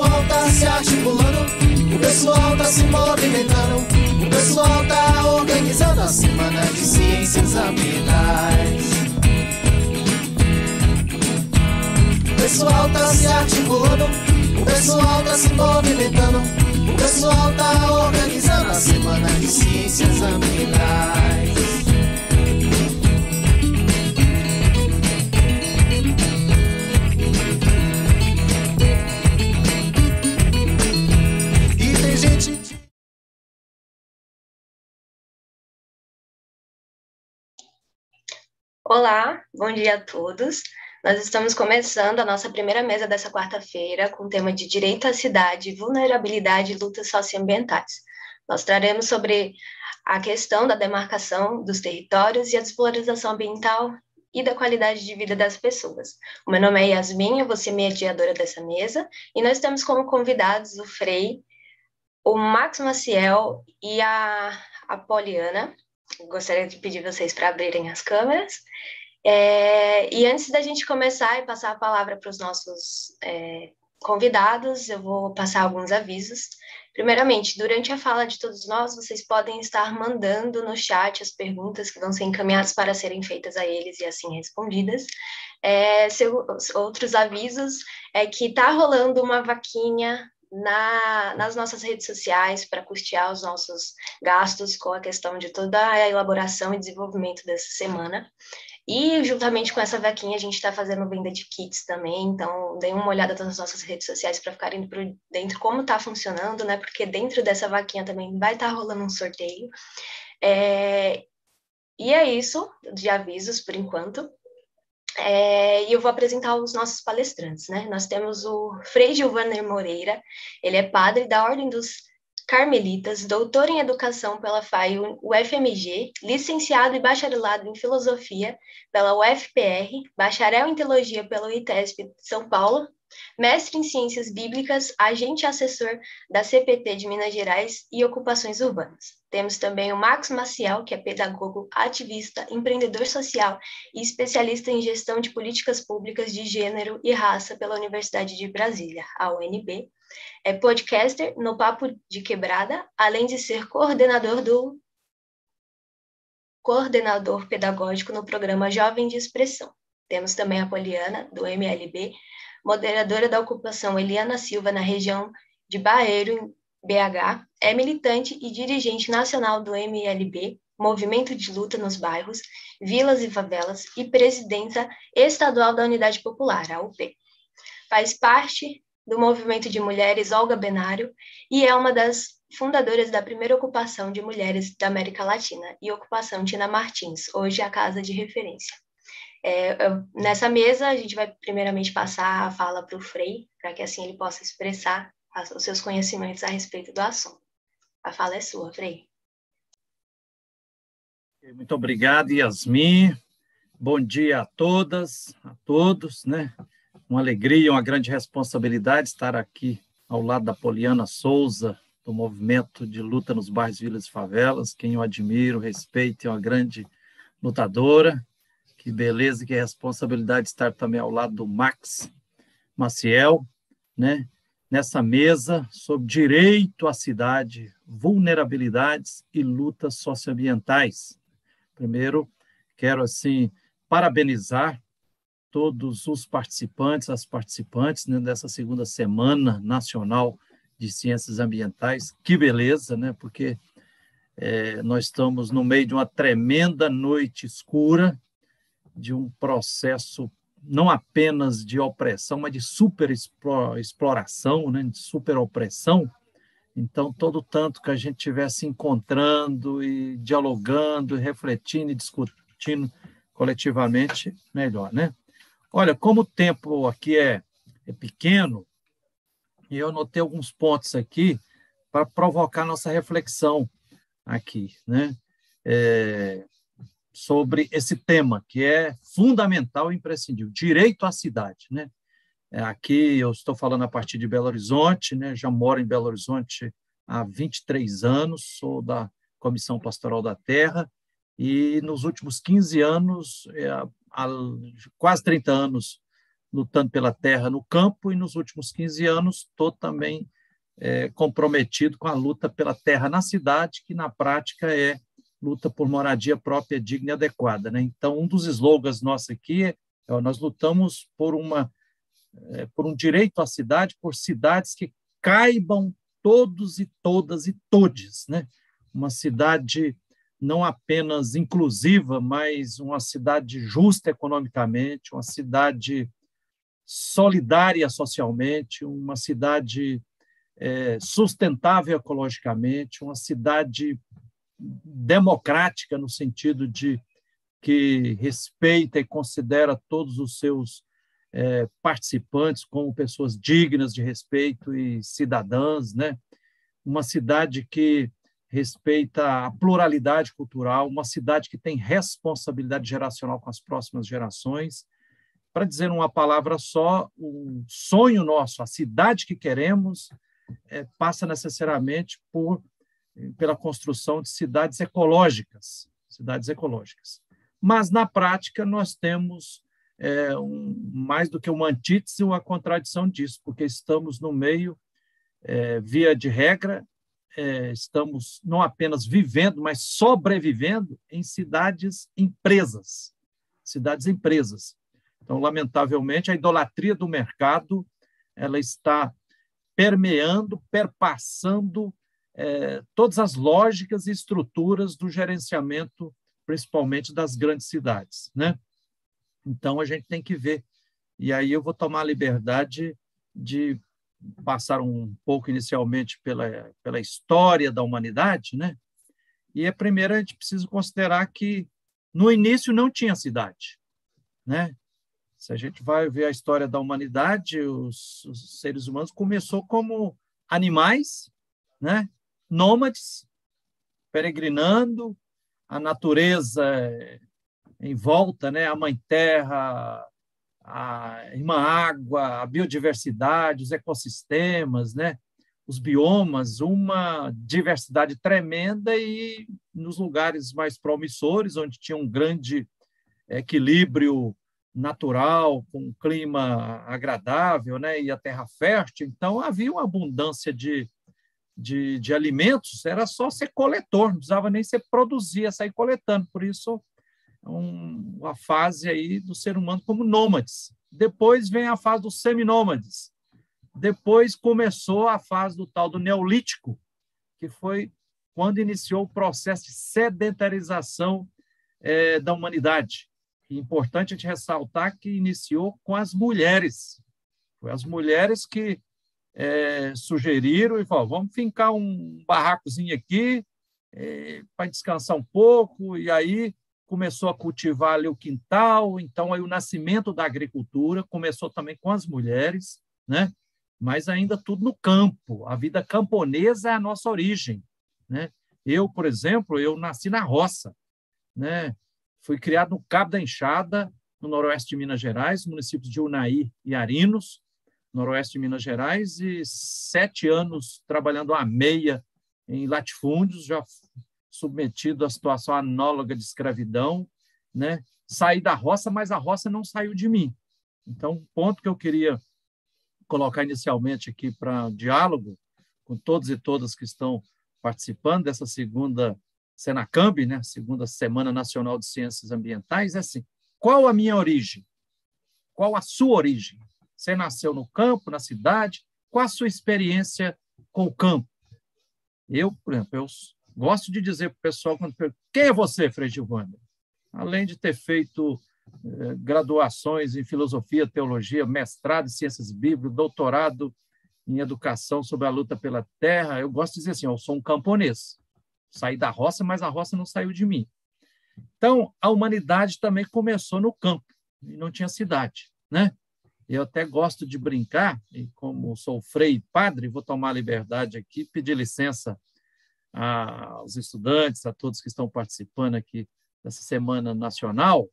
pessoal tá se articulando, o pessoal tá se movimentando, o pessoal tá organizando a Semana de Ciências Ambientais. O pessoal tá se articulando, o pessoal tá se movimentando, o pessoal tá organizando a Semana de Ciências Ambientais. E tem gente... Olá, bom dia a todos. Nós estamos começando a nossa primeira mesa dessa quarta-feira com o tema de Direito à Cidade, Vulnerabilidade e Lutas Socioambientais. Nós traremos sobre a questão da demarcação dos territórios e a desvalorização ambiental e da qualidade de vida das pessoas. O meu nome é Yasmin, eu vou ser mediadora dessa mesa, e nós temos como convidados o Frei, o Max Maciel e a Poliana. Gostaria de pedir vocês para abrirem as câmeras. E antes da gente começar e passar a palavra para os nossos convidados, eu vou passar alguns avisos. Primeiramente, durante a fala de todos nós, vocês podem estar mandando no chat as perguntas que vão ser encaminhadas para serem feitas a eles e assim respondidas. Outros avisos é que está rolando uma vaquinha nas nossas redes sociais para custear os nossos gastos com a questão de toda a elaboração e desenvolvimento dessa semana. E, juntamente com essa vaquinha, a gente está fazendo venda de kits também, então deem uma olhada nas nossas redes sociais para ficarem por dentro como está funcionando, né? Porque dentro dessa vaquinha também vai estar rolando um sorteio. E é isso de avisos, por enquanto. E eu vou apresentar os nossos palestrantes, né? Nós temos o Frei Gilvander Moreira, ele é padre da Ordem dos Carmelitas, doutor em Educação pela FAI UFMG, licenciado e bacharelado em Filosofia pela UFPR, bacharel em Teologia pela UITESP de São Paulo, mestre em Ciências Bíblicas, agente assessor da CPT de Minas Gerais e Ocupações Urbanas. Temos também o Max Maciel, que é pedagogo, ativista, empreendedor social e especialista em gestão de políticas públicas de gênero e raça pela Universidade de Brasília, a UNB. É podcaster no Papo de Quebrada, além de ser coordenador pedagógico no programa Jovem de Expressão. Temos também a Poliana, do MLB, moderadora da ocupação Eliana Silva na região de Barreiro, em BH, é militante e dirigente nacional do MLB, Movimento de Luta nos Bairros, Vilas e Favelas, e presidenta estadual da Unidade Popular, a UP. Faz parte do Movimento de Mulheres Olga Benário e é uma das fundadoras da primeira ocupação de mulheres da América Latina e ocupação Tina Martins, hoje a casa de referência. Nessa mesa, a gente vai primeiramente passar a fala para o Frei, para que assim ele possa expressar os seus conhecimentos a respeito do assunto. A fala é sua, Frei. Muito obrigado, Yasmin. Bom dia a todas, a todos, né? Uma alegria, uma grande responsabilidade estar aqui ao lado da Poliana Souza, do Movimento de Luta nos Bairros, Vilas e Favelas, quem eu admiro, respeito, é uma grande lutadora. Que beleza, que responsabilidade estar também ao lado do Max Maciel, né? Nessa mesa sobre direito à cidade, vulnerabilidades e lutas socioambientais. Primeiro, quero, assim, parabenizar todos os participantes, as participantes, né, dessa segunda Semana Nacional de Ciências Ambientais. Que beleza, né? Porque nós estamos no meio de uma tremenda noite escura, de um processo não apenas de opressão, mas de superexploração, né, de superopressão. Então, todo tanto que a gente estiver se encontrando e dialogando, e refletindo e discutindo coletivamente, melhor, né? Olha, como o tempo aqui é pequeno, eu anotei alguns pontos aqui para provocar nossa reflexão aqui, né? Sobre esse tema, que é fundamental e imprescindível, direito à cidade, né? Aqui eu estou falando a partir de Belo Horizonte, né? Já moro em Belo Horizonte há 23 anos, sou da Comissão Pastoral da Terra, e nos últimos 15 anos, há quase 30 anos, lutando pela terra no campo, e nos últimos 15 anos estou também comprometido com a luta pela terra na cidade, que na prática é luta por moradia própria, digna e adequada, né? Então, um dos slogans nossos aqui é nós lutamos por um direito à cidade, por cidades que caibam todos e todas e todes, né? Uma cidade não apenas inclusiva, mas uma cidade justa economicamente, uma cidade solidária socialmente, uma cidade sustentável ecologicamente, uma cidade democrática no sentido de que respeita e considera todos os seus participantes como pessoas dignas de respeito e cidadãs, né? Uma cidade que respeita a pluralidade cultural, uma cidade que tem responsabilidade geracional com as próximas gerações. Para dizer uma palavra só, o sonho nosso, a cidade que queremos, passa necessariamente pela construção de cidades ecológicas. Mas, na prática, nós temos mais do que uma antítese, uma contradição disso, porque estamos no meio, via de regra, estamos não apenas vivendo, mas sobrevivendo em cidades-empresas. Então, lamentavelmente, a idolatria do mercado ela está permeando, perpassando todas as lógicas e estruturas do gerenciamento, principalmente das grandes cidades, né? Então, a gente tem que ver. E aí eu vou tomar a liberdade de passar um pouco inicialmente pela história da humanidade, né? E primeiro a gente precisa considerar que no início não tinha cidade, né? Se a gente vai ver a história da humanidade, os seres humanos começou como animais, né? Nômades, peregrinando, a natureza em volta, né? A mãe terra, a irmã água, a biodiversidade, os ecossistemas, né? Os biomas, uma diversidade tremenda, e nos lugares mais promissores, onde tinha um grande equilíbrio natural, com um clima agradável, né? E a terra fértil, então havia uma abundância de alimentos, era só ser coletor, não precisava nem ser produzir, sair coletando. Por isso, uma fase aí do ser humano como nômades. Depois vem a fase dos seminômades. Depois começou a fase do tal do Neolítico, que foi quando iniciou o processo de sedentarização da humanidade. É importante a gente ressaltar que iniciou com as mulheres. Foi as mulheres que sugeriram e falaram, vamos fincar um barracozinho aqui para descansar um pouco, e aí começou a cultivar ali o quintal. Então, aí o nascimento da agricultura começou também com as mulheres, né? Mas ainda tudo no campo. A vida camponesa é a nossa origem, né? Eu, por exemplo, nasci na roça, né? Fui criado no Cabo da Enxada, no noroeste de Minas Gerais, municípios de Unaí e Arinos, noroeste de Minas Gerais, e 7 anos trabalhando à meia em latifúndios, já submetido à situação análoga de escravidão, né? Saí da roça, mas a roça não saiu de mim. Então, um ponto que eu queria colocar inicialmente aqui para diálogo com todos e todas que estão participando dessa segunda Senacamb, né? Segunda Semana Nacional de Ciências Ambientais, é assim: qual a minha origem? Qual a sua origem? Você nasceu no campo, na cidade? Qual a sua experiência com o campo? Eu, por exemplo, gosto de dizer para o pessoal, quando perguntam, quem é você, Frei Gilvander? Além de ter feito graduações em filosofia, teologia, mestrado em ciências bíblicas, doutorado em educação sobre a luta pela terra, eu gosto de dizer assim, eu sou um camponês. Saí da roça, mas a roça não saiu de mim. Então, a humanidade também começou no campo, e não tinha cidade, né? Eu até gosto de brincar, e como sou frei e padre, vou tomar a liberdade aqui, pedir licença aos estudantes, a todos que estão participando aqui dessa Semana Nacional.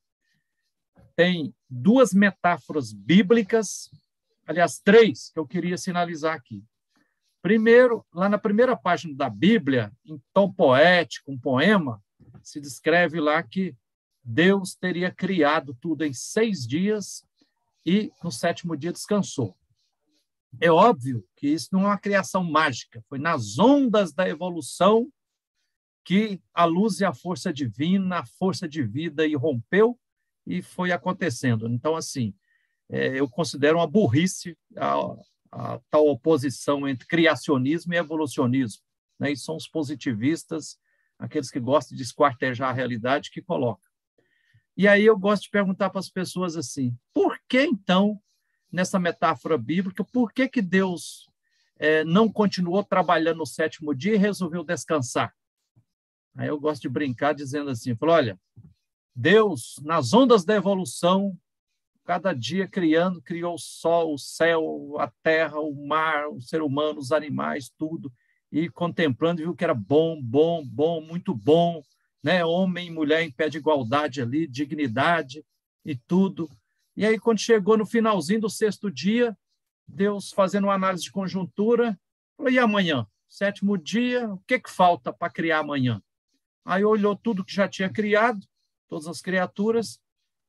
Tem 2 metáforas bíblicas, aliás, 3, que eu queria sinalizar aqui. Primeiro, lá na primeira página da Bíblia, em tom poético, um poema, se descreve lá que Deus teria criado tudo em 6 dias e no sétimo dia descansou. É óbvio que isso não é uma criação mágica, foi nas ondas da evolução que a luz e a força divina, a força de vida irrompeu e foi acontecendo. Então, assim, eu considero uma burrice a tal oposição entre criacionismo e evolucionismo, né? E são os positivistas, aqueles que gostam de esquartejar a realidade, que colocam. E aí eu gosto de perguntar para as pessoas assim, por que, então, nessa metáfora bíblica, por que Deus não continuou trabalhando no sétimo dia e resolveu descansar? Aí eu gosto de brincar dizendo assim, olha, Deus, nas ondas da evolução, cada dia criou o sol, o céu, a terra, o mar, o ser humano, os animais, tudo, e contemplando, viu que era bom, bom, bom, muito bom, né? Homem e mulher em pé de igualdade ali, dignidade e tudo. E aí, quando chegou no finalzinho do sexto dia, Deus, fazendo uma análise de conjuntura, falou, e amanhã? Sétimo dia, o que falta para criar amanhã? Aí olhou tudo que já tinha criado, todas as criaturas.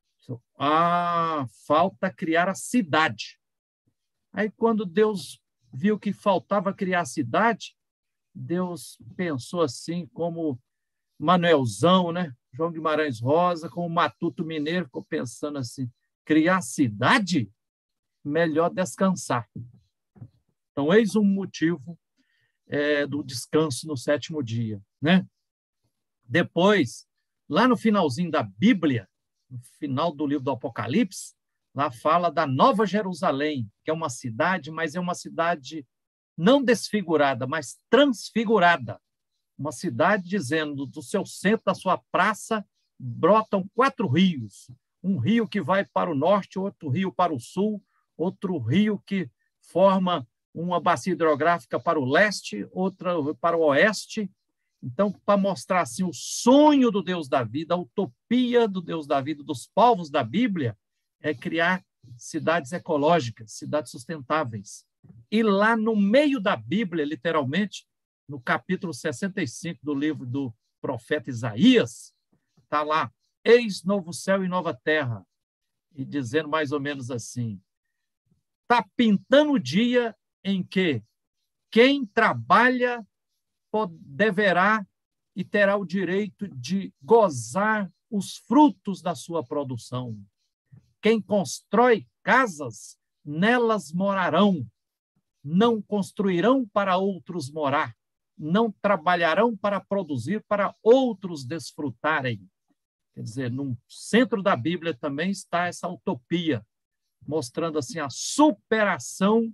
Falta criar a cidade. Aí, quando Deus viu que faltava criar a cidade, Deus pensou assim, como Manuelzão, né? João Guimarães Rosa, como Matuto Mineiro, ficou pensando assim, criar cidade? Melhor descansar. Então, eis um motivo do descanso no sétimo dia, né? Depois, lá no finalzinho da Bíblia, no final do livro do Apocalipse, lá fala da Nova Jerusalém, que é uma cidade, mas é uma cidade não desfigurada, mas transfigurada. Uma cidade dizendo, do seu centro, da sua praça, brotam 4 rios. Um rio que vai para o norte, outro rio para o sul, outro rio que forma uma bacia hidrográfica para o leste, outra para o oeste. Então, para mostrar assim, o sonho do Deus da vida, a utopia do Deus da vida, dos povos da Bíblia, é criar cidades ecológicas, cidades sustentáveis. E lá no meio da Bíblia, literalmente, no capítulo 65 do livro do profeta Isaías, está lá, eis novo céu e nova terra, e dizendo mais ou menos assim, está pintando o dia em que quem trabalha deverá e terá o direito de gozar os frutos da sua produção. Quem constrói casas, nelas morarão. Não construirão para outros morar. Não trabalharão para produzir para outros desfrutarem. Quer dizer, no centro da Bíblia também está essa utopia, mostrando assim a superação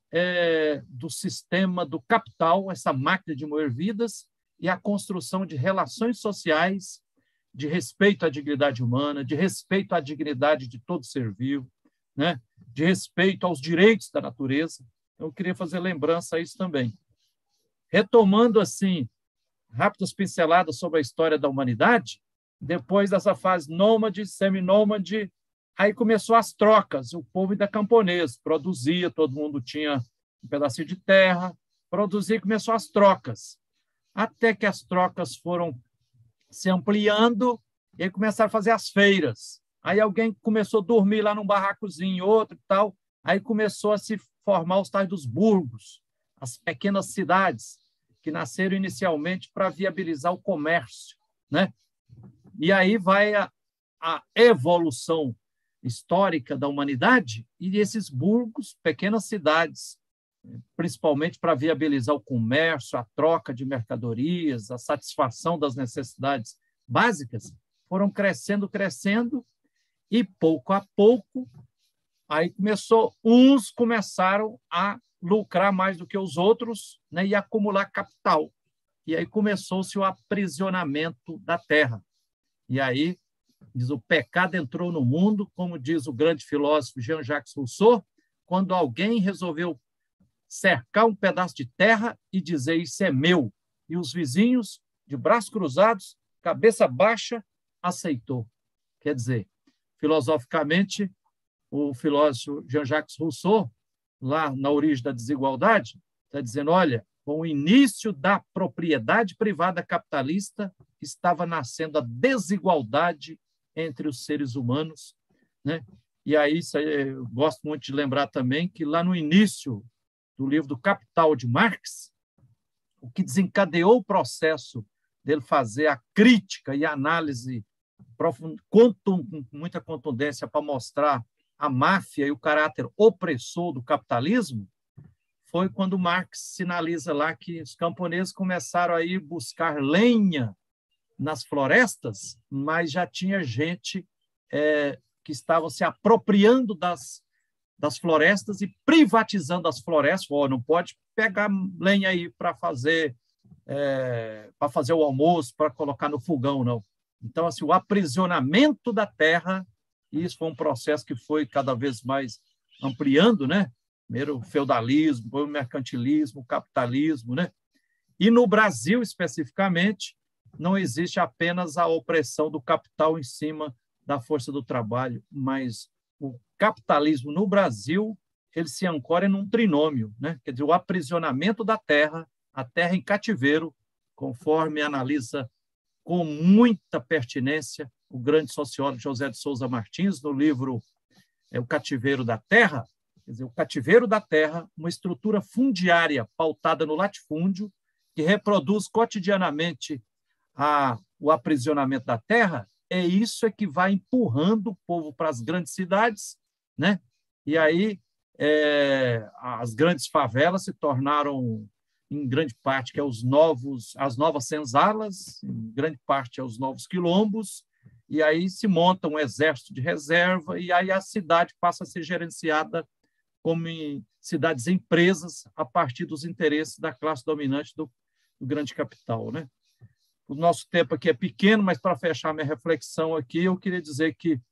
do sistema do capital, essa máquina de moer vidas, e a construção de relações sociais, de respeito à dignidade humana, de respeito à dignidade de todo ser vivo, né? De respeito aos direitos da natureza. Eu queria fazer lembrança a isso também. Retomando, assim, rápidas pinceladas sobre a história da humanidade, depois dessa fase nômade, seminômade, aí começou as trocas, o povo ainda camponês, produzia, todo mundo tinha um pedacinho de terra, produzia e começou as trocas. Até que as trocas foram se ampliando, e aí começaram a fazer as feiras. Aí alguém começou a dormir lá num barracozinho, outro e tal, aí começou a se formar os tais dos burgos, as pequenas cidades, que nasceram inicialmente para viabilizar o comércio, né? E aí vai a evolução histórica da humanidade, e esses burgos, pequenas cidades, principalmente para viabilizar o comércio, a troca de mercadorias, a satisfação das necessidades básicas, foram crescendo, crescendo, e pouco a pouco, aí uns começaram a lucrar mais do que os outros, né, e acumular capital. E aí começou-se o aprisionamento da terra. E aí, diz, o pecado entrou no mundo, como diz o grande filósofo Jean-Jacques Rousseau, quando alguém resolveu cercar um pedaço de terra e dizer, isso é meu. E os vizinhos, de braços cruzados, cabeça baixa, aceitou. Quer dizer, filosoficamente, o filósofo Jean-Jacques Rousseau, lá na Origem da Desigualdade, está dizendo, olha, com o início da propriedade privada capitalista, estava nascendo a desigualdade entre os seres humanos, né? E aí, isso aí eu gosto muito de lembrar também que lá no início do livro do Capital de Marx, o que desencadeou o processo dele fazer a crítica e a análise com muita contundência para mostrar a máfia e o caráter opressor do capitalismo, foi quando Marx sinaliza lá que os camponeses começaram a ir buscar lenha nas florestas, mas já tinha gente que estava se apropriando das florestas e privatizando as florestas. Não pode pegar lenha aí para fazer o almoço, para colocar no fogão, não. Então, assim, o aprisionamento da terra, isso foi um processo que foi cada vez mais ampliando, né? Primeiro o feudalismo, o mercantilismo, o capitalismo, né? E no Brasil, especificamente, não existe apenas a opressão do capital em cima da força do trabalho, mas o capitalismo no Brasil, ele se ancora num trinômio, né? Quer dizer, o aprisionamento da terra, a terra em cativeiro, conforme analisa com muita pertinência o grande sociólogo José de Souza Martins, no livro O Cativeiro da Terra. Quer dizer, o cativeiro da terra, uma estrutura fundiária pautada no latifúndio, que reproduz cotidianamente o aprisionamento da terra, isso que vai empurrando o povo para as grandes cidades, né? E aí as grandes favelas se tornaram, em grande parte, que as novas senzalas, em grande parte, os novos quilombos, e aí se monta um exército de reserva, e aí a cidade passa a ser gerenciada como em cidades-empresas, a partir dos interesses da classe dominante do grande capital, né? O nosso tempo aqui é pequeno, mas para fechar minha reflexão aqui, eu queria dizer que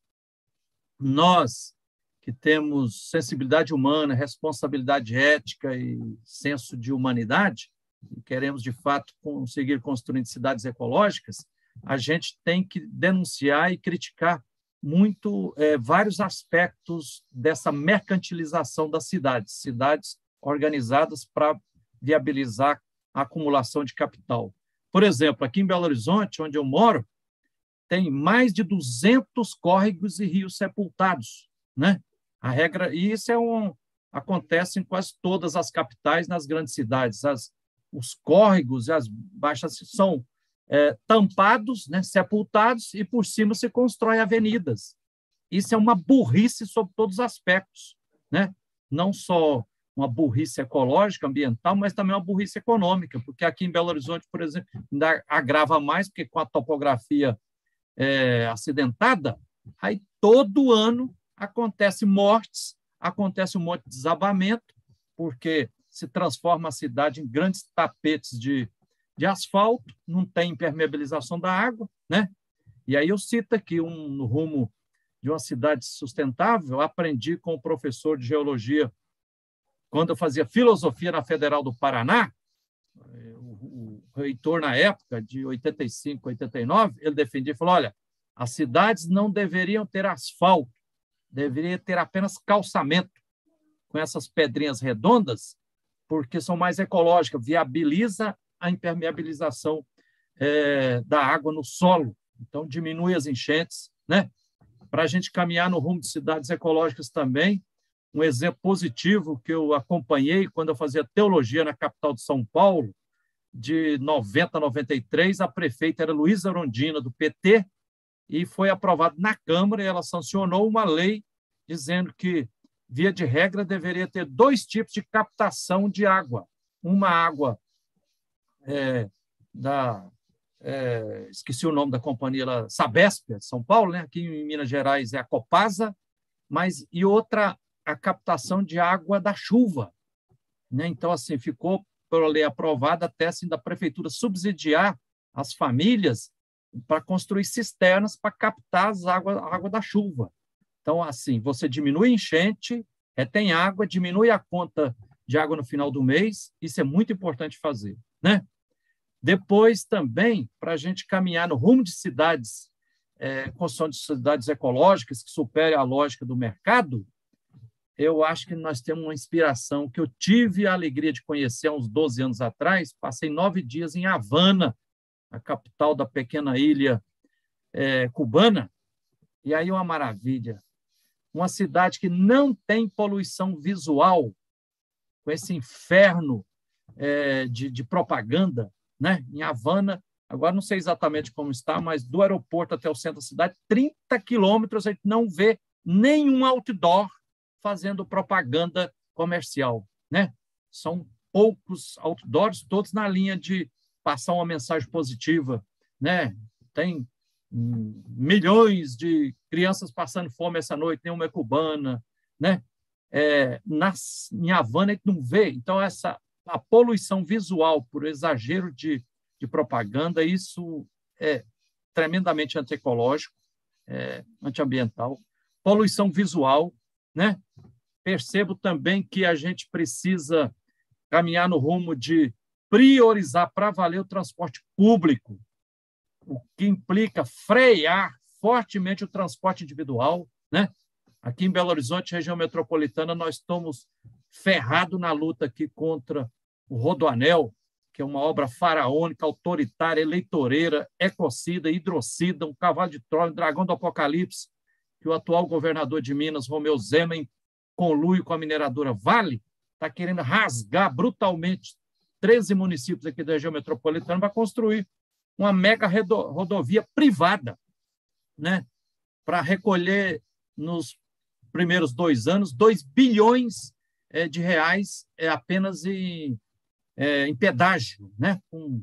nós, que temos sensibilidade humana, responsabilidade ética e senso de humanidade, e queremos, de fato, conseguir construir cidades ecológicas, a gente tem que denunciar e criticar muito vários aspectos dessa mercantilização das cidades organizadas para viabilizar a acumulação de capital. Por exemplo, aqui em Belo Horizonte, onde eu moro, tem mais de 200 córregos e rios sepultados, né? A regra, e isso acontece em quase todas as capitais, nas grandes cidades. Os córregos e as baixas são tampados, né, sepultados, e por cima se constrói avenidas. Isso é uma burrice sob todos os aspectos, né? Não só uma burrice ecológica, ambiental, mas também uma burrice econômica, porque aqui em Belo Horizonte, por exemplo, ainda agrava mais, porque com a topografia acidentada, aí todo ano acontece mortes, acontece um monte de desabamento, porque se transforma a cidade em grandes tapetes de asfalto, não tem impermeabilização da água, né? E aí eu cito aqui no rumo de uma cidade sustentável, eu aprendi com o professor de geologia, quando eu fazia filosofia na Federal do Paraná, o reitor na época, de 85, 89, ele defendia e falou, olha, as cidades não deveriam ter asfalto, deveria ter apenas calçamento, com essas pedrinhas redondas, porque são mais ecológicas, viabiliza a impermeabilização da água no solo, então diminui as enchentes, né? Para a gente caminhar no rumo de cidades ecológicas também, um exemplo positivo que eu acompanhei quando eu fazia teologia na capital de São Paulo, de 90 a 93, a prefeita era Luísa Erundina, do PT, e foi aprovado na Câmara, e ela sancionou uma lei dizendo que, via de regra, deveria ter 2 tipos de captação de água. Uma água esqueci o nome da companhia lá, Sabesp, de São Paulo, né? Aqui em Minas Gerais é a Copasa, e outra, a captação de água da chuva, né? Então, assim, ficou por lei aprovada até assim, da prefeitura subsidiar as famílias para construir cisternas para captar a água da chuva. Então, assim, você diminui a enchente, retém água, diminui a conta de água no final do mês, isso é muito importante fazer, né? Depois, também, para a gente caminhar no rumo de cidades, construção de cidades ecológicas que supere a lógica do mercado, eu acho que nós temos uma inspiração que eu tive a alegria de conhecer há uns 12 anos atrás, passei 9 dias em Havana, a capital da pequena ilha cubana, e aí uma maravilha. uma cidade que não tem poluição visual, com esse inferno de propaganda, né? Em Havana, agora não sei exatamente como está, mas do aeroporto até o centro da cidade, 30 quilômetros, a gente não vê nenhum outdoor fazendo propaganda comercial, né? São poucos outdoors, todos na linha de passar uma mensagem positiva, né? Tem milhões de crianças passando fome essa noite, nenhuma é cubana, né? Em Havana a gente não vê. Então, a poluição visual por exagero de propaganda, isso é tremendamente antiecológico, antiambiental. Poluição visual, né? Percebo também que a gente precisa caminhar no rumo de priorizar para valer o transporte público, o que implica frear fortemente o transporte individual, né? Aqui em Belo Horizonte, região metropolitana, nós estamos ferrados na luta aqui contra o Rodoanel, que é uma obra faraônica, autoritária, eleitoreira, ecocida, hidrocida, um cavalo de Troia, um dragão do apocalipse, que o atual governador de Minas, Romeu Zema, em conluio com a mineradora Vale, está querendo rasgar brutalmente 13 municípios aqui da região metropolitana para construir uma mega rodovia privada, né? Para recolher, nos primeiros 2 anos, 2 bilhões de reais apenas em pedágio, né? Com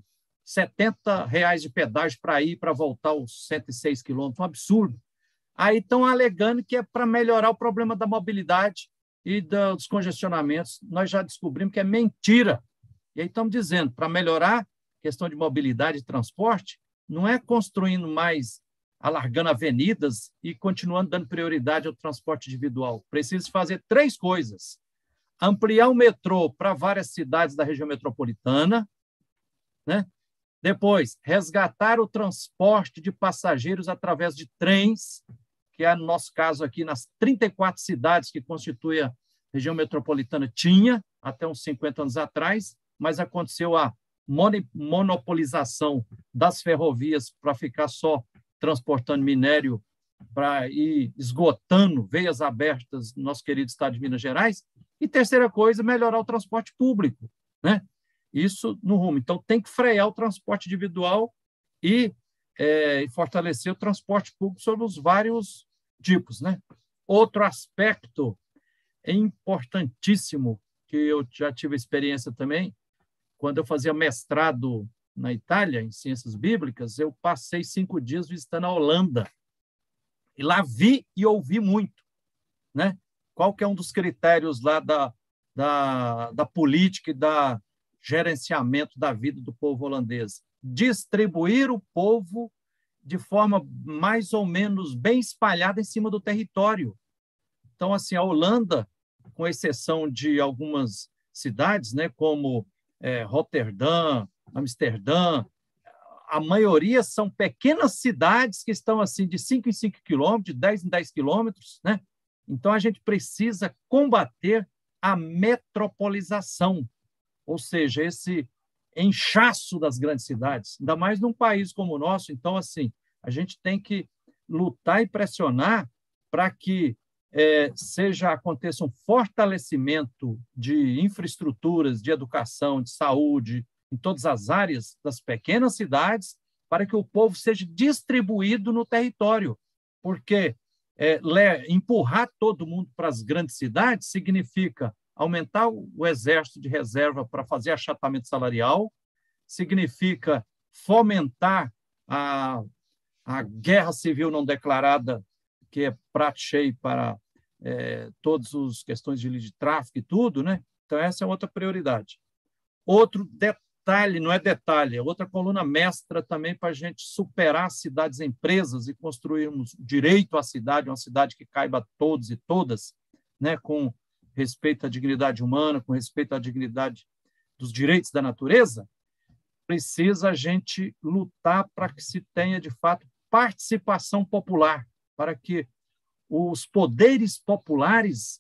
R$70 de pedágio para ir e para voltar os 106 quilômetros, um absurdo. Aí estão alegando que é para melhorar o problema da mobilidade e dos congestionamentos. Nós já descobrimos que é mentira. E aí estamos dizendo, para melhorar a questão de mobilidade e transporte, não é construindo mais, alargando avenidas e continuando dando prioridade ao transporte individual. Precisa fazer 3 coisas. Ampliar o metrô para várias cidades da região metropolitana, né? Depois, resgatar o transporte de passageiros através de trens, que é no nosso caso aqui nas 34 cidades que constituem a região metropolitana tinha, até uns 50 anos atrás, mas aconteceu a monopolização das ferrovias para ficar só transportando minério para ir esgotando veias abertas no nosso querido estado de Minas Gerais. E terceira coisa, melhorar o transporte público, né? Isso no rumo. Então, tem que frear o transporte individual e fortalecer o transporte público sobre os vários tipos, né? Outro aspecto importantíssimo, que eu já tive experiência também, quando eu fazia mestrado na Itália, em Ciências Bíblicas, eu passei 5 dias visitando a Holanda. E lá vi e ouvi muito, né? Qual que é um dos critérios lá da política e da gerenciamento da vida do povo holandês? Distribuir o povo de forma mais ou menos bem espalhada em cima do território. Então, assim, a Holanda, com exceção de algumas cidades, né, como Roterdã, Amsterdã, a maioria são pequenas cidades que estão assim de 5 em 5 quilômetros, de 10 em 10 quilômetros, né? Então, a gente precisa combater a metropolização, ou seja, esse inchaço das grandes cidades, ainda mais num país como o nosso. Então, assim, a gente tem que lutar e pressionar para que aconteça um fortalecimento de infraestruturas, de educação, de saúde, em todas as áreas das pequenas cidades, para que o povo seja distribuído no território, porque empurrar todo mundo para as grandes cidades significa aumentar o exército de reserva para fazer achatamento salarial, significa fomentar a guerra civil não declarada, que é prato cheio para todas as questões de tráfico e tudo, né? Então, essa é outra prioridade. Outro detalhe, não é detalhe, é outra coluna mestra também para a gente superar cidades e empresas e construirmos direito à cidade, uma cidade que caiba a todos e todas, né? Com respeito à dignidade humana, com respeito à dignidade dos direitos da natureza. Precisa a gente lutar para que se tenha, de fato, participação popular, para que os poderes populares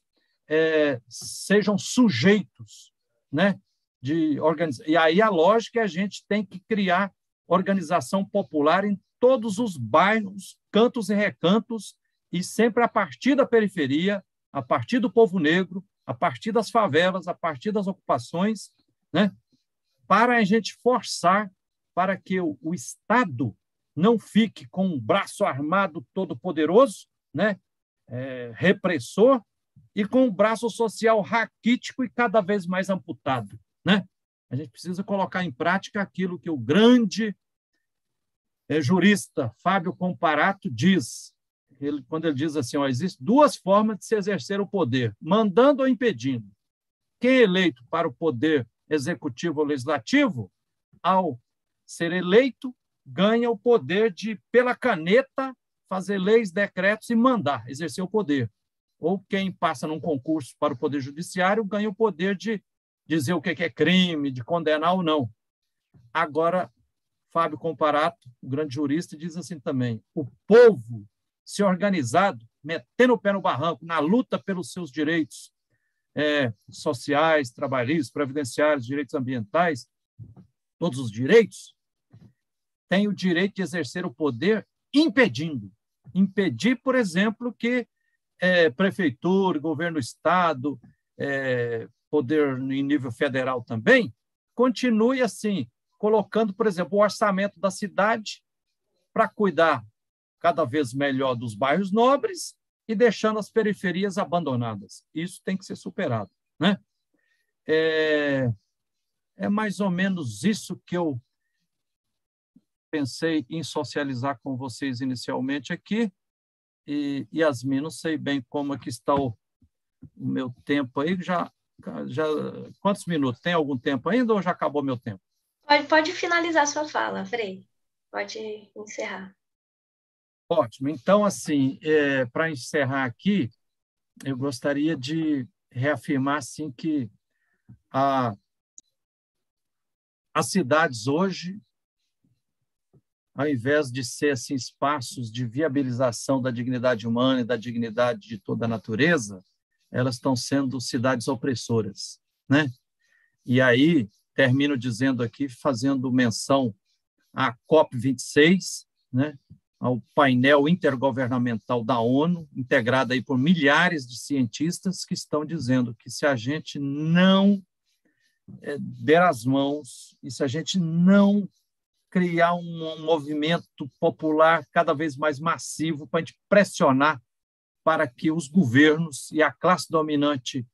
sejam sujeitos, né, de organização. E aí a lógica é a gente tem que criar organização popular em todos os bairros, cantos e recantos e sempre a partir da periferia, a partir do povo negro, a partir das favelas, a partir das ocupações, né? Para a gente forçar para que o Estado não fique com um braço armado todo-poderoso, né? Repressor, e com um braço social raquítico e cada vez mais amputado, né? A gente precisa colocar em prática aquilo que o grande jurista Fábio Comparato diz, quando ele diz assim, existem duas formas de se exercer o poder, mandando ou impedindo. Quem é eleito para o poder executivo ou legislativo, ao ser eleito, ganha o poder de, pela caneta, fazer leis, decretos e mandar, exercer o poder. Ou quem passa num concurso para o Poder Judiciário ganha o poder de dizer o que é crime, de condenar ou não. Agora, Fábio Comparato, o grande jurista, diz assim também, o povo se organizado, metendo o pé no barranco, na luta pelos seus direitos sociais, trabalhistas, previdenciários, direitos ambientais, todos os direitos, tem o direito de exercer o poder impedindo. Impedir, por exemplo, que prefeitura, governo do Estado, poder em nível federal também, continue assim, colocando, por exemplo, o orçamento da cidade para cuidar cada vez melhor dos bairros nobres e deixando as periferias abandonadas. Isso tem que ser superado, né? É mais ou menos isso que eu pensei em socializar com vocês inicialmente aqui. E, Yasmin, não sei bem como é que está o meu tempo aí. Já, quantos minutos? Tem algum tempo ainda ou já acabou meu tempo? Pode finalizar sua fala, Frei. Pode encerrar. Ótimo. Então, assim, para encerrar aqui, eu gostaria de reafirmar assim, que as cidades hoje, ao invés de ser assim, espaços de viabilização da dignidade humana e da dignidade de toda a natureza, elas estão sendo cidades opressoras, né? E aí, termino dizendo aqui, fazendo menção à COP26, né? Ao painel intergovernamental da ONU, integrado aí por milhares de cientistas que estão dizendo que se a gente não der as mãos e se a gente não criar um movimento popular cada vez mais massivo para a gente pressionar para que os governos e a classe dominante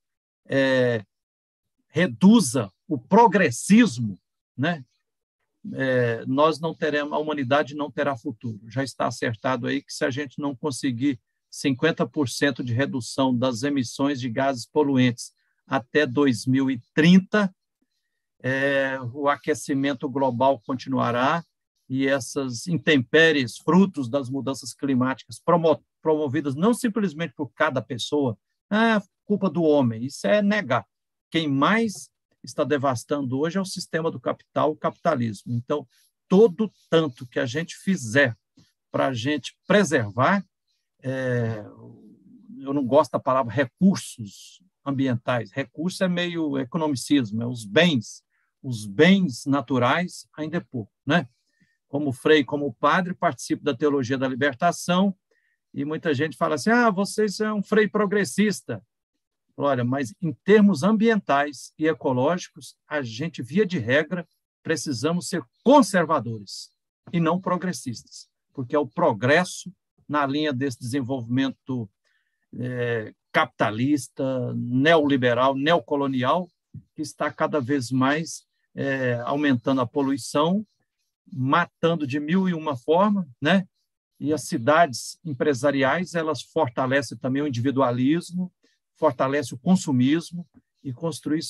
reduza o progressismo, né? Nós não teremos, a humanidade não terá futuro. Já está acertado aí que se a gente não conseguir 50% de redução das emissões de gases poluentes até 2030, o aquecimento global continuará e essas intempéries, frutos das mudanças climáticas promovidas não simplesmente por cada pessoa, culpa do homem, isso é negar. Quem mais está devastando hoje é o sistema do capital, o capitalismo. Então, todo tanto que a gente fizer para a gente preservar, eu não gosto da palavra recursos ambientais, recurso é meio economicismo, os bens naturais ainda é pouco, né? Como frei, como padre, participo da teologia da libertação e muita gente fala assim, vocês são um frei progressista. Olha, mas em termos ambientais e ecológicos, a gente, via de regra, precisamos ser conservadores e não progressistas, porque é o progresso na linha desse desenvolvimento capitalista, neoliberal, neocolonial, que está cada vez mais aumentando a poluição, matando de 1001 formas, né? E as cidades empresariais, elas fortalecem também o individualismo, fortalece o consumismo e construir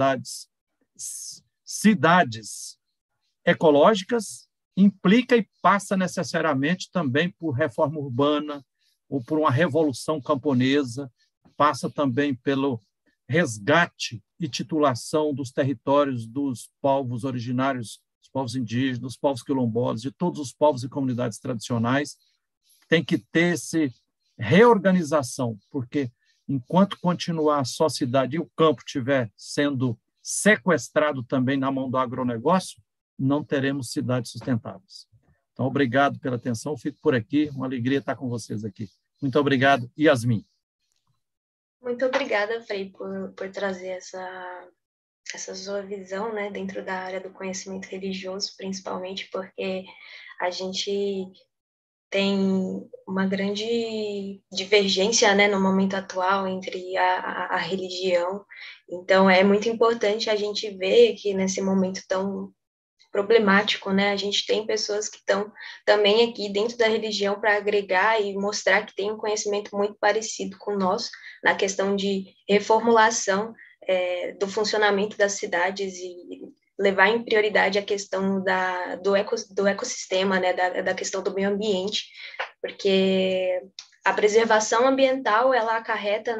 cidades ecológicas implica e passa necessariamente também por reforma urbana ou por uma revolução camponesa, passa também pelo resgate e titulação dos territórios dos povos originários, dos povos indígenas, dos povos quilombolas, de todos os povos e comunidades tradicionais. Tem que ter essa reorganização, porque enquanto continuar só a cidade e o campo estiver sendo sequestrado também na mão do agronegócio, não teremos cidades sustentáveis. Então, obrigado pela atenção, fico por aqui, uma alegria estar com vocês aqui. Muito obrigado. Yasmin. Muito obrigada, Frei, por trazer essa sua visão, né, dentro da área do conhecimento religioso, principalmente porque a gente tem uma grande divergência, né, no momento atual entre a religião. Então, é muito importante a gente ver que nesse momento tão problemático, né, a gente tem pessoas que estão também aqui dentro da religião para agregar e mostrar que tem um conhecimento muito parecido com o nosso na questão de reformulação do funcionamento das cidades e levar em prioridade a questão do ecossistema, né, da questão do meio ambiente, porque a preservação ambiental, ela acarreta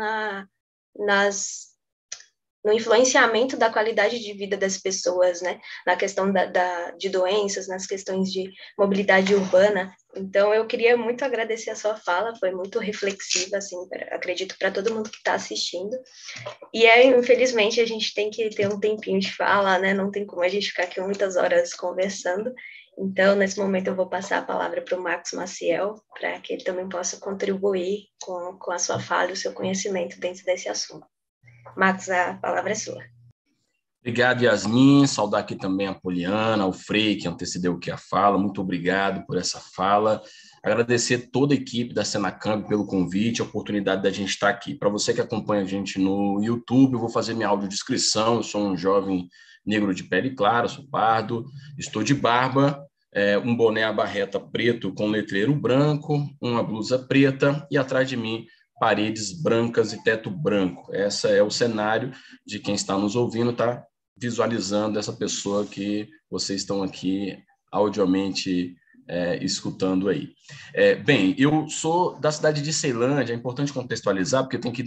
no influenciamento da qualidade de vida das pessoas, né, na questão de doenças, nas questões de mobilidade urbana. Então, eu queria muito agradecer a sua fala, foi muito reflexiva, assim, acredito, para todo mundo que está assistindo. E infelizmente, a gente tem que ter um tempinho de fala, né, não tem como a gente ficar aqui muitas horas conversando. Então, nesse momento, eu vou passar a palavra para o Marcos Maciel, para que ele também possa contribuir com a sua fala e o seu conhecimento dentro desse assunto. Marcos, a palavra é sua. Obrigado, Yasmin. Saudar aqui também a Poliana, o Frei, que antecedeu aqui a fala. Muito obrigado por essa fala. Agradecer toda a equipe da Senacamp pelo convite, a oportunidade da gente estar aqui. Para você que acompanha a gente no YouTube, eu vou fazer minha audiodescrição. Eu sou um jovem negro de pele clara, sou pardo, estou de barba, um boné à barreta preto com letreiro branco, uma blusa preta e atrás de mim paredes brancas e teto branco. Esse é o cenário de quem está nos ouvindo, está visualizando essa pessoa que vocês estão aqui audiamente escutando aí. Bem, eu sou da cidade de Ceilândia, é importante contextualizar, porque eu tenho aqui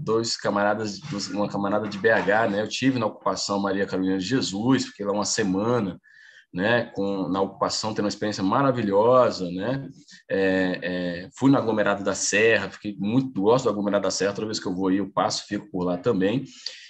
uma camarada de BH, né? Eu tive na ocupação Maria Carolina de Jesus, fiquei lá uma semana, né, na ocupação, tendo uma experiência maravilhosa, né? Fui no aglomerado da Serra, gosto do aglomerado da Serra, toda vez que eu vou aí eu passo, fico por lá também.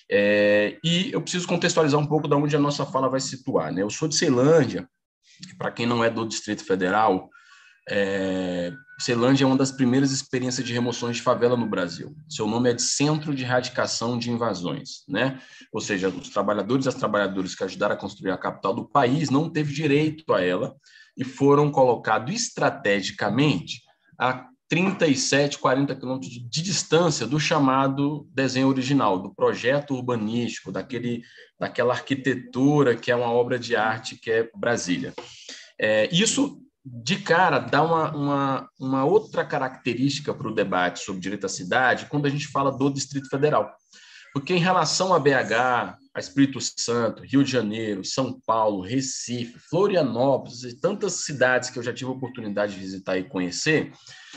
E eu preciso contextualizar um pouco de onde a nossa fala vai se situar, né? Eu sou de Ceilândia, para quem não é do Distrito Federal, Ceilândia é uma das primeiras experiências de remoções de favela no Brasil. Seu nome é de Centro de Erradicação de Invasões, né? Ou seja, os trabalhadores e as trabalhadoras que ajudaram a construir a capital do país não teve direito a ela e foram colocados estrategicamente a 37, 40 quilômetros de distância do chamado desenho original, do projeto urbanístico, daquela arquitetura que é uma obra de arte que é Brasília. Isso, de cara, dá uma outra característica para o debate sobre direito à cidade quando a gente fala do Distrito Federal. Porque em relação a BH, a Espírito Santo, Rio de Janeiro, São Paulo, Recife, Florianópolis e tantas cidades que eu já tive a oportunidade de visitar e conhecer,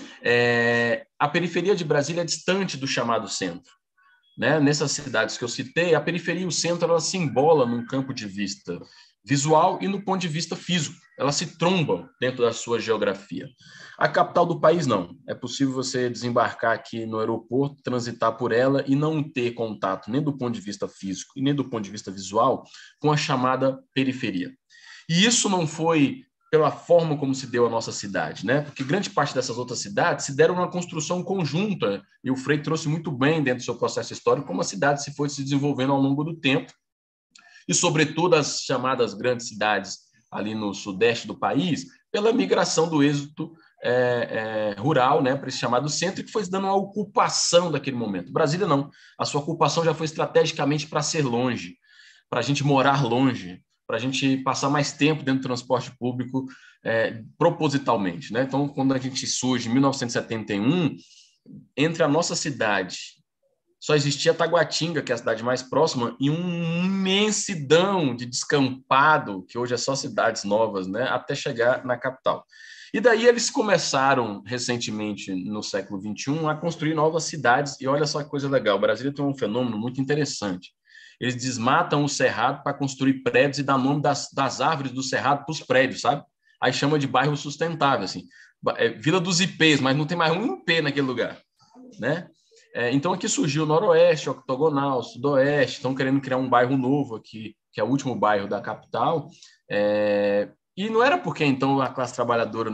a periferia de Brasília é distante do chamado centro, né? Nessas cidades que eu citei, a periferia e o centro ela se embolam num campo de vista visual e no ponto de vista físico. Elas se trombam dentro da sua geografia. A capital do país, não. É possível você desembarcar aqui no aeroporto, transitar por ela e não ter contato nem do ponto de vista físico e nem do ponto de vista visual com a chamada periferia. E isso não foi pela forma como se deu a nossa cidade, né? Porque grande parte dessas outras cidades se deram uma construção conjunta, e o Frei trouxe muito bem dentro do seu processo histórico como a cidade se foi se desenvolvendo ao longo do tempo, e sobretudo as chamadas grandes cidades ali no sudeste do país, pela migração do êxodo rural, né, para esse chamado centro, que foi dando uma ocupação daquele momento. Brasília não, a sua ocupação já foi estrategicamente para ser longe, para a gente morar longe, para a gente passar mais tempo dentro do transporte público propositalmente, né? Então, quando a gente surge em 1971, entre a nossa cidade, só existia Taguatinga, que é a cidade mais próxima, e uma imensidão de descampado, que hoje é só cidades novas, né, até chegar na capital. E daí eles começaram, recentemente, no século XXI, a construir novas cidades, e olha só que coisa legal, o Brasil tem um fenômeno muito interessante. Eles desmatam o cerrado para construir prédios e dar nome das árvores do cerrado para os prédios, sabe? Aí chama de bairro sustentável, assim. Vila dos Ipês, mas não tem mais um IP naquele lugar, né? Então, aqui surgiu o Noroeste, Octogonal, Sudoeste, estão querendo criar um bairro novo aqui, que é o último bairro da capital, E não era porque, então, a classe trabalhadora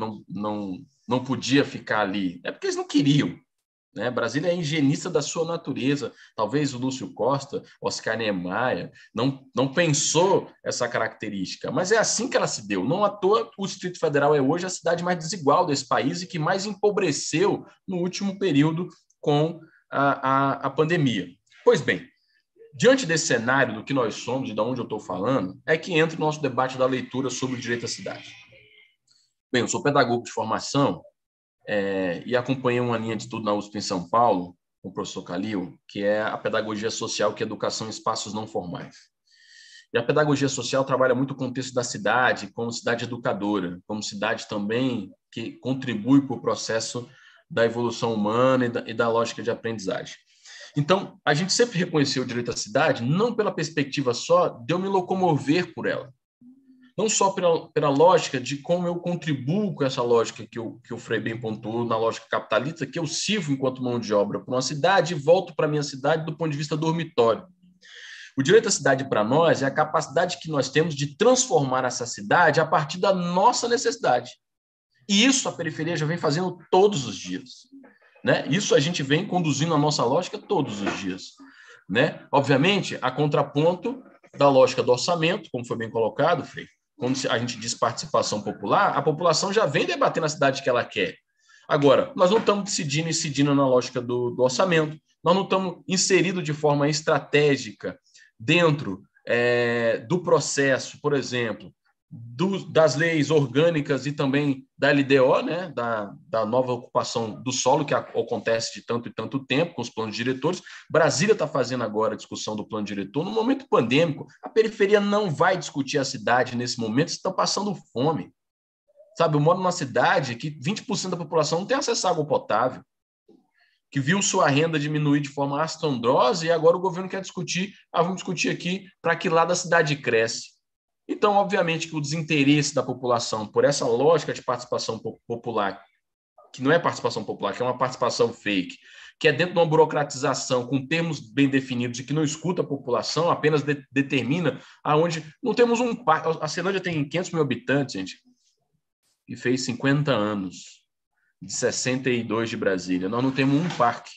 não podia ficar ali. É porque eles não queriam. Né? Brasília é higienista da sua natureza. Talvez o Lúcio Costa, Oscar Niemeyer, não pensou essa característica, mas é assim que ela se deu. Não à toa, o Distrito Federal é hoje a cidade mais desigual desse país e que mais empobreceu no último período com a pandemia. Pois bem, diante desse cenário do que nós somos e de onde eu estou falando, é que entra o nosso debate da leitura sobre o direito à cidade. Bem, eu sou pedagogo de formação, e acompanhei uma linha de estudo na USP em São Paulo, com o professor Calil, que é a pedagogia social, que é educação em espaços não formais. E a pedagogia social trabalha muito o contexto da cidade, como cidade educadora, como cidade também que contribui para o processo da evolução humana e da lógica de aprendizagem. Então, a gente sempre reconheceu o direito à cidade, não pela perspectiva só de eu me locomover por ela, não só pela lógica de como eu contribuo com essa lógica que o Frei bem pontuou, na lógica capitalista, que eu sirvo enquanto mão de obra para uma cidade e volto para a minha cidade do ponto de vista dormitório. O direito à cidade para nós é a capacidade que nós temos de transformar essa cidade a partir da nossa necessidade. E isso a periferia já vem fazendo todos os dias. Né? Isso a gente vem conduzindo a nossa lógica todos os dias. Né? Obviamente, a contraponto da lógica do orçamento, como foi bem colocado, Frei. Quando a gente diz participação popular, a população já vem debatendo a cidade que ela quer. Agora, nós não estamos decidindo na lógica do orçamento, nós não estamos inseridos de forma estratégica dentro do processo, por exemplo, das leis orgânicas e também da LDO, né, da nova ocupação do solo, que acontece de tanto e tanto tempo com os planos diretores. Brasília está fazendo agora a discussão do plano diretor. No momento pandêmico, a periferia não vai discutir a cidade nesse momento, estão passando fome. Sabe, eu moro numa cidade que 20% da população não tem acesso à água potável, que viu sua renda diminuir de forma astrondosa e agora o governo quer discutir, vamos discutir aqui para que lado a cidade cresce. Então, obviamente, que o desinteresse da população por essa lógica de participação popular, que não é participação popular, que é uma participação fake, que é dentro de uma burocratização com termos bem definidos e que não escuta a população, apenas determina aonde não temos um parque. A Ceilândia tem 500 mil habitantes, gente, e fez 50 anos, de 62 de Brasília. Nós não temos um parque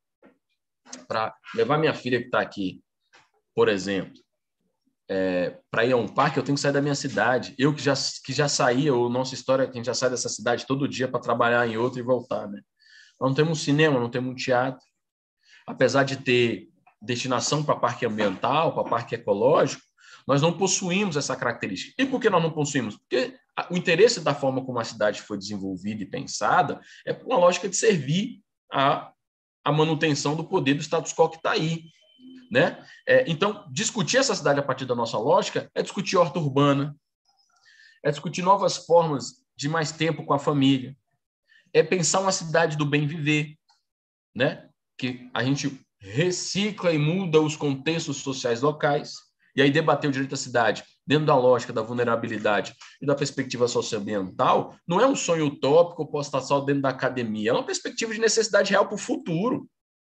para levar minha filha que está aqui, por exemplo. Para ir a um parque, eu tenho que sair da minha cidade. Eu que já saía, ou nossa história, que a gente já sai dessa cidade todo dia para trabalhar em outra e voltar, né? Nós não temos um cinema, não temos um teatro. Apesar de ter destinação para parque ambiental, para parque ecológico, nós não possuímos essa característica. E por que nós não possuímos? Porque o interesse da forma como a cidade foi desenvolvida e pensada é por uma lógica de servir à manutenção do poder do status quo que está aí. Né? Então, discutir essa cidade a partir da nossa lógica é discutir horta urbana, é discutir novas formas de mais tempo com a família, é pensar uma cidade do bem viver, né? Que a gente recicla e muda os contextos sociais locais, e aí debater o direito à cidade dentro da lógica da vulnerabilidade e da perspectiva socioambiental não é um sonho utópico posto estar só dentro da academia, é uma perspectiva de necessidade real para o futuro.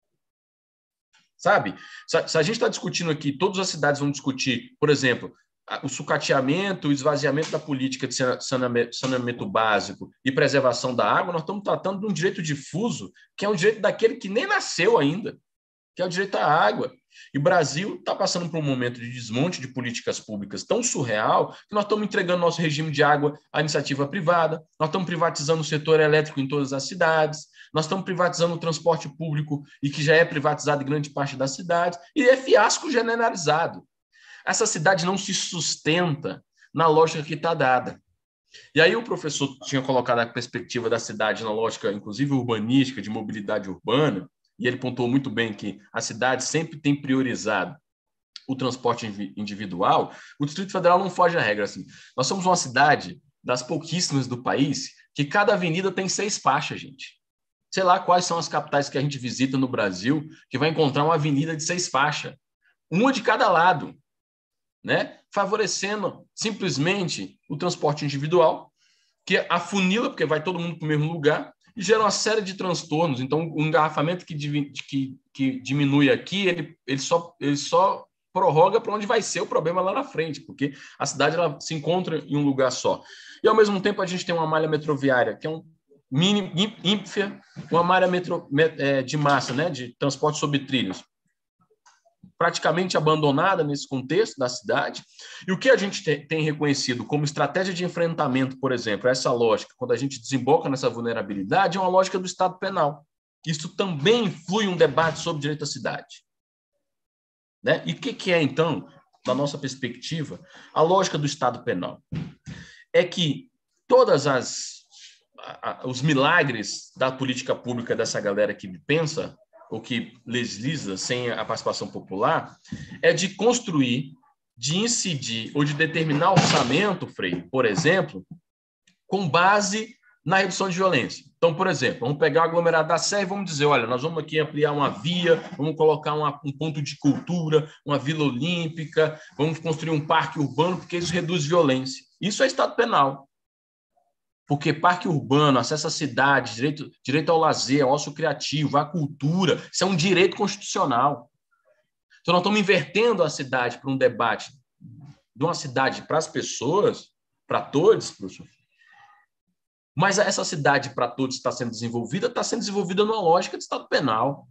Sabe? Se a gente está discutindo aqui, todas as cidades vão discutir, por exemplo, o sucateamento, o esvaziamento da política de saneamento básico e preservação da água, nós estamos tratando de um direito difuso, que é um direito daquele que nem nasceu ainda, que é o direito à água. E o Brasil está passando por um momento de desmonte de políticas públicas tão surreal que nós estamos entregando nosso regime de água à iniciativa privada, nós estamos privatizando o setor elétrico em todas as cidades, nós estamos privatizando o transporte público e que já é privatizado em grande parte das cidades, e é fiasco generalizado. Essa cidade não se sustenta na lógica que está dada. E aí o professor tinha colocado a perspectiva da cidade na lógica, inclusive urbanística, de mobilidade urbana, e ele pontuou muito bem que a cidade sempre tem priorizado o transporte individual. O Distrito Federal não foge à regra. Assim. Nós somos uma cidade das pouquíssimas do país que cada avenida tem 6 faixas, gente. Sei lá quais são as capitais que a gente visita no Brasil que vai encontrar uma avenida de 6 faixas, uma de cada lado, né? Favorecendo simplesmente o transporte individual, que afunila, porque vai todo mundo para o mesmo lugar, e gera uma série de transtornos. Então, o engarrafamento que diminui aqui, ele só prorroga para onde vai ser o problema lá na frente, porque a cidade ela se encontra em um lugar só. E, ao mesmo tempo, a gente tem uma malha metroviária, que é um mini ímpia, uma malha de massa, né, de transporte sobre trilhos, praticamente abandonada nesse contexto da cidade. E o que a gente tem reconhecido como estratégia de enfrentamento, por exemplo, essa lógica, quando a gente desemboca nessa vulnerabilidade, é uma lógica do Estado penal. Isso também influi um debate sobre direito à cidade. Né? E o que é, então, da nossa perspectiva, a lógica do Estado penal? É que todas os milagres da política pública dessa galera que pensa ou que legisla sem a participação popular é de construir, de incidir ou de determinar orçamento, Frei, por exemplo, com base na redução de violência. Então, por exemplo, vamos pegar o aglomerado da Sé e vamos dizer, olha, nós vamos aqui ampliar uma via, vamos colocar um ponto de cultura, uma vila olímpica, vamos construir um parque urbano, porque isso reduz violência. Isso é Estado penal. Porque parque urbano, acesso à cidade, direito ao lazer, ao ócio criativo, à cultura, isso é um direito constitucional. Então, nós estamos invertendo a cidade para um debate de uma cidade para as pessoas, para todos, professor. Mas essa cidade para todos está sendo desenvolvida numa lógica de Estado penal.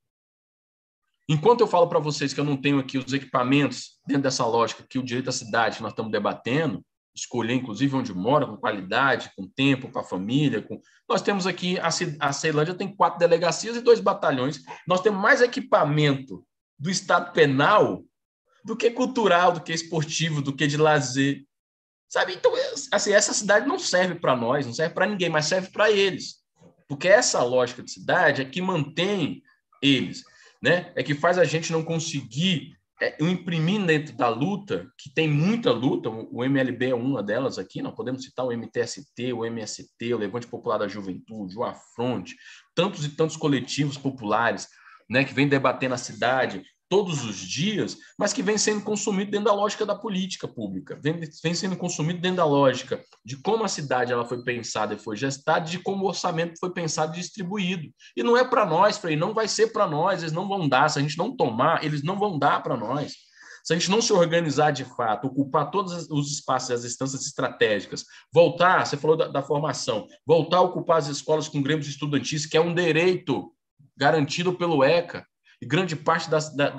Enquanto eu falo para vocês que eu não tenho aqui os equipamentos dentro dessa lógica, que o direito à cidade que nós estamos debatendo, escolher, inclusive, onde mora, com qualidade, com tempo, com a família. Nós temos aqui, a Ceilândia tem 4 delegacias e 2 batalhões. Nós temos mais equipamento do Estado penal do que cultural, do que esportivo, do que de lazer. Sabe? Então, assim, essa cidade não serve para nós, não serve para ninguém, mas serve para eles. Porque essa lógica de cidade é que mantém eles, né? É que faz a gente não conseguir imprimir dentro da luta, que tem muita luta, o MLB é uma delas aqui, nós podemos citar o MTST, o MST, o Levante Popular da Juventude, o Afronte, tantos e tantos coletivos populares, né, que vêm debatendo a cidade todos os dias, mas que vem sendo consumido dentro da lógica da política pública, vem sendo consumido dentro da lógica de como a cidade ela foi pensada e foi gestada, de como o orçamento foi pensado e distribuído. E não é para nós, Frei, não vai ser para nós, eles não vão dar, se a gente não tomar, eles não vão dar para nós. Se a gente não se organizar de fato, ocupar todos os espaços e as instâncias estratégicas, voltar, você falou da formação, voltar a ocupar as escolas com grêmios estudantis, que é um direito garantido pelo ECA, e grande parte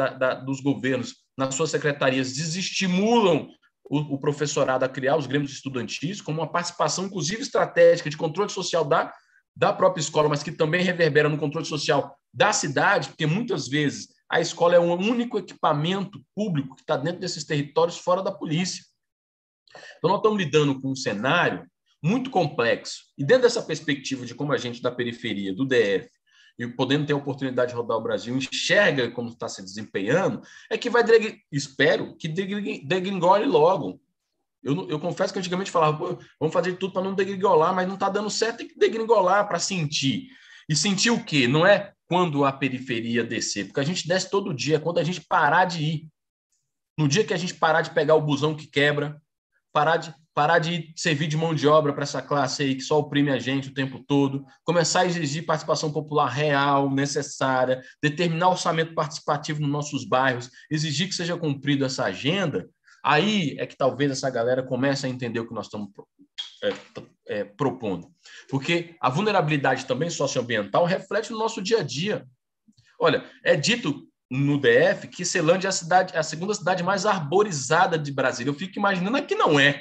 dos governos, nas suas secretarias, desestimulam o professorado a criar os grêmios estudantis como uma participação, inclusive, estratégica de controle social da própria escola, mas que também reverbera no controle social da cidade, porque muitas vezes a escola é um único equipamento público que está dentro desses territórios fora da polícia. Então, nós estamos lidando com um cenário muito complexo. E dentro dessa perspectiva de como a gente da periferia, do DF, e podendo ter a oportunidade de rodar o Brasil, enxerga como está se desempenhando, é que vai, espero, que degringole logo. Eu confesso que antigamente falava, pô, vamos fazer tudo para não degringolar, mas não está dando certo, tem que degringolar para sentir. E sentir o quê? Não é quando a periferia descer, porque a gente desce todo dia, é quando a gente parar de ir. No dia que a gente parar de pegar o busão que quebra, parar de servir de mão de obra para essa classe aí que só oprime a gente o tempo todo, começar a exigir participação popular real, necessária, determinar orçamento participativo nos nossos bairros, exigir que seja cumprida essa agenda, aí é que talvez essa galera comece a entender o que nós estamos propondo. Porque a vulnerabilidade também socioambiental reflete no nosso dia a dia. Olha, é dito no DF que Ceilândia é a segunda cidade mais arborizada de Brasília. Eu fico imaginando que não é.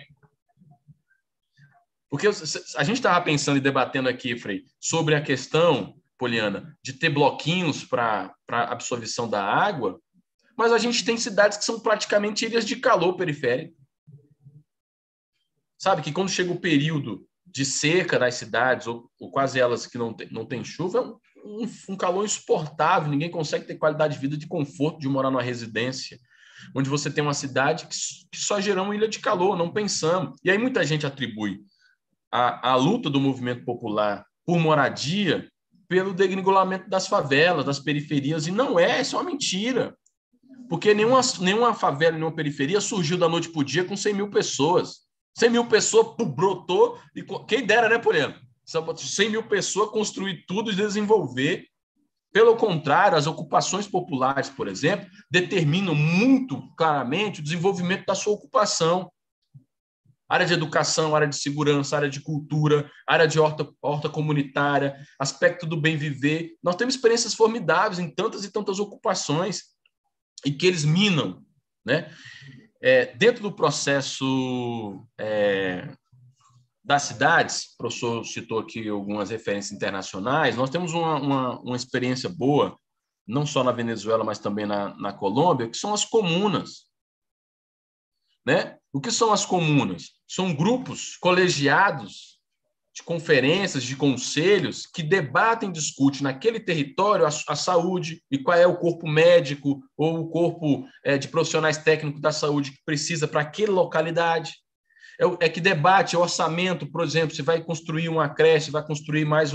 Porque a gente estava pensando e debatendo aqui, Frei, sobre a questão, Poliana, de ter bloquinhos para absorção da água, mas a gente tem cidades que são praticamente ilhas de calor periférico. Sabe, que quando chega o período de seca nas cidades, ou quase elas que não tem chuva, é um calor insuportável, ninguém consegue ter qualidade de vida, de conforto de morar numa residência, onde você tem uma cidade que só gera uma ilha de calor, não pensamos. E aí muita gente atribui a luta do movimento popular por moradia pelo degringolamento das favelas, das periferias, e não é, isso é uma mentira. Porque nenhuma favela, nenhuma periferia surgiu da noite para o dia com 100 mil pessoas. 100 mil pessoas brotou, e quem dera, né, Poliana? 100 mil pessoas construir tudo e desenvolver Pelo contrário, as ocupações populares, por exemplo, determinam muito claramente o desenvolvimento da sua ocupação. Área de educação, área de segurança, área de cultura, área de horta comunitária, aspecto do bem viver. Nós temos experiências formidáveis em tantas e tantas ocupações e que eles minam, né? Dentro do processo das cidades, o professor citou aqui algumas referências internacionais, nós temos uma experiência boa, não só na Venezuela, mas também na Colômbia, que são as comunas. Né? O que são as comunas? São grupos colegiados de conferências, de conselhos, que debatem, discutem naquele território a saúde e qual é o corpo médico ou o corpo de profissionais técnicos da saúde que precisa para aquela localidade. Que debate o orçamento, por exemplo, se vai construir uma creche, vai construir mais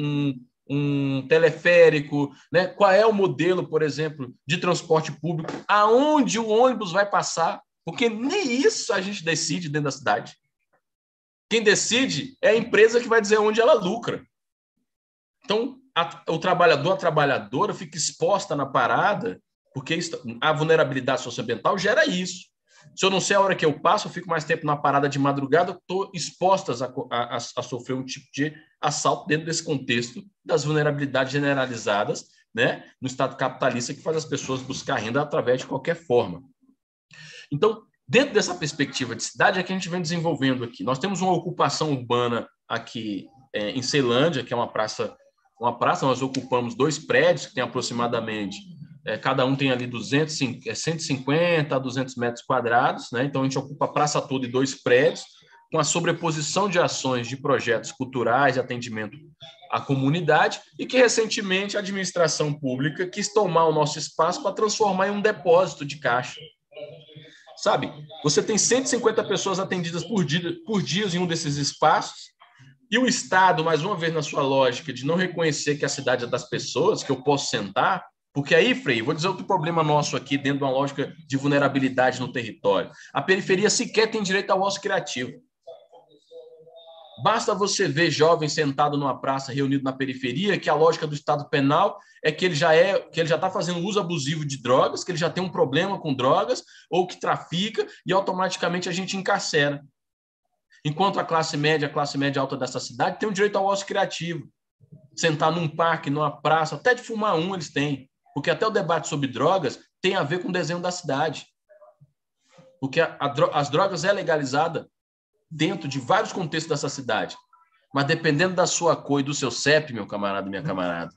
um teleférico, né? Qual é o modelo, por exemplo, de transporte público, aonde o ônibus vai passar, porque nem isso a gente decide dentro da cidade. Quem decide é a empresa que vai dizer onde ela lucra. Então, o trabalhador, a trabalhadora fica exposta na parada, porque a vulnerabilidade socioambiental gera isso. Se eu não sei a hora que eu passo, eu fico mais tempo na parada de madrugada, estou exposta a sofrer um tipo de assalto dentro desse contexto das vulnerabilidades generalizadas, né, no Estado capitalista que faz as pessoas buscar renda através de qualquer forma. Então, dentro dessa perspectiva de cidade é que a gente vem desenvolvendo aqui. Nós temos uma ocupação urbana aqui em Ceilândia, que é uma praça, nós ocupamos 2 prédios que tem aproximadamente, cada um tem ali 150 a 200 metros quadrados, né? Então a gente ocupa a praça toda e 2 prédios, com a sobreposição de ações de projetos culturais de atendimento à comunidade e que recentemente a administração pública quis tomar o nosso espaço para transformar em um depósito de caixa. Sabe, você tem 150 pessoas atendidas por dia em um desses espaços e o Estado, mais uma vez na sua lógica de não reconhecer que a cidade é das pessoas, que eu posso sentar, porque aí, Frei, vou dizer outro problema nosso aqui dentro de uma lógica de vulnerabilidade no território. A periferia sequer tem direito ao ócio criativo. Basta você ver jovens sentados numa praça, reunido na periferia, que a lógica do Estado penal é que ele já está fazendo uso abusivo de drogas, que ele já tem um problema com drogas, ou que trafica, e automaticamente a gente encarcera. Enquanto a classe média alta dessa cidade tem o direito ao ócio criativo. Sentar num parque, numa praça, até de fumar eles têm. Porque até o debate sobre drogas tem a ver com o desenho da cidade. Porque as drogas é legalizada dentro de vários contextos dessa cidade. Mas dependendo da sua cor e do seu CEP, meu camarada e minha camarada,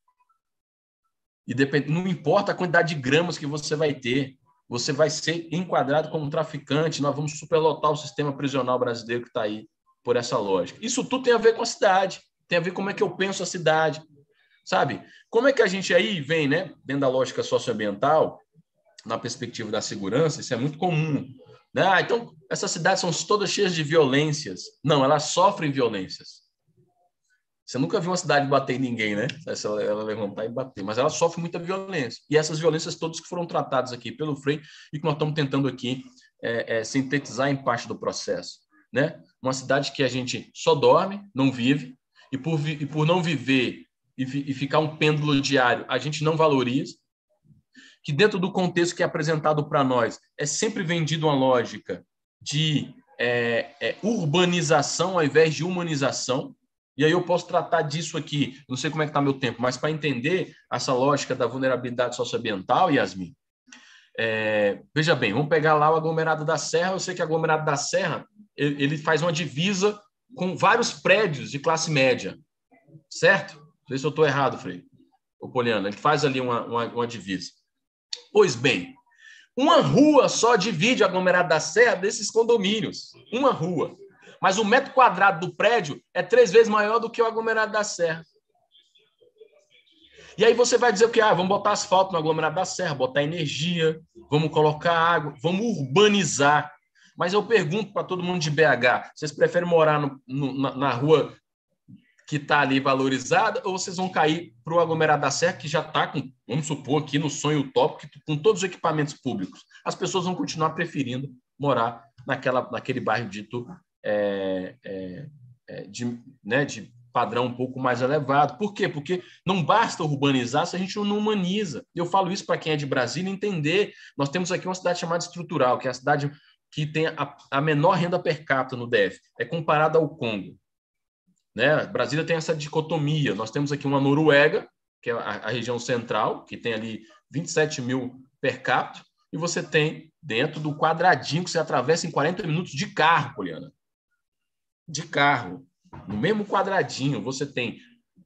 não importa a quantidade de gramas que você vai ter, você vai ser enquadrado como traficante, nós vamos superlotar o sistema prisional brasileiro que está aí, por essa lógica. Isso tudo tem a ver com a cidade, tem a ver com como é que eu penso a cidade, sabe? Como é que a gente aí vem, né, dentro da lógica socioambiental, na perspectiva da segurança, isso é muito comum. Então, essas cidades são todas cheias de violências. Não, elas sofrem violências. Você nunca viu uma cidade bater em ninguém, né? Ela levantar e bater, mas ela sofre muita violência. E essas violências todas que foram tratadas aqui pelo Frei e que nós estamos tentando aqui sintetizar em parte do processo. Né? Uma cidade que a gente só dorme, não vive, e por não viver e ficar um pêndulo diário, a gente não valoriza, que dentro do contexto que é apresentado para nós é sempre vendido uma lógica de urbanização ao invés de humanização. E aí eu posso tratar disso aqui, não sei como é que está meu tempo, mas para entender essa lógica da vulnerabilidade socioambiental, Yasmin, veja bem, vamos pegar lá o aglomerado da Serra. Eu sei que o aglomerado da Serra ele faz uma divisa com vários prédios de classe média, certo? Não sei se eu estou errado, Frei. O Poliana, ele faz ali uma divisa. Pois bem, uma rua só divide o aglomerado da Serra desses condomínios. Uma rua. Mas o metro quadrado do prédio é 3 vezes maior do que o aglomerado da Serra. E aí você vai dizer o quê? Vamos botar asfalto no aglomerado da Serra, botar energia, vamos colocar água, vamos urbanizar. Mas eu pergunto para todo mundo de BH, vocês preferem morar na rua que está ali valorizada, ou vocês vão cair para o aglomerado da Serra, que já está com, vamos supor, aqui no sonho utópico, com todos os equipamentos públicos? As pessoas vão continuar preferindo morar naquele bairro dito de padrão um pouco mais elevado. Por quê? Porque não basta urbanizar se a gente não humaniza. Eu falo isso para quem é de Brasília entender. Nós temos aqui uma cidade chamada Estrutural, que é a cidade que tem a menor renda per capita no DF. É comparada ao Congo. Né? Brasília tem essa dicotomia. Nós temos aqui uma Noruega, que é a região central, que tem ali 27 mil per capita, e você tem dentro do quadradinho que você atravessa em 40 minutos de carro, Poliana. De carro. No mesmo quadradinho, você tem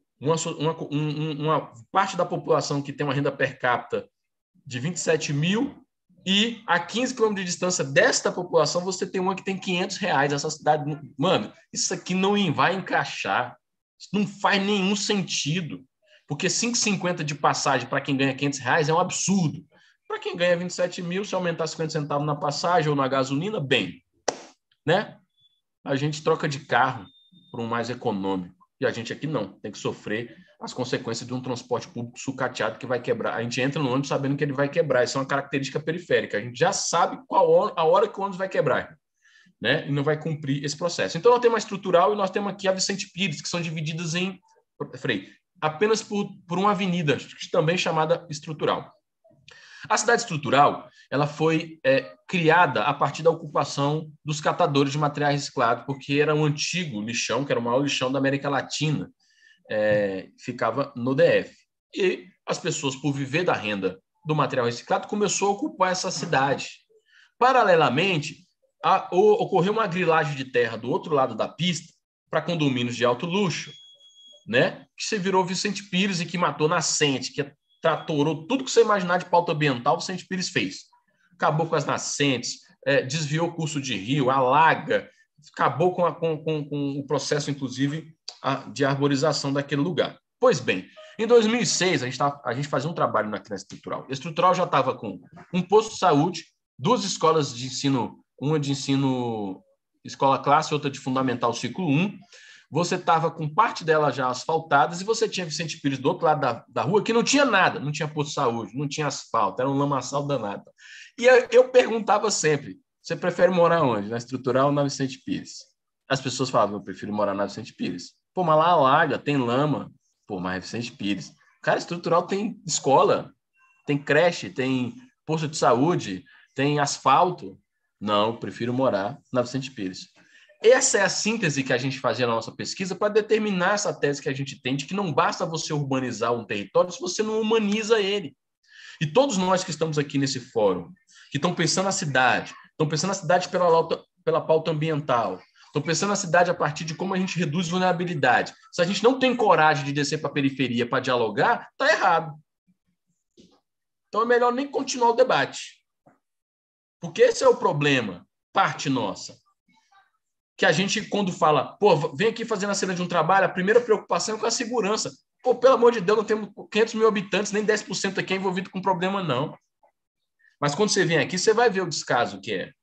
uma parte da população que tem uma renda per capita de 27 mil e a 15 quilômetros de distância desta população você tem uma que tem R$500. Essa cidade, mano, isso aqui não vai encaixar. Isso não faz nenhum sentido. Porque R$5,50 de passagem para quem ganha R$500 é um absurdo. Para quem ganha 27 mil, se aumentar 50 centavos na passagem ou na gasolina, bem, né? A gente troca de carro por um mais econômico. E a gente aqui não, tem que sofrer as consequências de um transporte público sucateado que vai quebrar. A gente entra no ônibus sabendo que ele vai quebrar. Isso é uma característica periférica. A gente já sabe a hora que o ônibus vai quebrar, né? E não vai cumprir esse processo. Então, nós temos a Estrutural e nós temos aqui a Vicente Pires, que são divididas em, apenas por uma avenida, também chamada Estrutural. A cidade Estrutural ela foi criada a partir da ocupação dos catadores de material reciclado, porque era um antigo lixão, que era o maior lixão da América Latina, ficava no DF. E as pessoas, por viver da renda do material reciclado, começou a ocupar essa cidade. Paralelamente, ocorreu uma grilagem de terra do outro lado da pista para condomínios de alto luxo, né? Que se virou Vicente Pires e que matou nascente, que tratorou tudo que você imaginar de pauta ambiental, o Vicente Pires fez. Acabou com as nascentes, desviou o curso de rio, alaga, acabou com o processo, inclusive, de arborização daquele lugar. Pois bem, em 2006, a gente fazia um trabalho na Estrutural. A Estrutural já estava com um posto de saúde, 2 escolas de ensino, uma de ensino escola classe, outra de fundamental ciclo 1, você estava com parte delas já asfaltadas e você tinha Vicente Pires do outro lado da rua que não tinha nada, não tinha posto de saúde, não tinha asfalto, era um lamaçal danado. E eu perguntava sempre, você prefere morar onde? Na Estrutural ou na Vicente Pires? As pessoas falavam, eu prefiro morar na Vicente Pires. Pô, mas lá alaga, tem lama. Pô, mas é Vicente Pires. Cara, Estrutural tem escola, tem creche, tem posto de saúde, tem asfalto. Não, eu prefiro morar na Vicente Pires. Essa é a síntese que a gente fazia na nossa pesquisa para determinar essa tese que a gente tem de que não basta você urbanizar um território se você não humaniza ele. E todos nós que estamos aqui nesse fórum, que estão pensando na cidade, estão pensando na cidade pela pauta ambiental, estão pensando na cidade a partir de como a gente reduz vulnerabilidade. Se a gente não tem coragem de descer para a periferia para dialogar, está errado. Então é melhor nem continuar o debate. Porque esse é o problema, parte nossa. Que a gente, quando fala, pô, vem aqui fazendo a cena de um trabalho, a primeira preocupação é com a segurança. Pô, pelo amor de Deus, não temos 500 mil habitantes, nem 10% aqui é envolvido com problema, não. Mas quando você vem aqui, você vai ver o descaso que é.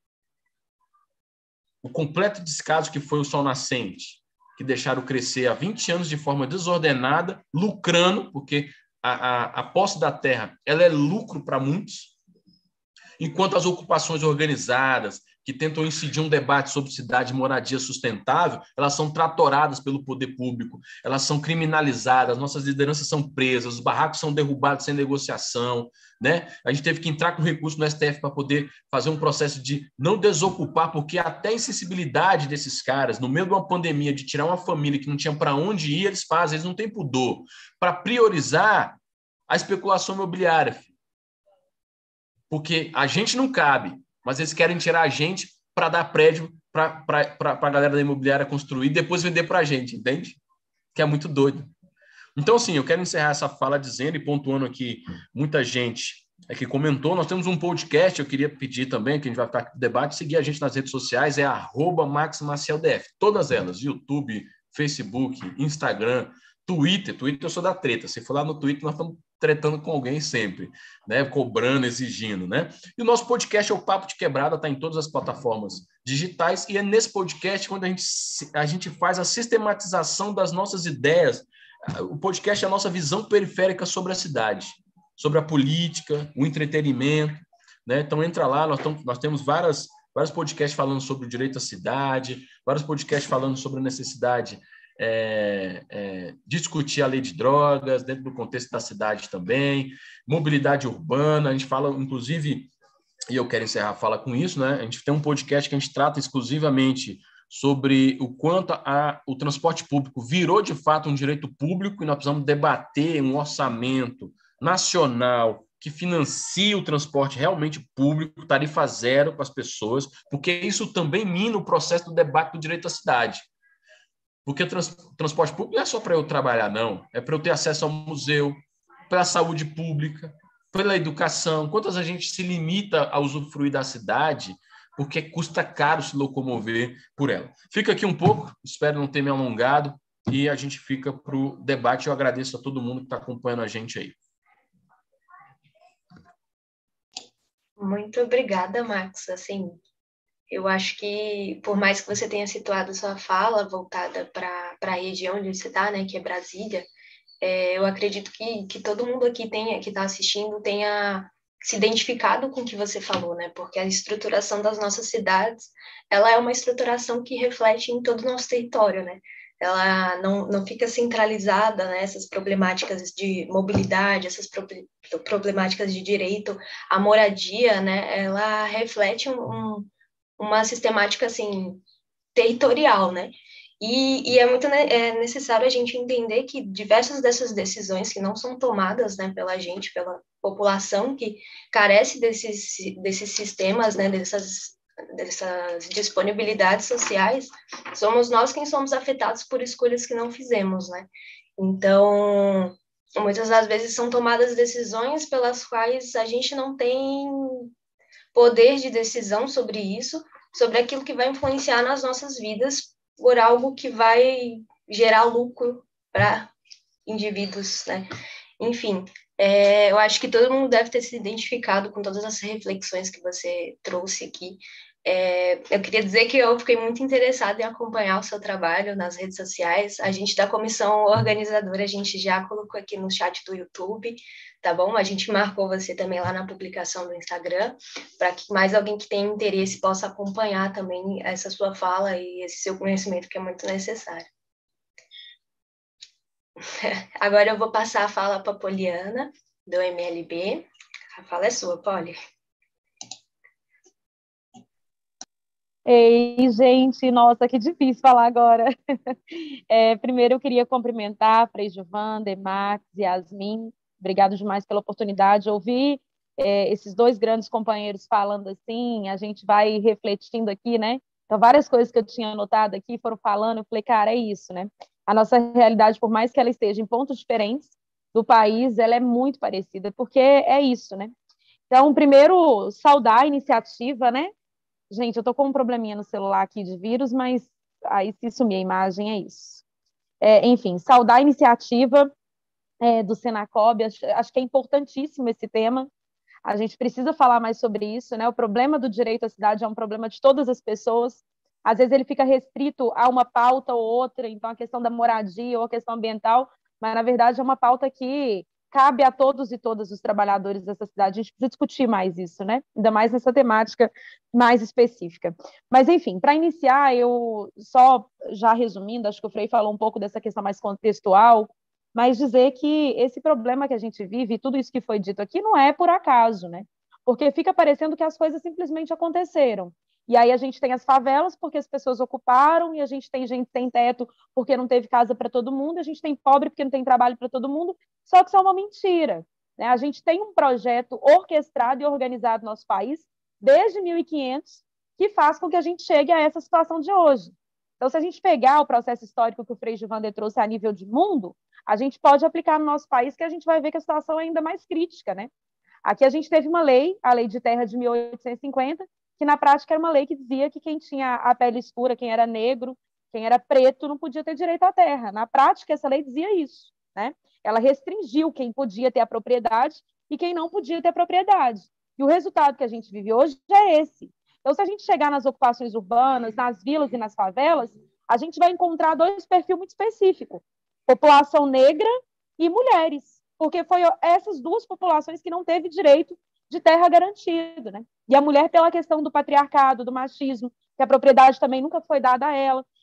O completo descaso que foi o sol nascente, que deixaram crescer há 20 anos de forma desordenada, lucrando, porque a posse da terra ela é lucro para muitos, enquanto as ocupações organizadas, que tentam incidir um debate sobre cidade e moradia sustentável, elas são tratoradas pelo poder público, elas são criminalizadas, nossas lideranças são presas, os barracos são derrubados sem negociação, né? A gente teve que entrar com recurso no STF para poder fazer um processo de não desocupar, porque até a insensibilidade desses caras, no meio de uma pandemia, de tirar uma família que não tinha para onde ir, eles fazem, eles não têm pudor, para priorizar a especulação imobiliária. Filho. Porque a gente não cabe, mas eles querem tirar a gente para dar prédio para a galera da imobiliária construir e depois vender para a gente, entende? Que é muito doido. Então, assim, eu quero encerrar essa fala dizendo e pontuando aqui muita gente que comentou. Nós temos um podcast, eu queria pedir também, que a gente vai ficar aqui no debate, seguir a gente nas redes sociais, é @MaxMacielDF. Todas elas, YouTube, Facebook, Instagram, Twitter eu sou da treta. Se for lá no Twitter, nós estamos tretando com alguém sempre, né? Cobrando, exigindo, né? E o nosso podcast é o Papo de Quebrada, está em todas as plataformas digitais, e é nesse podcast quando a gente faz a sistematização das nossas ideias. O podcast é a nossa visão periférica sobre a cidade, sobre a política, o entretenimento, né? Então entra lá, nós temos vários podcasts falando sobre o direito à cidade, vários podcasts falando sobre a necessidade discutir a lei de drogas dentro do contexto da cidade também, mobilidade urbana. A gente fala, inclusive, e eu quero encerrar a fala com isso, né? A gente tem um podcast que a gente trata exclusivamente sobre o quanto o transporte público virou, de fato, um direito público, e nós precisamos debater um orçamento nacional que financie o transporte realmente público, tarifa zero para as pessoas, porque isso também mina o processo do debate do direito à cidade. Porque o transporte público não é só para eu trabalhar, não. É para eu ter acesso ao museu, para a saúde pública, pela educação. Quantas a gente se limita a usufruir da cidade porque custa caro se locomover por ela. Fica aqui um pouco, espero não ter me alongado, e a gente fica para o debate. Eu agradeço a todo mundo que está acompanhando a gente aí. Muito obrigada, Max. Assim, eu acho que, por mais que você tenha situado sua fala voltada para a região onde você está, né, que é Brasília, eu acredito que todo mundo aqui que está assistindo tenha se identificado com o que você falou, né? Porque a estruturação das nossas cidades, ela é uma estruturação que reflete em todo o nosso território, né? Ela não fica centralizada, né? Essas problemáticas de mobilidade, essas problemáticas de direito à moradia, né? Ela reflete uma sistemática, assim, territorial, né? E é muito necessário a gente entender que diversas dessas decisões que não são tomadas, né, pela gente, pela população que carece desses sistemas, né, dessas disponibilidades sociais, somos nós quem somos afetados por escolhas que não fizemos, né? Então, muitas das vezes são tomadas decisões pelas quais a gente não tem poder de decisão sobre isso, sobre aquilo que vai influenciar nas nossas vidas, por algo que vai gerar lucro para indivíduos, né? Enfim, eu acho que todo mundo deve ter se identificado com todas as reflexões que você trouxe aqui. Eu queria dizer que eu fiquei muito interessada em acompanhar o seu trabalho nas redes sociais. A gente da comissão organizadora, a gente já colocou aqui no chat do YouTube, tá bom? A gente marcou você também lá na publicação do Instagram, para que mais alguém que tenha interesse possa acompanhar também essa sua fala e esse seu conhecimento, que é muito necessário. Agora eu vou passar a fala para a Poliana, do MLB. A fala é sua, Poli. Ei, gente, nossa, que difícil falar agora. Primeiro eu queria cumprimentar a Frei Giovanna, Max, Yasmin. Obrigado demais pela oportunidade de ouvir esses dois grandes companheiros falando assim, a gente vai refletindo aqui, né? Então, várias coisas que eu tinha anotado aqui foram falando, eu falei, cara, é isso, né? A nossa realidade, por mais que ela esteja em pontos diferentes do país, ela é muito parecida, porque é isso, né? Então, primeiro, saudar a iniciativa, né? Gente, eu tô com um probleminha no celular aqui de vírus, mas aí se sumir a imagem é isso. Enfim, saudar a iniciativa do Senacob, acho que é importantíssimo esse tema. A gente precisa falar mais sobre isso, né? O problema do direito à cidade é um problema de todas as pessoas. Às vezes ele fica restrito a uma pauta ou outra, então a questão da moradia ou a questão ambiental, mas na verdade é uma pauta que cabe a todos e todas os trabalhadores dessa cidade. A gente precisa discutir mais isso, né? Ainda mais nessa temática mais específica. Mas, enfim, para iniciar, eu só já resumindo, acho que o Frei falou um pouco dessa questão mais contextual, mas dizer que esse problema que a gente vive, tudo isso que foi dito aqui, não é por acaso, né? Porque fica parecendo que as coisas simplesmente aconteceram. E aí a gente tem as favelas porque as pessoas ocuparam, e a gente tem gente sem teto porque não teve casa para todo mundo, a gente tem pobre porque não tem trabalho para todo mundo, só que isso é uma mentira, né? A gente tem um projeto orquestrado e organizado no nosso país desde 1500 que faz com que a gente chegue a essa situação de hoje. Então, se a gente pegar o processo histórico que o Frei Giovanna trouxe a nível de mundo, a gente pode aplicar no nosso país, que a gente vai ver que a situação é ainda mais crítica, né? Aqui a gente teve uma lei, a Lei de Terra de 1850, que na prática era uma lei que dizia que quem tinha a pele escura, quem era negro, quem era preto, não podia ter direito à terra. Na prática, essa lei dizia isso, né? Ela restringiu quem podia ter a propriedade e quem não podia ter a propriedade. E o resultado que a gente vive hoje é esse. Então, se a gente chegar nas ocupações urbanas, nas vilas e nas favelas, a gente vai encontrar dois perfis muito específicos: população negra e mulheres, porque foi essas duas populações que não teve direito de terra garantido, né? E a mulher, pela questão do patriarcado, do machismo, que a propriedade também nunca foi dada a ela.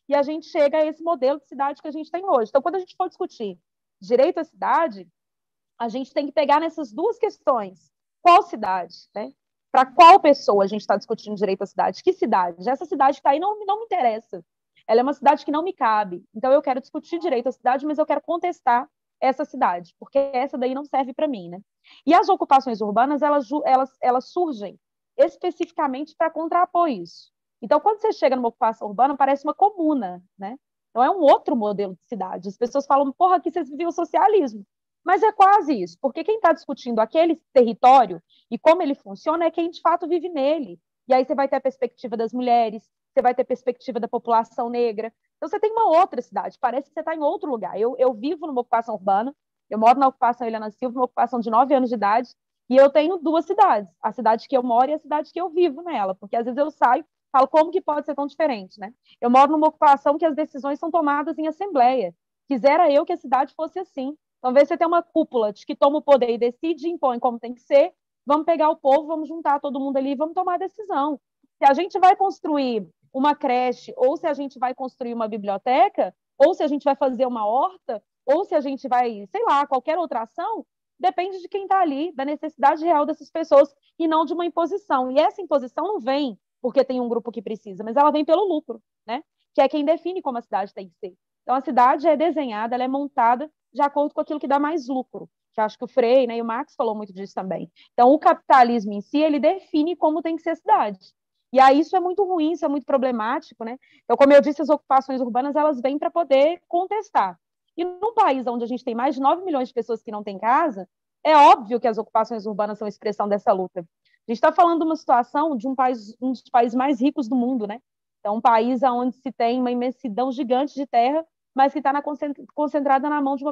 e a gente chega a esse modelo de cidade que a gente tem hoje. Então, quando a gente for discutir direito à cidade, a gente tem que pegar nessas duas questões. Qual cidade, né? Para qual pessoa a gente está discutindo direito à cidade? Que cidade? Essa cidade que está aí não me interessa. Ela é uma cidade que não me cabe. Então, eu quero discutir direito à cidade, mas eu quero contestar essa cidade, porque essa daí não serve para mim, né? E as ocupações urbanas, elas surgem especificamente para contrapor isso. Então, quando você chega numa ocupação urbana, parece uma comuna, né? Então, é um outro modelo de cidade. As pessoas falam, porra, aqui vocês viviam o socialismo. Mas é quase isso, porque quem está discutindo aquele território e como ele funciona é quem, de fato, vive nele. E aí você vai ter a perspectiva das mulheres, você vai ter a perspectiva da população negra. Então, você tem uma outra cidade, parece que você está em outro lugar. Eu vivo numa ocupação urbana, eu moro na ocupação Helena Silva, uma ocupação de 9 anos de idade, e eu tenho duas cidades, a cidade que eu moro e a cidade que eu vivo nela, porque às vezes eu saio, falo, como que pode ser tão diferente, né? Eu moro numa ocupação que as decisões são tomadas em assembleia. Quisera eu que a cidade fosse assim. Então, às vezes você tem uma cúpula de que toma o poder e decide, impõe como tem que ser, vamos pegar o povo, vamos juntar todo mundo ali e vamos tomar a decisão. Se a gente vai construir uma creche, ou se a gente vai construir uma biblioteca, ou se a gente vai fazer uma horta, ou se a gente vai, sei lá, qualquer outra ação, depende de quem está ali, da necessidade real dessas pessoas, e não de uma imposição. E essa imposição não vem porque tem um grupo que precisa, mas ela vem pelo lucro, né? Que é quem define como a cidade tem que ser. Então, a cidade é desenhada, ela é montada de acordo com aquilo que dá mais lucro, que acho que o Frei, né, e o Marx falou muito disso também. Então, o capitalismo em si, ele define como tem que ser a cidade. E aí isso é muito ruim, isso é muito problemático, né? Então, como eu disse, as ocupações urbanas, elas vêm para poder contestar. E num país onde a gente tem mais de 9 milhões de pessoas que não têm casa, é óbvio que as ocupações urbanas são expressão dessa luta. A gente está falando de uma situação de um dos países mais ricos do mundo, né? Então, um país onde se tem uma imensidão gigante de terra, mas que está concentrada na mão de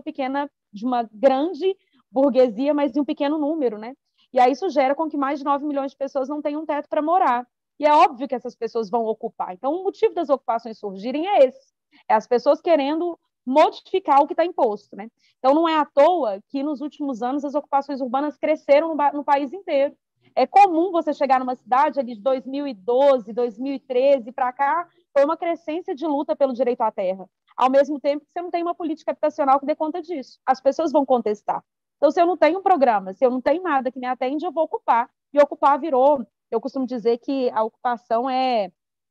uma grande burguesia, mas de um pequeno número, né? E aí isso gera com que mais de 9 milhões de pessoas não tenham um teto para morar. E é óbvio que essas pessoas vão ocupar. Então, o motivo das ocupações surgirem é esse. É as pessoas querendo modificar o que está imposto, né? Então, não é à toa que, nos últimos anos, as ocupações urbanas cresceram no país inteiro. É comum você chegar numa cidade ali de 2012, 2013 para cá, foi uma crescência de luta pelo direito à terra. Ao mesmo tempo que você não tem uma política habitacional que dê conta disso. As pessoas vão contestar. Então, se eu não tenho um programa, se eu não tenho nada que me atende, eu vou ocupar. E ocupar virou... Eu costumo dizer que a ocupação é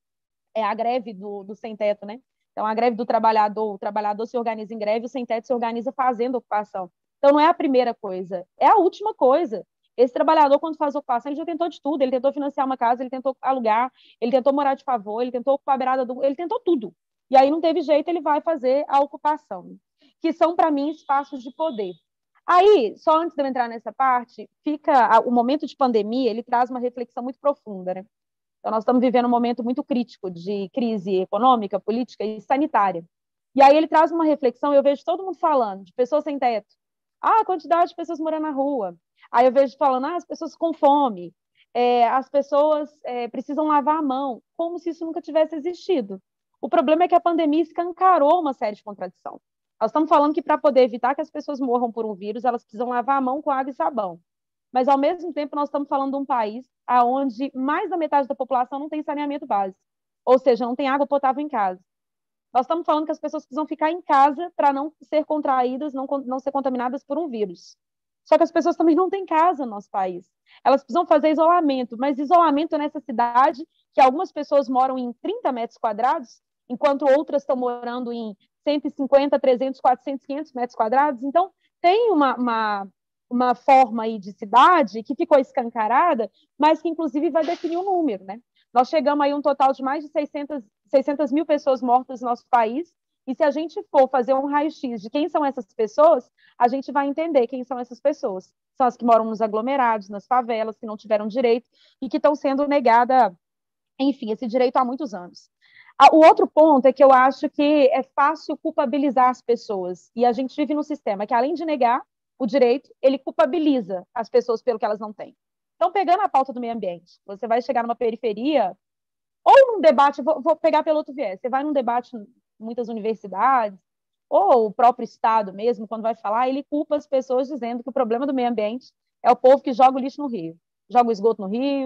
a greve do sem-teto, né? Então, a greve do trabalhador, o trabalhador se organiza em greve, o sem-teto se organiza fazendo ocupação. Então, não é a primeira coisa, é a última coisa. Esse trabalhador, quando faz ocupação, ele já tentou de tudo. Ele tentou financiar uma casa, ele tentou alugar, ele tentou morar de favor, ele tentou ocupar a beirada ele tentou tudo. E aí não teve jeito, ele vai fazer a ocupação, que são, para mim, espaços de poder. Aí, só antes de eu entrar nessa parte, o momento de pandemia, ele traz uma reflexão muito profunda, né? Então, nós estamos vivendo um momento muito crítico de crise econômica, política e sanitária. E aí ele traz uma reflexão, eu vejo todo mundo falando de pessoas sem teto. A quantidade de pessoas morando na rua. Aí eu vejo falando, as pessoas com fome, as pessoas precisam lavar a mão, como se isso nunca tivesse existido. O problema é que a pandemia escancarou uma série de contradições. Nós estamos falando que para poder evitar que as pessoas morram por um vírus, elas precisam lavar a mão com água e sabão. Mas, ao mesmo tempo, nós estamos falando de um país onde mais da metade da população não tem saneamento básico. Ou seja, não tem água potável em casa. Nós estamos falando que as pessoas precisam ficar em casa para não ser contraídas, não ser contaminadas por um vírus. Só que as pessoas também não têm casa no nosso país. Elas precisam fazer isolamento, mas isolamento nessa cidade, que algumas pessoas moram em 30 metros quadrados, enquanto outras estão morando em 150, 300, 400, 500 metros quadrados. Então, tem uma forma aí de cidade que ficou escancarada, mas que, inclusive, vai definir o número, né? Nós chegamos aí a um total de mais de 600 mil pessoas mortas no nosso país, e se a gente for fazer um raio-x de quem são essas pessoas, a gente vai entender quem são essas pessoas. São as que moram nos aglomerados, nas favelas, que não tiveram direito e que estão sendo negada, enfim, esse direito há muitos anos. O outro ponto é que eu acho que é fácil culpabilizar as pessoas, e a gente vive num sistema que, além de negar o direito, ele culpabiliza as pessoas pelo que elas não têm. Então, pegando a pauta do meio ambiente, você vai chegar numa periferia, ou num debate, vou pegar pelo outro viés, você vai num debate em muitas universidades, ou o próprio Estado mesmo, quando vai falar, ele culpa as pessoas dizendo que o problema do meio ambiente é o povo que joga o lixo no rio, joga o esgoto no rio,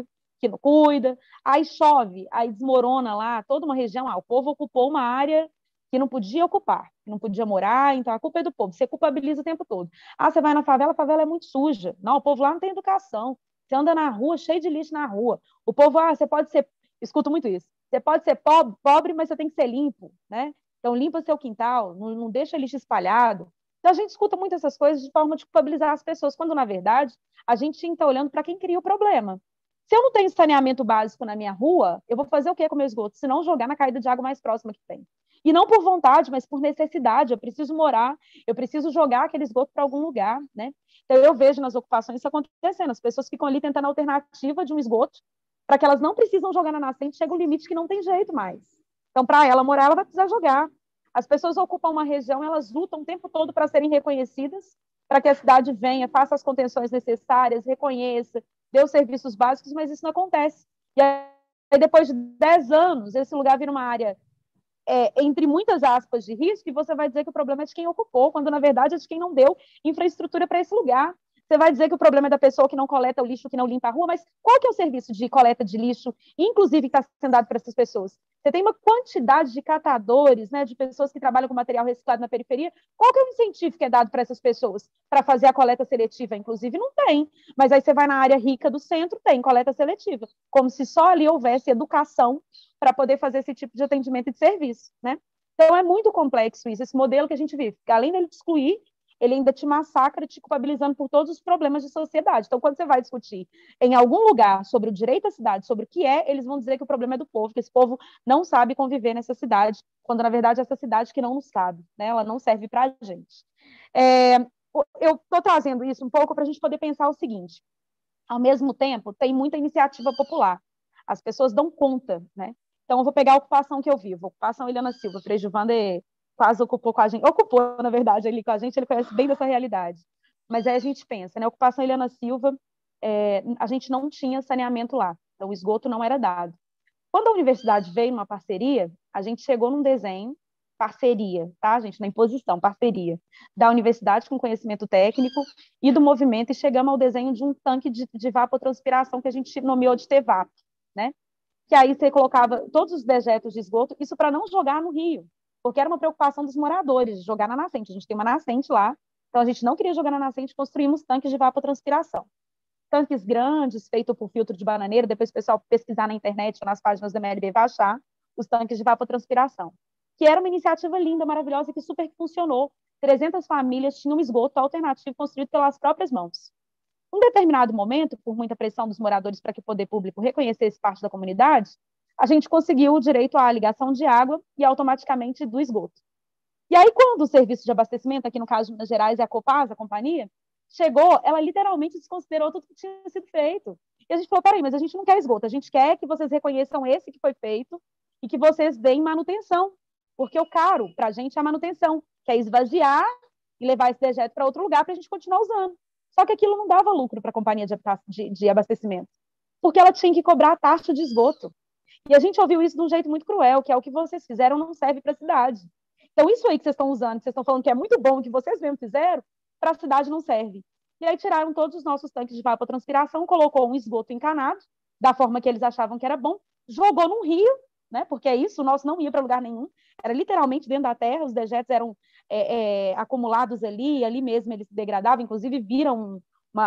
que não cuida, aí chove, aí desmorona lá toda uma região, o povo ocupou uma área que não podia ocupar, que não podia morar, então a culpa é do povo, você culpabiliza o tempo todo. Você vai na favela, a favela é muito suja, não, o povo lá não tem educação, você anda na rua, cheio de lixo na rua, o povo, você pode ser, escuto muito isso, você pode ser pobre, mas você tem que ser limpo, né? Então limpa seu quintal, não deixa lixo espalhado. Então a gente escuta muito essas coisas de forma de culpabilizar as pessoas, quando na verdade a gente tinha que estar olhando para quem cria o problema. Se eu não tenho saneamento básico na minha rua, eu vou fazer o quê com o meu esgoto? Se não jogar na caída de água mais próxima que tem. E não por vontade, mas por necessidade. Eu preciso morar, eu preciso jogar aquele esgoto para algum lugar, né? Então eu vejo nas ocupações isso acontecendo. As pessoas ficam ali tentando a alternativa de um esgoto para que elas não precisam jogar na nascente, chega um limite que não tem jeito mais. Então, para ela morar, ela vai precisar jogar. As pessoas ocupam uma região, elas lutam o tempo todo para serem reconhecidas, para que a cidade venha, faça as contenções necessárias, reconheça, dê os serviços básicos, mas isso não acontece. E aí, depois de 10 anos, esse lugar vira uma área, entre muitas aspas, de risco, e você vai dizer que o problema é de quem ocupou, quando, na verdade, é de quem não deu infraestrutura para esse lugar. Você vai dizer que o problema é da pessoa que não coleta o lixo, que não limpa a rua, mas qual que é o serviço de coleta de lixo, inclusive, que está sendo dado para essas pessoas? Você tem uma quantidade de catadores, né, de pessoas que trabalham com material reciclado na periferia. Qual que é o incentivo que é dado para essas pessoas para fazer a coleta seletiva? Inclusive, não tem. Mas aí você vai na área rica do centro, tem coleta seletiva. Como se só ali houvesse educação para poder fazer esse tipo de atendimento e de serviço, né? Então, é muito complexo isso, esse modelo que a gente vive. Além dele te excluir, ele ainda te massacra, te culpabilizando por todos os problemas de sociedade. Então, quando você vai discutir em algum lugar sobre o direito à cidade, sobre o que é, eles vão dizer que o problema é do povo, que esse povo não sabe conviver nessa cidade, quando, na verdade, essa cidade que não nos cabe, né? Ela não serve para a gente. Eu estou trazendo isso um pouco para a gente poder pensar o seguinte: ao mesmo tempo, tem muita iniciativa popular. As pessoas dão conta, né? Então, eu vou pegar a ocupação que eu vivo. A ocupação Eliana Silva, Frei Gilvander quase ocupou com a gente. Ocupou, na verdade, ele com a gente, ele conhece bem dessa realidade. Mas aí a gente pensa, né? A ocupação Eliana Silva, a gente não tinha saneamento lá. Então, o esgoto não era dado. Quando a universidade veio numa parceria, a gente chegou num desenho, parceria, tá, gente? Na imposição, parceria, da universidade com conhecimento técnico e do movimento, e chegamos ao desenho de um tanque de evapotranspiração que a gente nomeou de TEVAP, né? Que aí você colocava todos os dejetos de esgoto, isso para não jogar no rio, porque era uma preocupação dos moradores, de jogar na nascente. A gente tem uma nascente lá, então a gente não queria jogar na nascente, construímos tanques de evapotranspiração. Tanques grandes, feitos por filtro de bananeira, depois o pessoal pesquisar na internet ou nas páginas da MLB vai achar os tanques de evapotranspiração, que era uma iniciativa linda, maravilhosa, que super funcionou. 300 famílias tinham esgoto alternativo construído pelas próprias mãos. Em um determinado momento, por muita pressão dos moradores para que o poder público reconhecesse parte da comunidade, a gente conseguiu o direito à ligação de água e automaticamente do esgoto. E aí, quando o serviço de abastecimento, aqui no caso de Minas Gerais, é a Copasa, a companhia, chegou, ela literalmente desconsiderou tudo que tinha sido feito. E a gente falou, peraí, mas a gente não quer esgoto, a gente quer que vocês reconheçam esse que foi feito e que vocês deem manutenção, porque o caro para a gente é a manutenção, que é esvaziar e levar esse dejeto para outro lugar para a gente continuar usando. Só que aquilo não dava lucro para a companhia de abastecimento, porque ela tinha que cobrar a taxa de esgoto. E a gente ouviu isso de um jeito muito cruel, que é o que vocês fizeram não serve para a cidade. Então, isso aí que vocês estão usando, que vocês estão falando que é muito bom, que vocês mesmos fizeram, para a cidade não serve. E aí tiraram todos os nossos tanques de evapotranspiração, colocou um esgoto encanado, da forma que eles achavam que era bom, jogou num rio, né? Porque é isso, o nosso não ia para lugar nenhum, era literalmente dentro da terra, os dejetos eram acumulados ali mesmo eles se degradavam, inclusive viram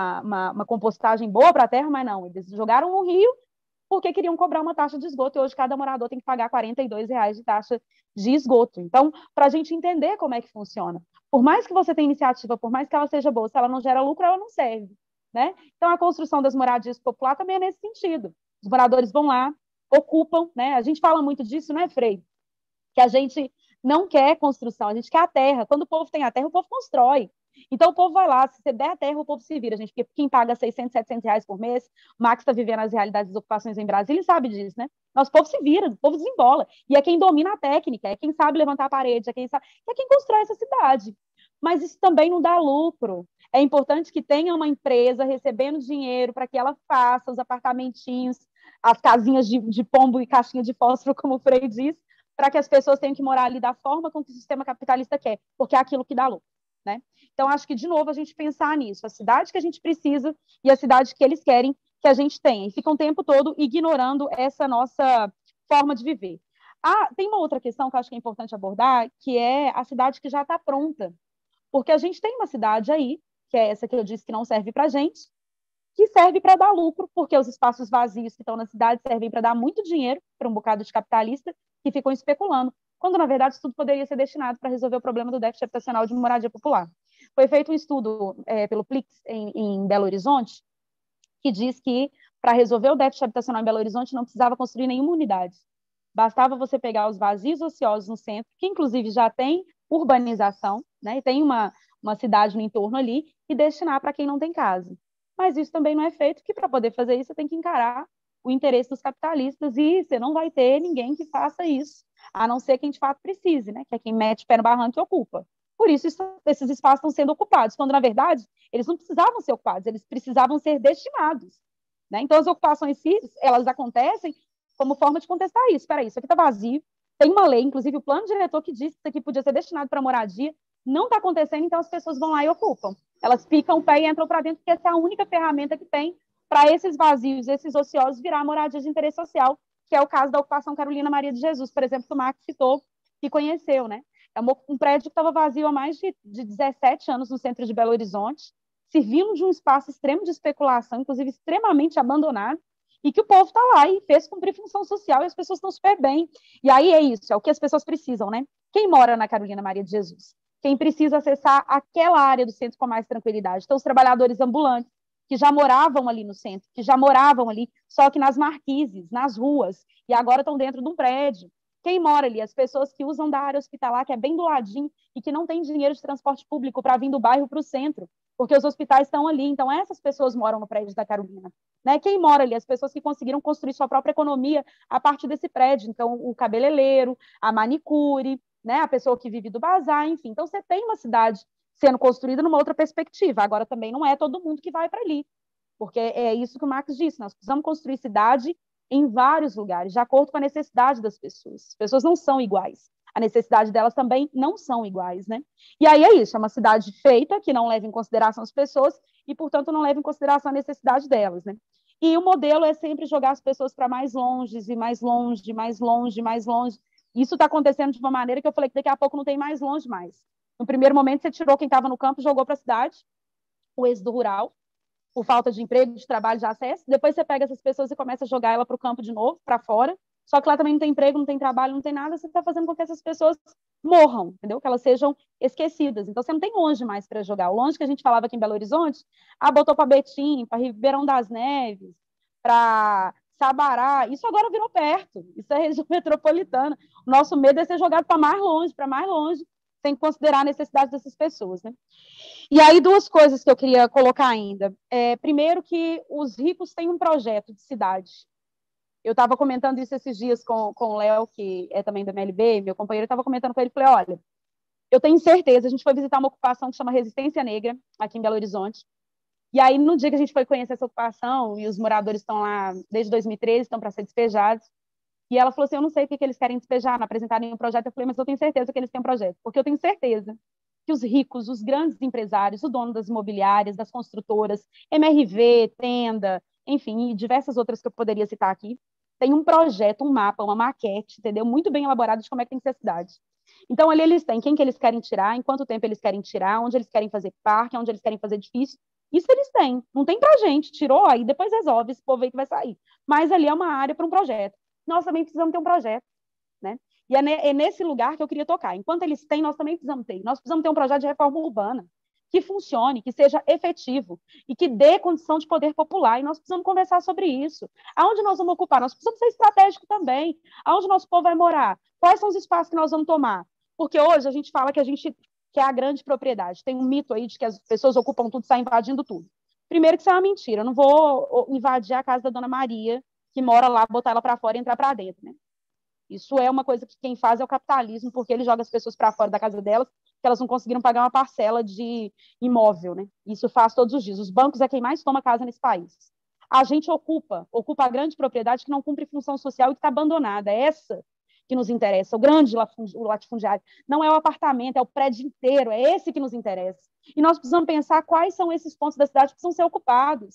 uma compostagem boa para a terra, mas não, eles jogaram no rio porque queriam cobrar uma taxa de esgoto, e hoje cada morador tem que pagar R$42 de taxa de esgoto. Então, para a gente entender como é que funciona, por mais que você tenha iniciativa, por mais que ela seja boa, se ela não gera lucro, ela não serve, né? Então, a construção das moradias popular também é nesse sentido. Os moradores vão lá, ocupam, né? A gente fala muito disso, né, Frei? Que a gente não quer construção, a gente quer a terra. Quando o povo tem a terra, o povo constrói. Então, o povo vai lá, se você der a terra, o povo se vira, gente, porque quem paga R$600, R$700 por mês, o Max está vivendo as realidades das ocupações em Brasília e sabe disso, né? Nosso povo se vira, o povo desembola. E é quem domina a técnica, é quem sabe levantar a parede, é quem constrói essa cidade. Mas isso também não dá lucro. É importante que tenha uma empresa recebendo dinheiro para que ela faça os apartamentinhos, as casinhas de pombo e caixinha de fósforo, como o Frei disse, para que as pessoas tenham que morar ali da forma como o sistema capitalista quer, porque é aquilo que dá lucro, né? Então, acho que, de novo, a gente pensar nisso, a cidade que a gente precisa e a cidade que eles querem, que a gente tem, e fica o tempo todo ignorando essa nossa forma de viver. Tem uma outra questão que eu acho que é importante abordar, que é a cidade que já está pronta, porque a gente tem uma cidade aí, que é essa que eu disse que não serve para a gente, que serve para dar lucro, porque os espaços vazios que estão na cidade servem para dar muito dinheiro para um bocado de capitalista que ficam especulando, quando, na verdade, isso tudo poderia ser destinado para resolver o problema do déficit habitacional de moradia popular. Foi feito um estudo pelo Plix em Belo Horizonte, que diz que, para resolver o déficit habitacional em Belo Horizonte, não precisava construir nenhuma unidade. Bastava você pegar os vazios ociosos no centro, que, inclusive, já tem urbanização, né, e tem uma cidade no entorno ali, e destinar para quem não tem casa. Mas isso também não é feito, porque para poder fazer isso, você tem que encarar o interesse dos capitalistas, e você não vai ter ninguém que faça isso, a não ser quem de fato precise, né? Que é quem mete o pé no barranco e ocupa. Por isso, esses espaços estão sendo ocupados, quando, na verdade, eles não precisavam ser ocupados, eles precisavam ser destinados. Né? Então, as ocupações, elas acontecem como forma de contestar isso. Espera aí, isso aqui está vazio, tem uma lei, inclusive o plano diretor que disse que isso aqui podia ser destinado para moradia, não está acontecendo, então as pessoas vão lá e ocupam. Elas picam o pé e entram para dentro, porque essa é a única ferramenta que tem para esses vazios, esses ociosos, virar moradia de interesse social, que é o caso da ocupação Carolina Maria de Jesus, por exemplo, que o Max citou, que conheceu, né? É um prédio que estava vazio há mais de 17 anos no centro de Belo Horizonte, servindo de um espaço extremo de especulação, inclusive extremamente abandonado, e que o povo está lá e fez cumprir função social, e as pessoas estão super bem. E aí é isso, é o que as pessoas precisam, né? Quem mora na Carolina Maria de Jesus? Quem precisa acessar aquela área do centro com mais tranquilidade. Então, os trabalhadores ambulantes, que já moravam ali no centro, que já moravam ali, só que nas marquises, nas ruas, e agora estão dentro de um prédio. Quem mora ali? As pessoas que usam da área hospitalar, que é bem do ladinho, e que não tem dinheiro de transporte público para vir do bairro para o centro, porque os hospitais estão ali. Então, essas pessoas moram no prédio da Carolina. Né? Quem mora ali? As pessoas que conseguiram construir sua própria economia a partir desse prédio. Então, o cabeleireiro, a manicure, né? A pessoa que vive do bazar, enfim. Então, você tem uma cidade sendo construída numa outra perspectiva. Agora, também não é todo mundo que vai para ali, porque é isso que o Marx disse, nós precisamos construir cidade em vários lugares, de acordo com a necessidade das pessoas. As pessoas não são iguais. A necessidade delas também não são iguais, né? E aí é isso, é uma cidade feita, que não leva em consideração as pessoas e, portanto, não leva em consideração a necessidade delas, né? E o modelo é sempre jogar as pessoas para mais longe, e mais longe, mais longe, mais longe. Isso está acontecendo de uma maneira que eu falei que daqui a pouco não tem mais longe mais. No primeiro momento, você tirou quem estava no campo e jogou para a cidade, o êxodo rural, por falta de emprego, de trabalho, de acesso. Depois você pega essas pessoas e começa a jogar ela para o campo de novo, para fora. Só que lá também não tem emprego, não tem trabalho, não tem nada. Você está fazendo com que essas pessoas morram, entendeu? Que elas sejam esquecidas. Então, você não tem longe mais para jogar. O longe que a gente falava aqui em Belo Horizonte, botou para Betim, para Ribeirão das Neves, para Sabará. Isso agora virou perto. Isso é região metropolitana. O nosso medo é ser jogado para mais longe, sem considerar a necessidade dessas pessoas, né? E aí, duas coisas que eu queria colocar ainda. Primeiro, que os ricos têm um projeto de cidade. Eu estava comentando isso esses dias com o Léo, que é também do MLB, meu companheiro, estava comentando com ele, falei, olha, eu tenho certeza, a gente foi visitar uma ocupação que chama Resistência Negra, aqui em Belo Horizonte, e aí, no dia que a gente foi conhecer essa ocupação, e os moradores estão lá desde 2013, estão para ser despejados, e ela falou assim, eu não sei o que eles querem despejar, não apresentar nenhum projeto. Eu falei, mas eu tenho certeza que eles têm um projeto, porque eu tenho certeza que os ricos, os grandes empresários, o dono das imobiliárias, das construtoras, MRV, Tenda, enfim, e diversas outras que eu poderia citar aqui, tem um projeto, um mapa, uma maquete, entendeu? Muito bem elaborado de como é que tem que ser a cidade. Então, ali eles têm quem que eles querem tirar, em quanto tempo eles querem tirar, onde eles querem fazer parque, onde eles querem fazer edifício. Isso eles têm. Não tem pra gente. Tirou, aí depois resolve, esse povo aí que vai sair. Mas ali é uma área para um projeto. Nós também precisamos ter um projeto, né? E é nesse lugar que eu queria tocar. Enquanto eles têm, nós também precisamos ter. Nós precisamos ter um projeto de reforma urbana que funcione, que seja efetivo e que dê condição de poder popular. E nós precisamos conversar sobre isso. Aonde nós vamos ocupar? Nós precisamos ser estratégico também. Aonde nosso povo vai morar? Quais são os espaços que nós vamos tomar? Porque hoje a gente fala que a gente quer a grande propriedade. Tem um mito aí de que as pessoas ocupam tudo e saem invadindo tudo. Primeiro que isso é uma mentira. Eu não vou invadir a casa da Dona Maria, que mora lá, botar ela para fora e entrar para dentro, né? Isso é uma coisa que quem faz é o capitalismo, porque ele joga as pessoas para fora da casa delas, que elas não conseguiram pagar uma parcela de imóvel, né? Isso faz todos os dias. Os bancos é quem mais toma casa nesse país. A gente ocupa a grande propriedade que não cumpre função social e que está abandonada. É essa que nos interessa, o grande latifundiário. Não é o apartamento, é o prédio inteiro, é esse que nos interessa. E nós precisamos pensar quais são esses pontos da cidade que precisam ser ocupados.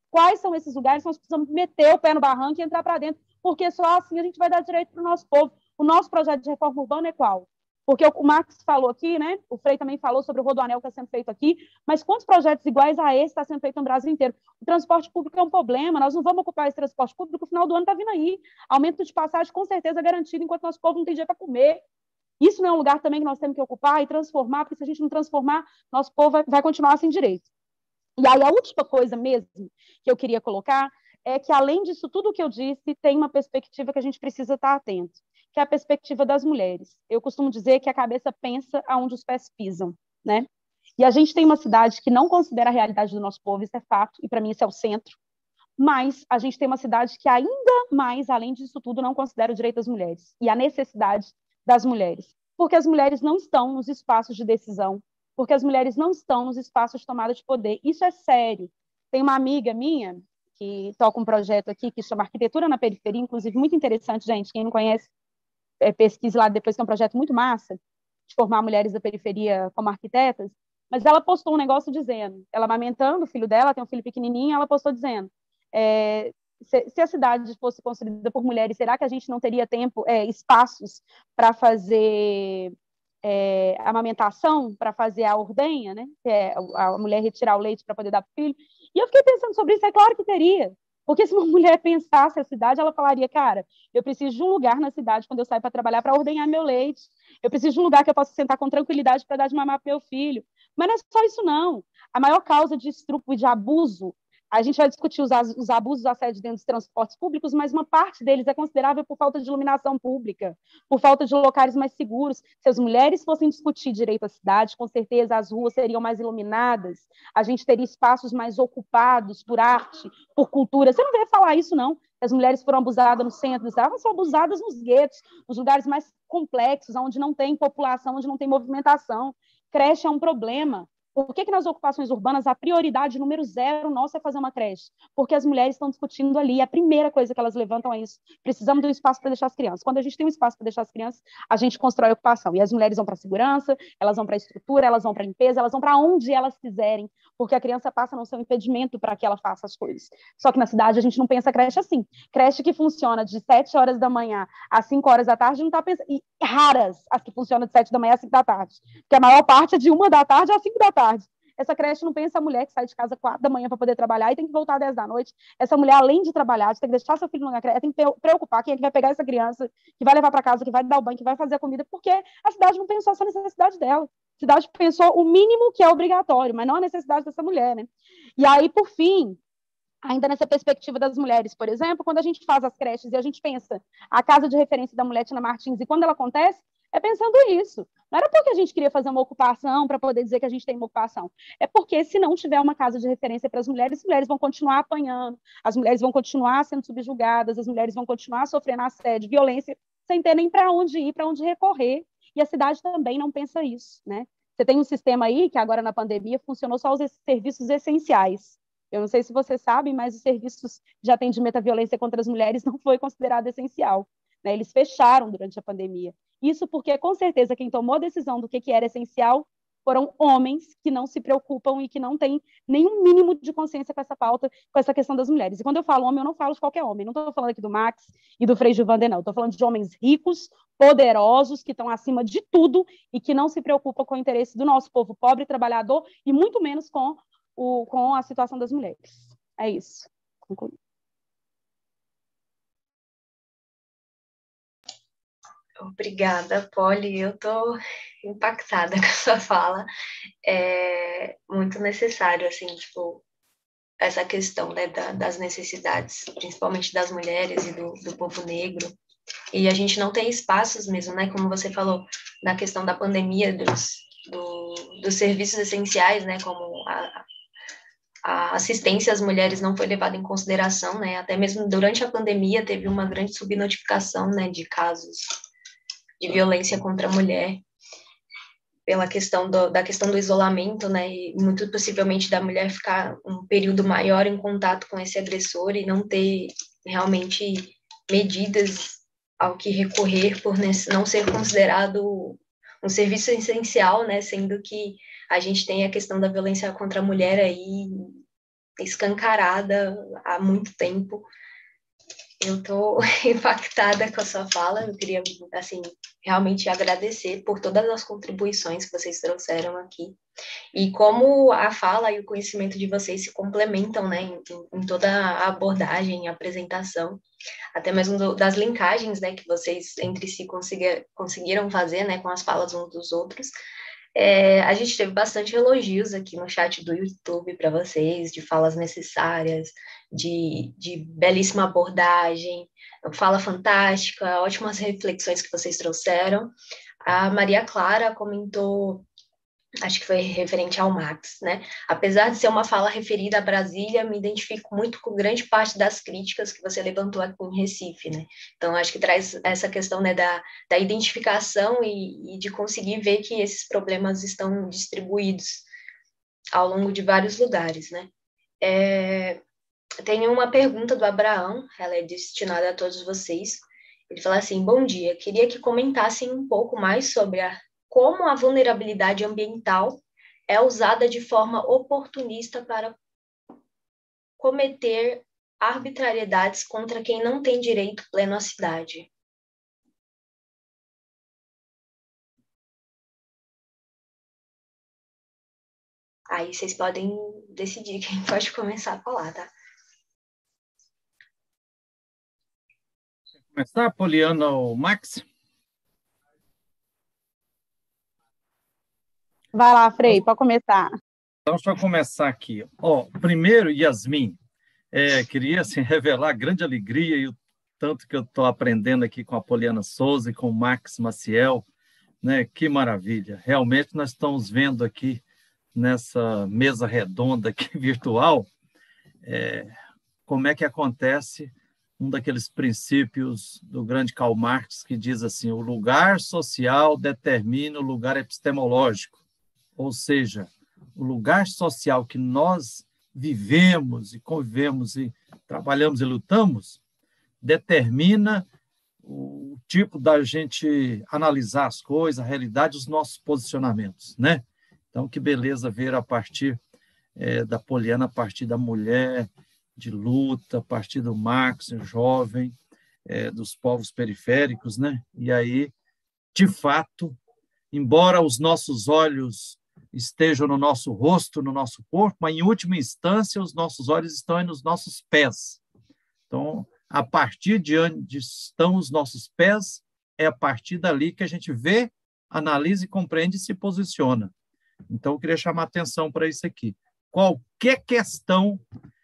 quais são esses lugares que nós precisamos meter o pé no barranco e entrar para dentro, porque só assim a gente vai dar direito para o nosso povo. O nosso projeto de reforma urbana é qual? Porque o Max falou aqui, né? O Frei também falou sobre o rodoanel que está sendo feito aqui, mas quantos projetos iguais a esse está sendo feito no Brasil inteiro? O transporte público é um problema, nós não vamos ocupar esse transporte público, no final do ano está vindo aí. Aumento de passagem com certeza garantido, enquanto nosso povo não tem dinheiro para comer. Isso não é um lugar também que nós temos que ocupar e transformar, porque se a gente não transformar, nosso povo vai continuar sem direito. E aí a última coisa mesmo que eu queria colocar é que, além disso tudo que eu disse, tem uma perspectiva que a gente precisa estar atento, que é a perspectiva das mulheres. Eu costumo dizer que a cabeça pensa aonde os pés pisam, né? E a gente tem uma cidade que não considera a realidade do nosso povo, isso é fato, e para mim isso é o centro, mas a gente tem uma cidade que ainda mais, além disso tudo, não considera o direito das mulheres e a necessidade das mulheres, porque as mulheres não estão nos espaços de decisão, porque as mulheres não estão nos espaços de tomada de poder. Isso é sério. Tem uma amiga minha que toca um projeto aqui que chama Arquitetura na Periferia, inclusive muito interessante, gente. Quem não conhece, pesquise lá depois, que é um projeto muito massa, de formar mulheres da periferia como arquitetas. Mas ela postou um negócio dizendo, ela amamentando o filho dela, tem um filho pequenininho, ela postou dizendo, se a cidade fosse construída por mulheres, será que a gente não teria espaços para fazer amamentação, para fazer a ordenha, né? Que é a mulher retirar o leite para poder dar para o filho? E eu fiquei pensando sobre isso, é claro que teria. Porque se uma mulher pensasse a cidade, ela falaria, cara, eu preciso de um lugar na cidade, quando eu saio para trabalhar, para ordenhar meu leite. Eu preciso de um lugar que eu possa sentar com tranquilidade para dar de mamar para meu filho. Mas não é só isso, não. A maior causa de estupro e de abuso, a gente vai discutir os abusos de assédio dentro dos transportes públicos, mas uma parte deles é considerável por falta de iluminação pública, por falta de locais mais seguros. Se as mulheres fossem discutir direito à cidade, com certeza as ruas seriam mais iluminadas, a gente teria espaços mais ocupados por arte, por cultura. Você não vê falar isso, não. As mulheres foram abusadas no centro, elas são abusadas nos guetos, nos lugares mais complexos, onde não tem população, onde não tem movimentação. Creche é um problema. Por que nas ocupações urbanas a prioridade número 0 nossa é fazer uma creche? Porque as mulheres estão discutindo ali, a primeira coisa que elas levantam é isso. Precisamos de um espaço para deixar as crianças. Quando a gente tem um espaço para deixar as crianças, a gente constrói a ocupação. E as mulheres vão para a segurança, elas vão para a estrutura, elas vão para a limpeza, elas vão para onde elas quiserem, porque a criança passa a não ser um impedimento para que ela faça as coisas. Só que na cidade a gente não pensa creche assim. Creche que funciona de 7 horas da manhã às 5 horas da tarde, não está pensando. E raras as que funcionam de 7 da manhã às 5 da tarde. Porque a maior parte é de 1 da tarde às 5 da tarde. Essa creche não pensa a mulher que sai de casa 4 da manhã para poder trabalhar e tem que voltar às 10 da noite. Essa mulher, além de trabalhar, tem que deixar seu filho na creche, tem que preocupar quem é que vai pegar essa criança, que vai levar para casa, que vai dar o banho, que vai fazer a comida, porque a cidade não pensou só na necessidade dela. A cidade pensou o mínimo que é obrigatório, mas não a necessidade dessa mulher, né? E aí, por fim, ainda nessa perspectiva das mulheres, por exemplo, quando a gente faz as creches e a gente pensa a casa de referência da mulher Tina Martins, e quando ela acontece, é pensando isso. Não era porque a gente queria fazer uma ocupação para poder dizer que a gente tem uma ocupação. É porque, se não tiver uma casa de referência para as mulheres vão continuar apanhando, as mulheres vão continuar sendo subjugadas, as mulheres vão continuar sofrendo assédio, violência, sem ter nem para onde ir, para onde recorrer. E a cidade também não pensa isso, né? Você tem um sistema aí que agora na pandemia funcionou só os serviços essenciais. Eu não sei se vocês sabem, mas os serviços de atendimento à violência contra as mulheres não foi considerado essencial. Né? Eles fecharam durante a pandemia. Isso porque, com certeza, quem tomou a decisão do que era essencial foram homens que não se preocupam e que não têm nenhum mínimo de consciência com essa pauta, com essa questão das mulheres. E quando eu falo homem, eu não falo de qualquer homem. Não estou falando aqui do Max e do Frei Gilvander, não. Estou falando de homens ricos, poderosos, que estão acima de tudo e que não se preocupam com o interesse do nosso povo pobre, trabalhador, e muito menos com a situação das mulheres. É isso. Concluí. Obrigada, Polly. Eu estou impactada com a sua fala. É muito necessário, assim, tipo, essa questão, né, das necessidades, principalmente das mulheres e do povo negro. E a gente não tem espaços mesmo, né, como você falou, na questão da pandemia, dos serviços essenciais, né, como a assistência às mulheres não foi levada em consideração, né, até mesmo durante a pandemia teve uma grande subnotificação, né, de casos de violência contra a mulher, pela questão da questão do isolamento, né, e muito possivelmente da mulher ficar um período maior em contato com esse agressor e não ter realmente medidas ao que recorrer por não ser considerado um serviço essencial, né, sendo que a gente tem a questão da violência contra a mulher aí escancarada há muito tempo. Eu estou impactada com a sua fala. Eu queria, assim, realmente agradecer por todas as contribuições que vocês trouxeram aqui. E como a fala e o conhecimento de vocês se complementam, né, em toda a abordagem, a apresentação, até mesmo das linkagens, né, que vocês entre si conseguiram fazer, né, com as falas uns dos outros. A gente teve bastante elogios aqui no chat do YouTube para vocês, de falas necessárias, de belíssima abordagem, fala fantástica, ótimas reflexões que vocês trouxeram. A Maria Clara comentou, acho que foi referente ao Max, né? Apesar de ser uma fala referida a Brasília, me identifico muito com grande parte das críticas que você levantou aqui em Recife, né? Então, acho que traz essa questão, né, da identificação e de conseguir ver que esses problemas estão distribuídos ao longo de vários lugares, né? Tem uma pergunta do Abraão, ela é destinada a todos vocês. Ele fala assim: bom dia, queria que comentassem um pouco mais sobre como a vulnerabilidade ambiental é usada de forma oportunista para cometer arbitrariedades contra quem não tem direito pleno à cidade. Aí vocês podem decidir quem pode começar a falar, tá? Começar, Poliana ou Max? Vai lá, Frei, pode começar. Então, deixa eu começar aqui. Primeiro, Yasmin, queria assim, revelar a grande alegria e o tanto que eu estou aprendendo aqui com a Poliana Souza e com o Max Maciel, né? Que maravilha. Realmente nós estamos vendo aqui nessa mesa redonda aqui virtual como é que acontece um daqueles princípios do grande Karl Marx que diz assim: o lugar social determina o lugar epistemológico, ou seja, o lugar social que nós vivemos e convivemos e trabalhamos e lutamos determina o tipo da gente analisar as coisas, a realidade, os nossos posicionamentos, né? Então, que beleza ver a partir da Poliana, a partir da mulher de luta, a partir do Marx, jovem, dos povos periféricos, né? E aí, de fato, embora os nossos olhos estejam no nosso rosto, no nosso corpo, mas, em última instância, os nossos olhos estão nos nossos pés. Então, a partir de onde estão os nossos pés, é a partir dali que a gente vê, analisa, compreende e se posiciona. Então, eu queria chamar a atenção para isso aqui. Qualquer questão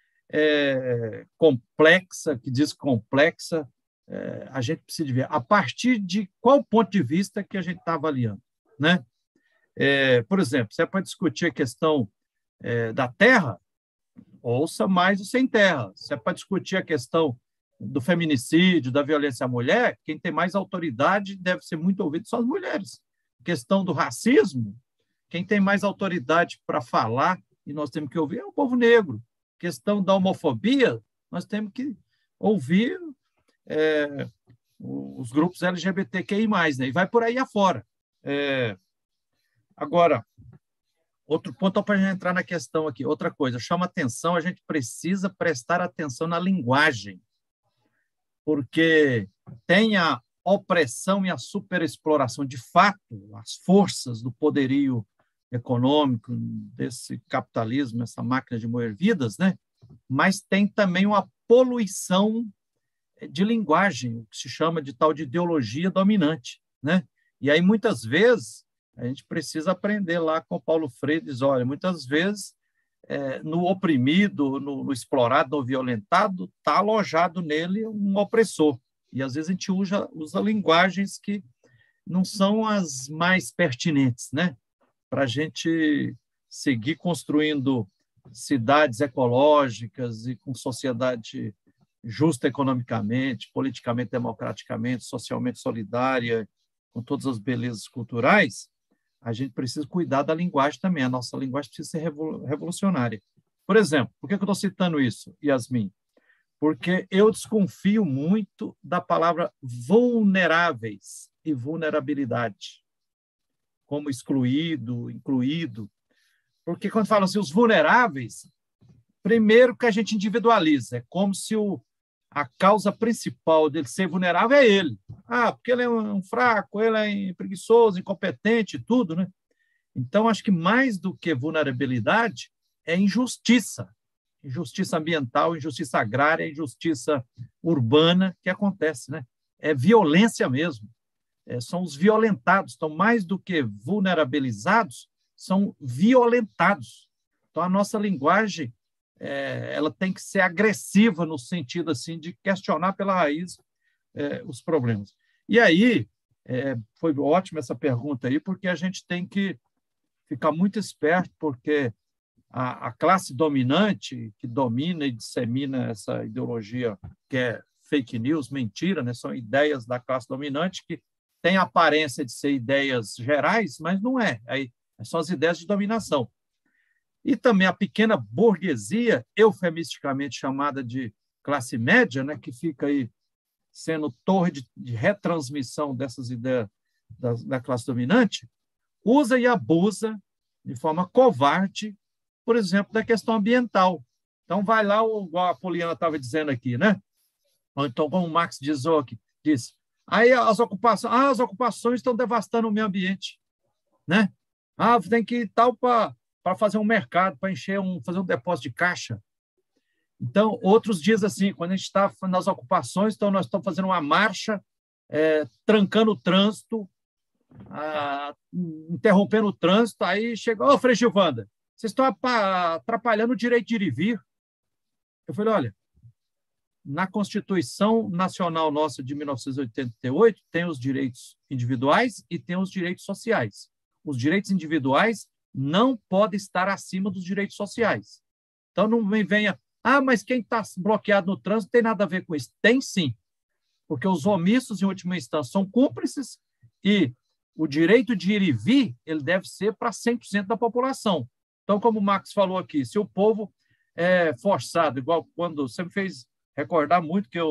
complexa, que diz complexa, a gente precisa ver a partir de qual ponto de vista que a gente está avaliando, né? Por exemplo, se é para discutir a questão da terra, ouça mais o Sem Terra. Se é para discutir a questão do feminicídio, da violência à mulher, quem tem mais autoridade deve ser muito ouvido são as mulheres. A questão do racismo, quem tem mais autoridade para falar, e nós temos que ouvir, é o povo negro. A questão da homofobia, nós temos que ouvir os grupos LGBTQI+, né? E vai por aí afora. Agora, outro ponto para a gente entrar na questão aqui, outra coisa, chama atenção, a gente precisa prestar atenção na linguagem, porque tem a opressão e a superexploração, de fato, as forças do poderio econômico, desse capitalismo, essa máquina de moer vidas, né? Mas tem também uma poluição de linguagem, o que se chama de tal de ideologia dominante, né? E aí, muitas vezes, a gente precisa aprender lá com o Paulo Freire, diz, olha, muitas vezes, no oprimido, no explorado, no violentado, está alojado nele um opressor. E, às vezes, a gente usa linguagens que não são as mais pertinentes, né? Para a gente seguir construindo cidades ecológicas e com sociedade justa economicamente, politicamente, democraticamente, socialmente solidária, com todas as belezas culturais, a gente precisa cuidar da linguagem também. A nossa linguagem precisa ser revolucionária. Por exemplo, por que eu estou citando isso, Yasmin? Porque eu desconfio muito da palavra vulneráveis e vulnerabilidade, como excluído, incluído. Porque quando falam assim, os vulneráveis, Primeiro que a gente individualiza, é como se a causa principal dele ser vulnerável é ele. Porque ele é um fraco, ele é preguiçoso, incompetente, tudo, né? Então, acho que mais do que vulnerabilidade é injustiça. Injustiça ambiental, injustiça agrária, injustiça urbana que acontece, né? É violência mesmo. São os violentados. Então, mais do que vulnerabilizados, são violentados. Então, a nossa linguagem ela tem que ser agressiva no sentido assim de questionar pela raiz os problemas. E aí, foi ótima essa pergunta aí, porque a gente tem que ficar muito esperto, porque a classe dominante, que domina e dissemina essa ideologia que é fake news, mentira, né? São ideias da classe dominante que têm a aparência de ser ideias gerais, mas não é. São as ideias de dominação. E também a pequena burguesia, eufemisticamente chamada de classe média, né, que fica aí sendo torre de retransmissão dessas ideias da classe dominante, usa e abusa de forma covarde, por exemplo, da questão ambiental. Então, vai lá, igual a Poliana estava dizendo aqui, né? Ou então, como o Max Dzok disse, aí as ocupações estão devastando o meio ambiente, né? Tem que ir tal para fazer um mercado, para fazer um depósito de caixa. Então, outros dizem assim, quando a gente está nas ocupações, então nós estamos fazendo uma marcha, trancando o trânsito, interrompendo o trânsito, aí chega, Frei Gilvanda, vocês estão atrapalhando o direito de ir e vir. Eu falei, olha, na Constituição Nacional nossa de 1988, tem os direitos individuais e tem os direitos sociais. Os direitos individuais não podem estar acima dos direitos sociais. Então, não me venha, mas quem está bloqueado no trânsito tem nada a ver com isso. Tem sim, porque os omissos, em última instância, são cúmplices e o direito de ir e vir ele deve ser para 100% da população. Então, como o Max falou aqui, se o povo é forçado, igual quando você me fez recordar muito que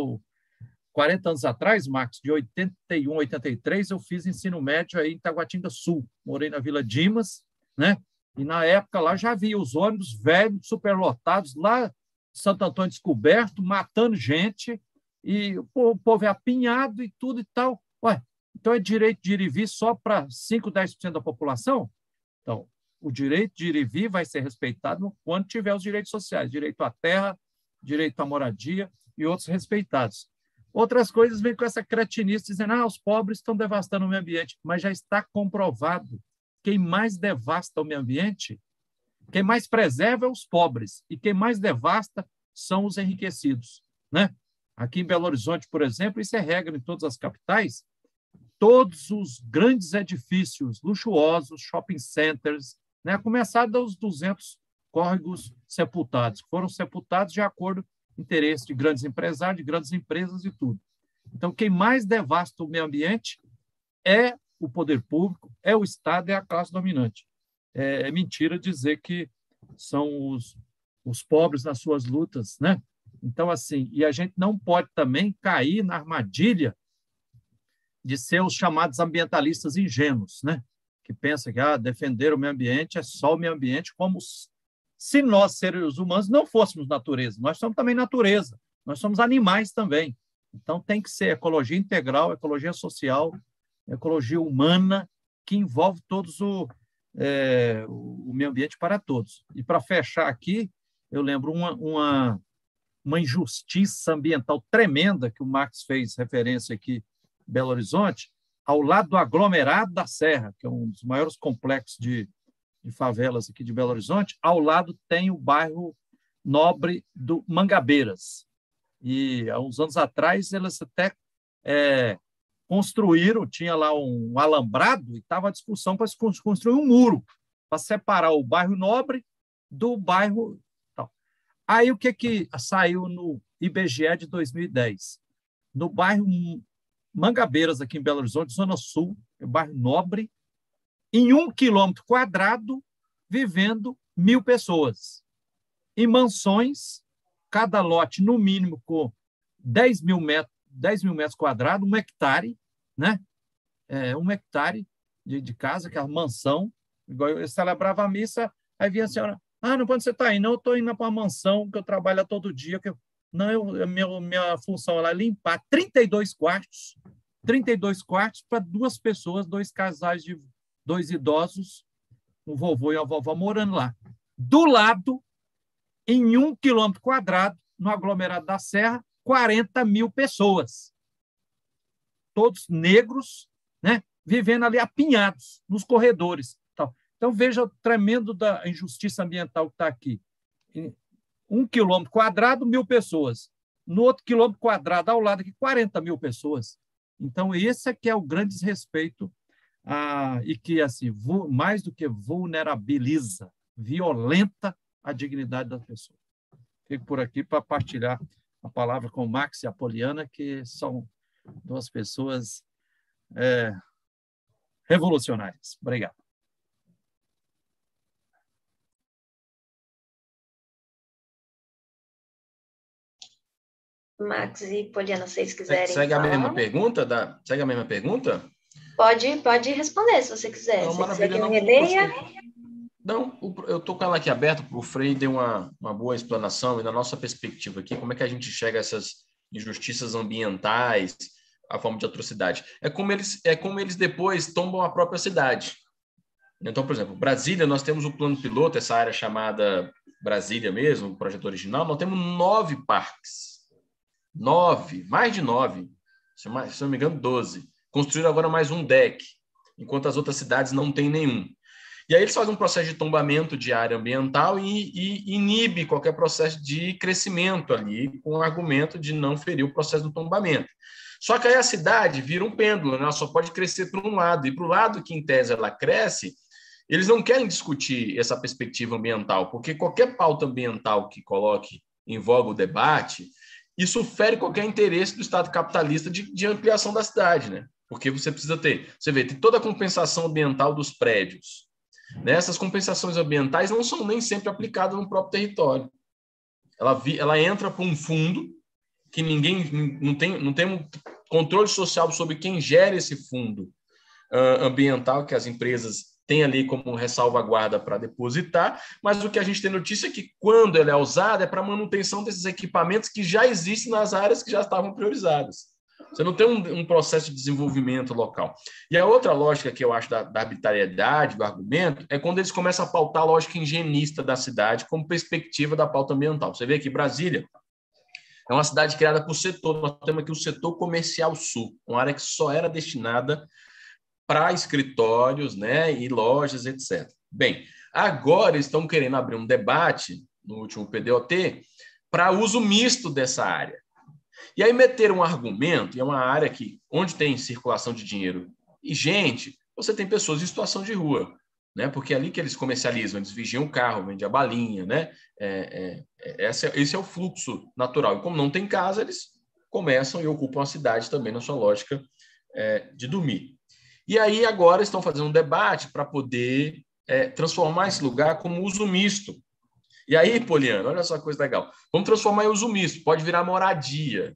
40 anos atrás, Max, de 81, 83, eu fiz ensino médio aí em Taguatinga Sul. Morei na Vila Dimas, né? E na época lá já havia os ônibus velhos, superlotados, lá de Santo Antônio Descoberto, matando gente, e o povo é apinhado e tudo e tal. Então é direito de ir e vir só para 5, 10% da população? Então, o direito de ir e vir vai ser respeitado quando tiver os direitos sociais, direito à terra, direito à moradia e outros respeitados. Outras coisas vêm com essa cretinice dizendo os pobres estão devastando o meio ambiente, mas já está comprovado. Quem mais devasta o meio ambiente, quem mais preserva é os pobres, e quem mais devasta são os enriquecidos, né? Aqui em Belo Horizonte, por exemplo, isso é regra em todas as capitais, todos os grandes edifícios luxuosos, shopping centers, né? A começar dos 200 córregos sepultados, que foram sepultados de acordo com o interesse de grandes empresários, de grandes empresas e tudo. Então, quem mais devasta o meio ambiente é o poder público, é o Estado, é a classe dominante. É mentira dizer que são os pobres nas suas lutas, né? Então, assim, e a gente não pode também cair na armadilha de ser os chamados ambientalistas ingênuos, né? Que pensam que defender o meio ambiente é só o meio ambiente, como se nós, seres humanos, não fôssemos natureza. Nós somos também natureza, nós somos animais também. Então, tem que ser ecologia integral, ecologia social, ecologia humana, que envolve todos o meio ambiente para todos. E, para fechar aqui, eu lembro uma injustiça ambiental tremenda que o Marx fez referência aqui em Belo Horizonte, ao lado do aglomerado da Serra, que é um dos maiores complexos de favelas aqui de Belo Horizonte, ao lado tem o bairro nobre do Mangabeiras. E, há uns anos atrás, eles até construíram, tinha lá um alambrado, e estava a discussão para se construir um muro, para separar o bairro nobre do bairro tal. Aí, o que saiu no IBGE de 2010? No bairro Mangabeiras, aqui em Belo Horizonte, Zona Sul, é o bairro nobre, em 1 quilômetro quadrado, vivendo 1.000 pessoas. Em mansões, cada lote, no mínimo, com 10 mil metros quadrados, 1 hectare, né? 1 hectare de casa, que é a mansão. Igual eu celebrava a missa, aí vinha a senhora, Ah, não, quando você está indo? Não, eu estou indo para uma mansão que eu trabalho todo dia. Minha função é limpar 32 quartos para 2 pessoas, 2 casais de 2 idosos, um vovô e a vovó morando lá. Do lado, em 1 quilômetro quadrado, no aglomerado da Serra, 40 mil pessoas. Todos negros, né, vivendo ali apinhados nos corredores. Então, veja o tremendo da injustiça ambiental que está aqui. Em 1 quilômetro quadrado, 1.000 pessoas. No outro quilômetro quadrado, ao lado aqui, 40 mil pessoas. Então, esse é que é o grande desrespeito e que, assim, mais do que vulnerabiliza, violenta a dignidade das pessoas. Fico por aqui para partilhar a palavra com o Max e a Poliana, que são 2 pessoas revolucionárias. Obrigado. Max e Poliana, se vocês quiserem. Segue a mesma pergunta? Segue a mesma pergunta? Pode responder, se você quiser. Não, se maravilha, quiser que eu não. releia. Não, eu estou com ela aqui aberta. O Frei deu uma boa explanação, e na nossa perspectiva aqui, como é que a gente enxerga essas injustiças ambientais, a forma de atrocidade? É como eles depois tombam a própria cidade. Então, por exemplo, Brasília, nós temos o plano piloto, essa área chamada Brasília mesmo, o projeto original, nós temos 9 parques. 9, mais de 9, se não me engano, 12. Construíram agora mais um deck, enquanto as outras cidades não têm nenhum. E aí eles fazem um processo de tombamento de área ambiental e inibe qualquer processo de crescimento ali, com o argumento de não ferir o processo do tombamento. Só que aí a cidade vira um pêndulo, né? Ela só pode crescer para um lado, e para o lado que, em tese, ela cresce, eles não querem discutir essa perspectiva ambiental, porque qualquer pauta ambiental que coloque em voga o debate, isso fere qualquer interesse do Estado capitalista de ampliação da cidade, né? Porque você precisa ter, tem toda a compensação ambiental dos prédios. Né? Essas compensações ambientais não são nem sempre aplicadas no próprio território. Ela entra para um fundo que ninguém não tem um controle social sobre quem gera esse fundo ambiental, que as empresas têm ali como ressalvaguarda para depositar, mas o que a gente tem notícia é que, quando ela é usada, é para manutenção desses equipamentos que já existem nas áreas que já estavam priorizadas. Você não tem um processo de desenvolvimento local. E a outra lógica que eu acho da arbitrariedade, do argumento, é quando eles começam a pautar a lógica higienista da cidade como perspectiva da pauta ambiental. Você vê que Brasília é uma cidade criada por setor. Nós temos aqui o setor comercial sul, uma área que só era destinada para escritórios, né, e lojas, etc. Bem, agora estão querendo abrir um debate, no último PDOT, para uso misto dessa área. E aí meteram um argumento, e é uma área onde tem circulação de dinheiro e gente, você tem pessoas em situação de rua, né? Porque é ali que eles comercializam, eles vigiam o carro, vendem a balinha, né? Esse é o fluxo natural. E como não tem casa, eles começam e ocupam a cidade também na sua lógica de dormir. E aí agora estão fazendo um debate para poder transformar esse lugar como uso misto. E aí, Poliana, olha só que coisa legal. Vamos transformar em uso misto, pode virar moradia.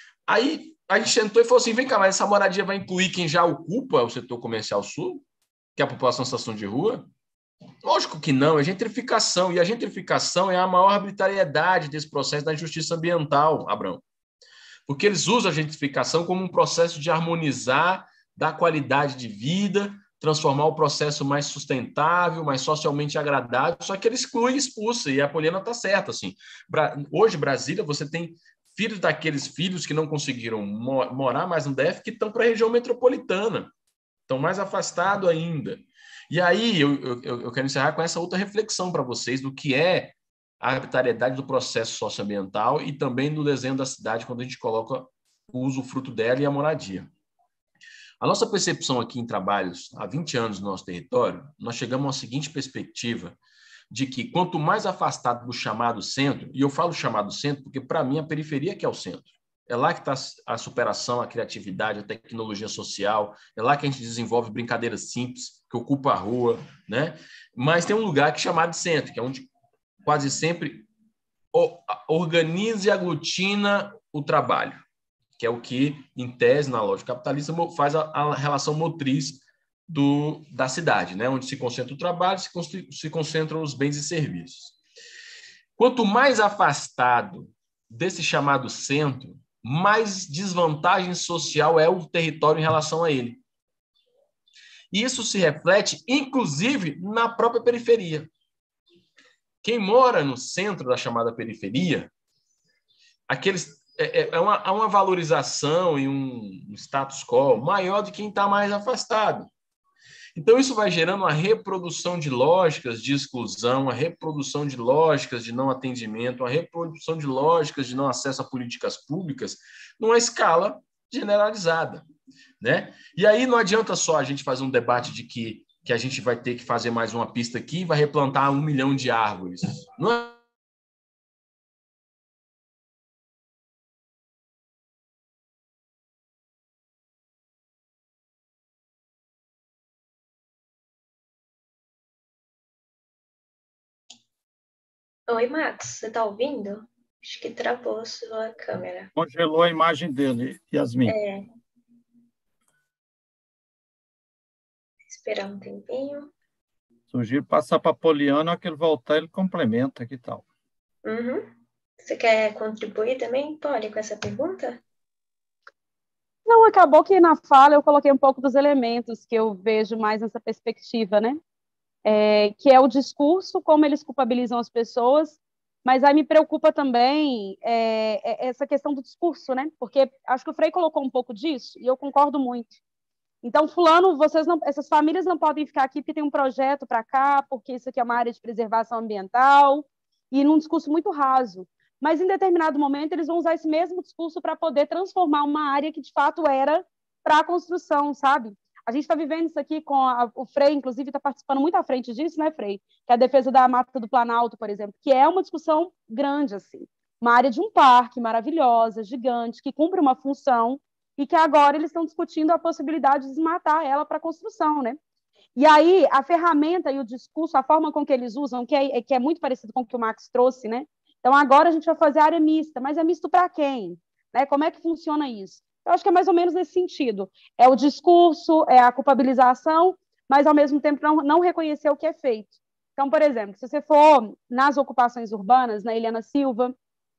Aí a gente sentou e falou assim, vem cá, mas essa moradia vai incluir quem já ocupa o setor comercial sul, que é a população em situação de rua? Lógico que não, é gentrificação. E a gentrificação é a maior arbitrariedade desse processo da injustiça ambiental, Abrão. Porque eles usam a gentrificação como um processo de harmonizar da qualidade de vida, transformar o processo mais sustentável, mais socialmente agradável, só que ele exclui e expulsa, e a Poliana está certa. Assim. Hoje, Brasília, você tem filhos daqueles filhos que não conseguiram morar mais no DF, que estão para a região metropolitana, estão mais afastados ainda. E aí, eu quero encerrar com essa outra reflexão para vocês do que é a arbitrariedade do processo socioambiental e também do desenho da cidade, quando a gente coloca o usufruto dela e a moradia. A nossa percepção aqui em trabalhos há 20 anos no nosso território, nós chegamos à seguinte perspectiva de que quanto mais afastado do chamado centro, e eu falo chamado centro porque para mim a periferia que é o centro, é lá que está a superação, a criatividade, a tecnologia social, é lá que a gente desenvolve brincadeiras simples, que ocupa a rua, né? Mas tem um lugar que é chamado de centro, que é onde quase sempre organiza e aglutina o trabalho, que é o que, em tese, na lógica capitalista, faz a relação motriz da cidade, né? Onde se concentra o trabalho, se concentram os bens e serviços. Quanto mais afastado desse chamado centro, mais desvantagem social é o território em relação a ele. E isso se reflete, inclusive, na própria periferia. Quem mora no centro da chamada periferia, há uma valorização e um status quo maior de quem está mais afastado. Então, isso vai gerando uma reprodução de lógicas de exclusão, a reprodução de lógicas de não atendimento, a reprodução de lógicas de não acesso a políticas públicas numa escala generalizada, né? E aí não adianta só a gente fazer um debate de que a gente vai ter que fazer mais uma pista aqui e vai replantar 1 milhão de árvores. Não é? Oi, Max, você está ouvindo? Acho que travou a sua câmera. Congelou a imagem dele, Yasmin. Esperar um tempinho. Sugiro passar para a Poliana, que ele voltar, ele complementa, que tal? Você quer contribuir também, Poli, com essa pergunta? Não, acabou que na fala eu coloquei um pouco dos elementos que eu vejo mais nessa perspectiva, né? Que é o discurso, como eles culpabilizam as pessoas, mas aí me preocupa também essa questão do discurso, né? Porque acho que o Frei colocou um pouco disso, e eu concordo muito. Então, fulano, essas famílias não podem ficar aqui porque tem um projeto para cá, porque isso aqui é uma área de preservação ambiental, e num discurso muito raso. Mas, em determinado momento, eles vão usar esse mesmo discurso para poder transformar uma área que, de fato, era para a construção, sabe? A gente está vivendo isso aqui com o Frei, inclusive, está participando muito à frente disso, né, Frei? Que é a defesa da Mata do Planalto, por exemplo, que é uma discussão grande, assim. Uma área de um parque maravilhosa, gigante, que cumpre uma função e que agora eles estão discutindo a possibilidade de desmatar ela para construção, né? E aí, a ferramenta e o discurso, a forma com que eles usam, que é muito parecido com o que o Max trouxe, né? Então, agora a gente vai fazer área mista, mas é misto para quem? Né? Como é que funciona isso? Eu acho que é mais ou menos nesse sentido. É o discurso, é a culpabilização, mas, ao mesmo tempo, não reconhecer o que é feito. Então, por exemplo, se você for nas ocupações urbanas, na Eliana Silva,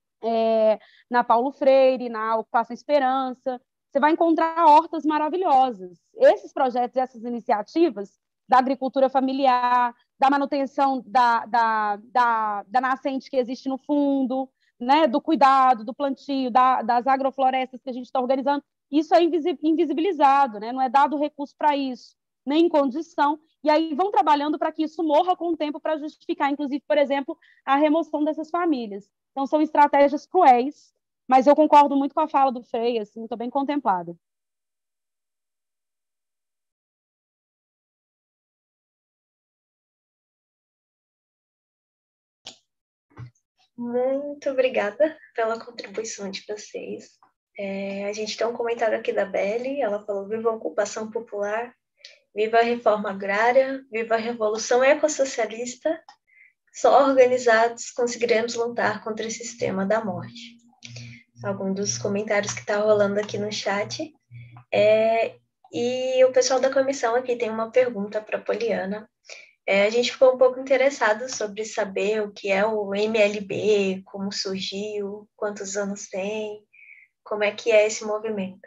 na Paulo Freire, na Ocupação Esperança, você vai encontrar hortas maravilhosas. Esses projetos, essas iniciativas da agricultura familiar, da manutenção da nascente que existe no fundo, né, do cuidado, do plantio, das agroflorestas que a gente está organizando, isso é invisibilizado, né, não é dado recurso para isso, nem condição, e aí vão trabalhando para que isso morra com o tempo para justificar, inclusive, por exemplo, a remoção dessas famílias. Então, são estratégias cruéis, mas eu concordo muito com a fala do Frei, assim, estou bem contemplada. Muito obrigada pela contribuição de vocês. A gente tem um comentário aqui da Beli, ela falou: viva a ocupação popular, viva a reforma agrária, viva a revolução ecossocialista, só organizados conseguiremos lutar contra esse sistema da morte. Alguns dos comentários que está rolando aqui no chat. E o pessoal da comissão aqui tem uma pergunta para a Poliana. A gente ficou um pouco interessado sobre saber o que é o MLB, como surgiu, quantos anos tem, como é que é esse movimento.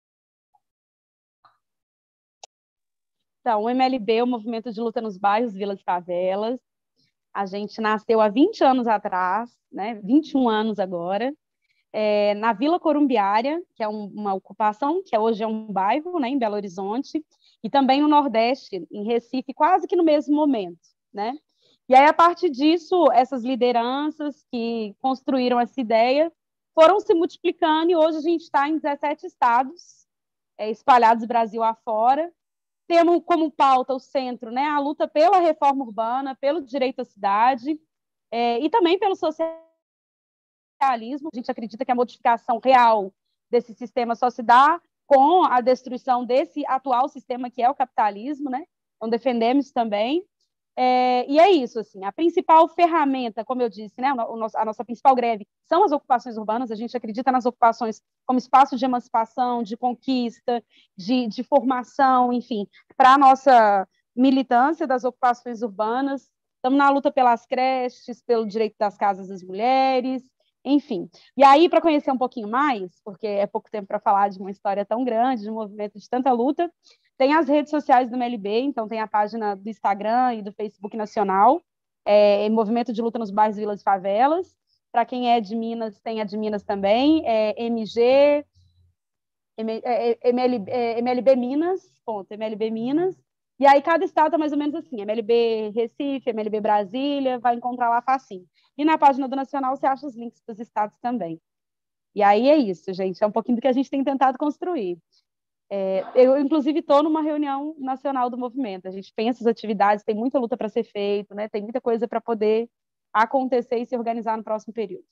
Então, o MLB é o Movimento de Luta nos Bairros, Vilas e Favelas. A gente nasceu há 20 anos atrás, né? 21 anos agora, na Vila Corumbiária, que é uma ocupação, que hoje é um bairro, né, em Belo Horizonte, e também no Nordeste, em Recife, quase que no mesmo momento, né? E aí, a partir disso, essas lideranças que construíram essa ideia foram se multiplicando, e hoje a gente está em 17 estados, espalhados Brasil afora. Temos como pauta o centro, né, a luta pela reforma urbana, pelo direito à cidade, e também pelo socialismo. A gente acredita que a modificação real desse sistema só se dá com a destruição desse atual sistema que é o capitalismo, né? Então defendemos também. E é isso, assim, a principal ferramenta, como eu disse, né, a nossa principal greve são as ocupações urbanas. A gente acredita nas ocupações como espaço de emancipação, de conquista, de formação, enfim, para a nossa militância das ocupações urbanas. Estamos na luta pelas creches, pelo direito das casas das mulheres, enfim. E aí, para conhecer um pouquinho mais, porque é pouco tempo para falar de uma história tão grande, de um movimento de tanta luta, tem as redes sociais do MLB, então tem a página do Instagram e do Facebook nacional, Movimento de Luta nos Bairros, Vilas e Favelas. Para quem é de Minas, tem a de Minas também, MLB Minas, MLB Minas. E aí cada estado é mais ou menos assim, MLB Recife, MLB Brasília, vai encontrar lá facinho. E na página do Nacional você acha os links dos estados também. E aí é isso, gente, é um pouquinho do que a gente tem tentado construir. Eu, inclusive, estou numa reunião nacional do movimento. A gente pensa as atividades, tem muita luta para ser feita, né? Tem muita coisa para poder acontecer e se organizar no próximo período.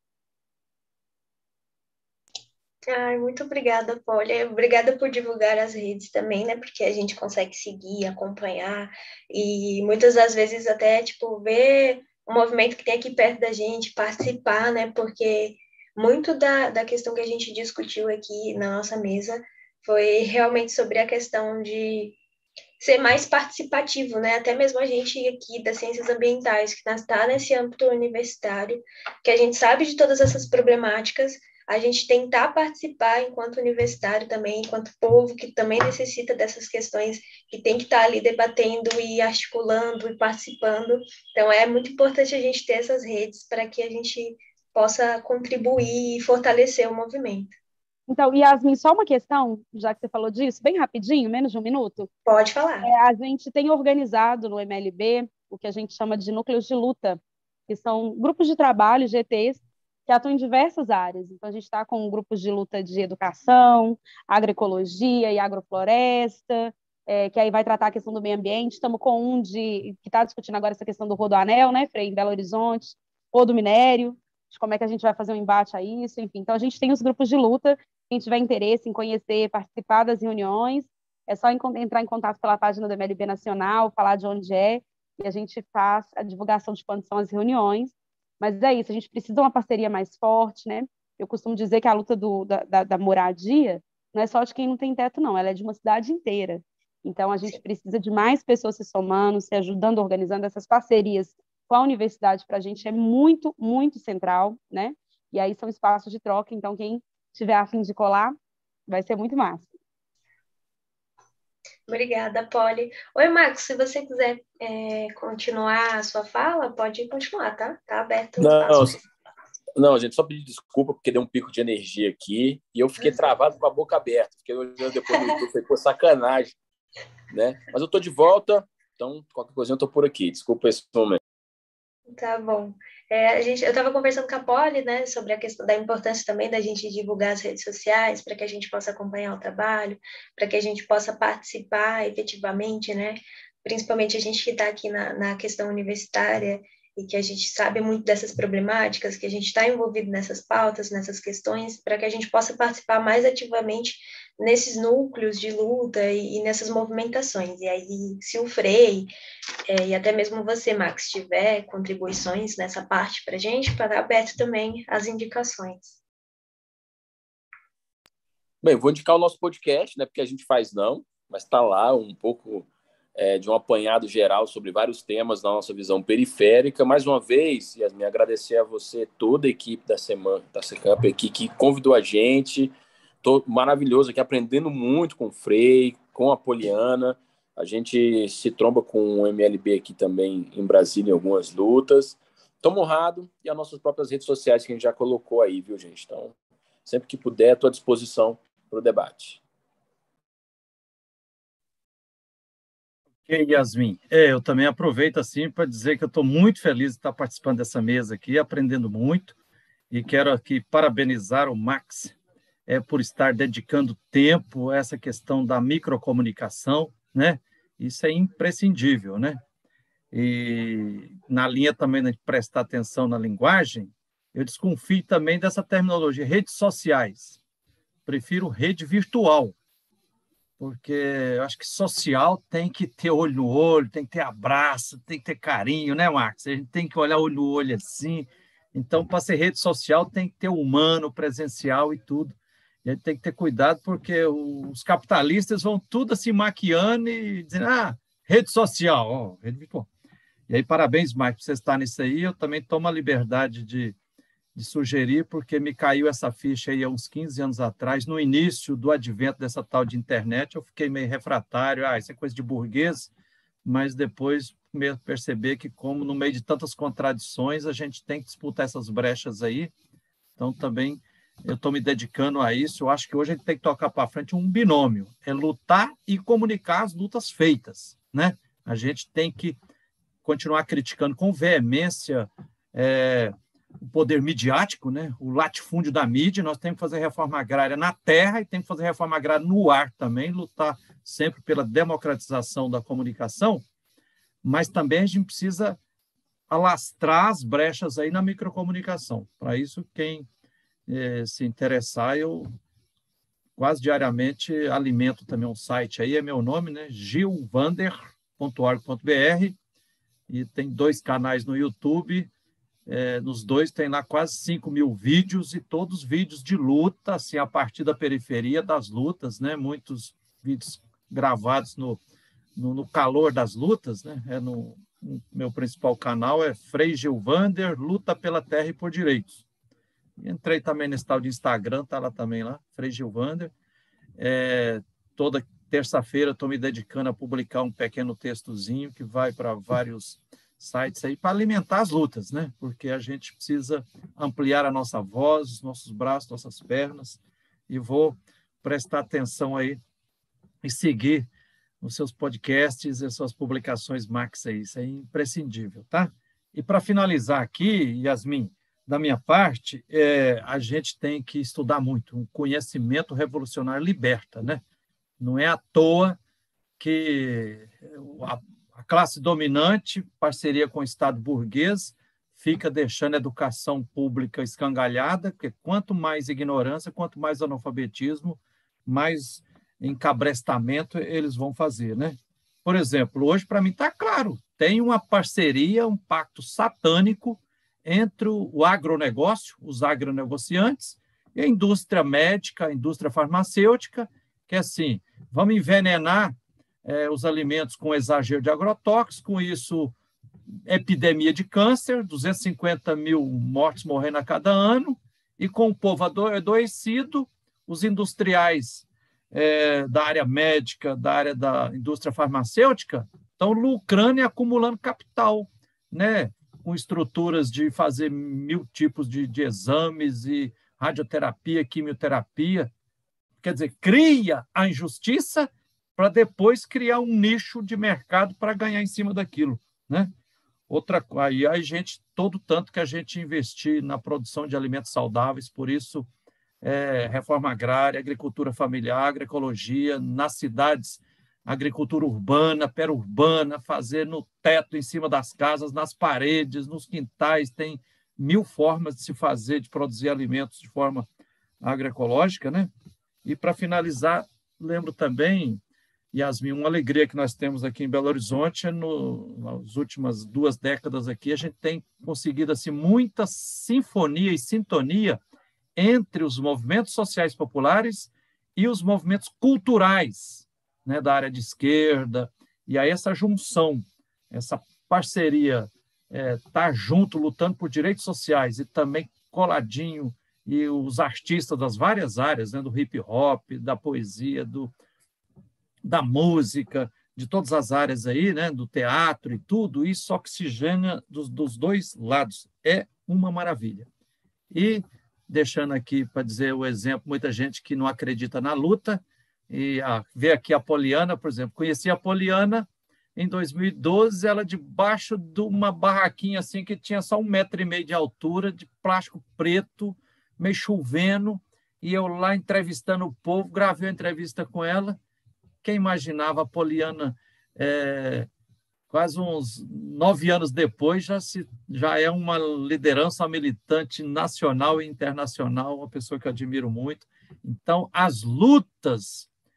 Ai, muito obrigada, Poli. Obrigada por divulgar as redes também, né? Porque a gente consegue seguir, acompanhar e muitas das vezes até, tipo, ver o movimento que tem aqui perto da gente, participar, né? Porque muito da questão que a gente discutiu aqui na nossa mesa foi realmente sobre a questão de ser mais participativo, né? Até mesmo a gente aqui das ciências ambientais, que está nesse âmbito universitário, que a gente sabe de todas essas problemáticas, a gente tentar participar enquanto universitário também, enquanto povo que também necessita dessas questões, que tem que estar ali debatendo e articulando e participando. Então, é muito importante a gente ter essas redes para que a gente possa contribuir e fortalecer o movimento. Então, Yasmin, só uma questão, já que você falou disso, bem rapidinho, menos de um minuto. Pode falar. A gente tem organizado no MLB o que a gente chama de núcleos de luta, que são grupos de trabalho, GTs, que atuam em diversas áreas. Então, a gente está com grupos de luta de educação, agroecologia e agrofloresta, que aí vai tratar a questão do meio ambiente. Estamos com um que está discutindo agora essa questão do Rodoanel, né, Frei, em Belo Horizonte, ou do minério, de como é que a gente vai fazer um embate a isso, enfim. Então, a gente tem os grupos de luta. Quem tiver interesse em conhecer, participar das reuniões, é só entrar em contato pela página do MLB Nacional, falar de onde é, e a gente faz a divulgação de quando são as reuniões. Mas é isso, a gente precisa de uma parceria mais forte, né? Eu costumo dizer que a luta da moradia não é só de quem não tem teto, não, ela é de uma cidade inteira. Então, a gente precisa de mais pessoas se somando, se ajudando, organizando essas parcerias com a universidade, para a gente é muito, muito central, né? E aí são espaços de troca, então quem tiver a fim de colar, vai ser muito massa. Obrigada, Poli. Oi, Marcos, se você quiser continuar a sua fala, pode continuar, tá? Tá aberto o espaço. Não, gente, só pedir desculpa porque deu um pico de energia aqui e eu fiquei travado com a boca aberta. Fiquei olhando depois no YouTube, falei, pô, sacanagem, né? Mas eu tô de volta, então qualquer coisinha eu tô por aqui. Desculpa esse momento. Tá bom. Eu estava conversando com a Poli, né, sobre a questão da importância também da gente divulgar as redes sociais para que a gente possa acompanhar o trabalho, para que a gente possa participar efetivamente, né? Principalmente a gente que está aqui na questão universitária e que a gente sabe muito dessas problemáticas, que a gente está envolvido nessas pautas, nessas questões, para que a gente possa participar mais ativamente nesses núcleos de luta e nessas movimentações. E aí, se o Frei e até mesmo você, Max, tiver contribuições nessa parte para a gente, para aberto também as indicações. Bem, vou indicar o nosso podcast, né, porque a gente faz não, mas está lá um pouco de um apanhado geral sobre vários temas da nossa visão periférica. Mais uma vez, Yasmin, agradecer a você, toda a equipe da Secamp aqui, que convidou a gente. Estou maravilhoso aqui, aprendendo muito com o Frei, com a Poliana. A gente se tromba com o MLB aqui também em Brasília em algumas lutas. Estamos honrados e as nossas próprias redes sociais que a gente já colocou aí, viu, gente? Então, sempre que puder, estou à disposição para o debate. Ok, Yasmin. Eu também aproveito assim para dizer que eu estou muito feliz de estar participando dessa mesa aqui, aprendendo muito, e quero aqui parabenizar o Max por estar dedicando tempo a essa questão da microcomunicação, né? Isso é imprescindível, né? E na linha também de prestar atenção na linguagem, eu desconfio também dessa terminologia, redes sociais. Prefiro rede virtual, porque eu acho que social tem que ter olho no olho, tem que ter abraço, tem que ter carinho, né, Marcos? A gente tem que olhar olho no olho assim. Então, para ser rede social, tem que ter humano, presencial e tudo. E a gente tem que ter cuidado, porque os capitalistas vão tudo assim maquiando e dizendo, rede social, rede virtual. E aí, parabéns, Mike, por você estar nisso aí. Eu também tomo a liberdade de sugerir, porque me caiu essa ficha aí há uns 15 anos atrás, no início do advento dessa tal de internet, eu fiquei meio refratário, isso é coisa de burguês, mas depois perceber que, como no meio de tantas contradições, a gente tem que disputar essas brechas aí. Então, também, eu estou me dedicando a isso. Eu acho que hoje a gente tem que tocar para frente um binômio, é lutar e comunicar as lutas feitas, né? A gente tem que continuar criticando com veemência o poder midiático, né? O latifúndio da mídia. Nós temos que fazer reforma agrária na terra e temos que fazer reforma agrária no ar também, lutar sempre pela democratização da comunicação, mas também a gente precisa alastrar as brechas aí na microcomunicação. Para isso, quem se interessar, eu quase diariamente alimento também um site aí, é meu nome, né? gilvander.org.br, e tem 2 canais no YouTube. Nos 2 tem lá quase 5.000 vídeos, e todos vídeos de luta, assim, a partir da periferia das lutas, né? Muitos vídeos gravados no calor das lutas, né? No meu principal canal é Frei Gilvander, Luta pela Terra e por Direitos. Entrei também nesse tal de Instagram, está lá também, Frei Gilvander. Toda terça-feira estou me dedicando a publicar um pequeno textozinho que vai para vários sites aí para alimentar as lutas, né? Porque a gente precisa ampliar a nossa voz, os nossos braços, nossas pernas, e vou prestar atenção aí e seguir os seus podcasts e as suas publicações, Max, aí. Isso é imprescindível, tá? E para finalizar aqui, Yasmin, da minha parte, a gente tem que estudar muito. Um conhecimento revolucionário liberta, né? Não é à toa que a classe dominante, parceria com o Estado burguês, fica deixando a educação pública escangalhada, porque quanto mais ignorância, quanto mais analfabetismo, mais encabrestamento eles vão fazer, né? Por exemplo, hoje, para mim, está claro, tem uma parceria, um pacto satânico entre o agronegócio, os agronegociantes, e a indústria médica, a indústria farmacêutica, que é assim, vamos envenenar os alimentos com exagero de agrotóxicos, com isso, epidemia de câncer, 250 mil mortes morrendo a cada ano, e com o povo adoecido, os industriais da área médica, da área da indústria farmacêutica, estão lucrando e acumulando capital, né? Com estruturas de fazer 1000 tipos de exames e radioterapia, quimioterapia. Quer dizer, cria a injustiça para depois criar um nicho de mercado para ganhar em cima daquilo, né? Aí a gente, todo tanto que a gente investir na produção de alimentos saudáveis, por isso, reforma agrária, agricultura familiar, agroecologia, nas cidades, agricultura urbana, perurbana, fazer no teto, em cima das casas, nas paredes, nos quintais, tem 1000 formas de se fazer, de produzir alimentos de forma agroecológica, né? E, para finalizar, lembro também, Yasmin, uma alegria que nós temos aqui em Belo Horizonte, nas últimas 2 décadas aqui, a gente tem conseguido assim, muita sinfonia e sintonia entre os movimentos sociais populares e os movimentos culturais, né, da área de esquerda, e aí essa junção, essa parceria, tá junto, lutando por direitos sociais e também coladinho, e os artistas das várias áreas, né, do hip-hop, da poesia, da música, de todas as áreas aí, né, do teatro e tudo, isso oxigena dos 2 lados. É uma maravilha. E, deixando aqui para dizer o exemplo, muita gente que não acredita na luta, e vê aqui a Poliana, por exemplo, conheci a Poliana em 2012, ela debaixo de uma barraquinha assim que tinha só 1,5 metro de altura, de plástico preto, meio chovendo, e eu lá entrevistando o povo, gravei uma entrevista com ela. Quem imaginava a Poliana, quase uns 9 anos depois, já é uma liderança, uma militante nacional e internacional, uma pessoa que eu admiro muito. Então, as lutas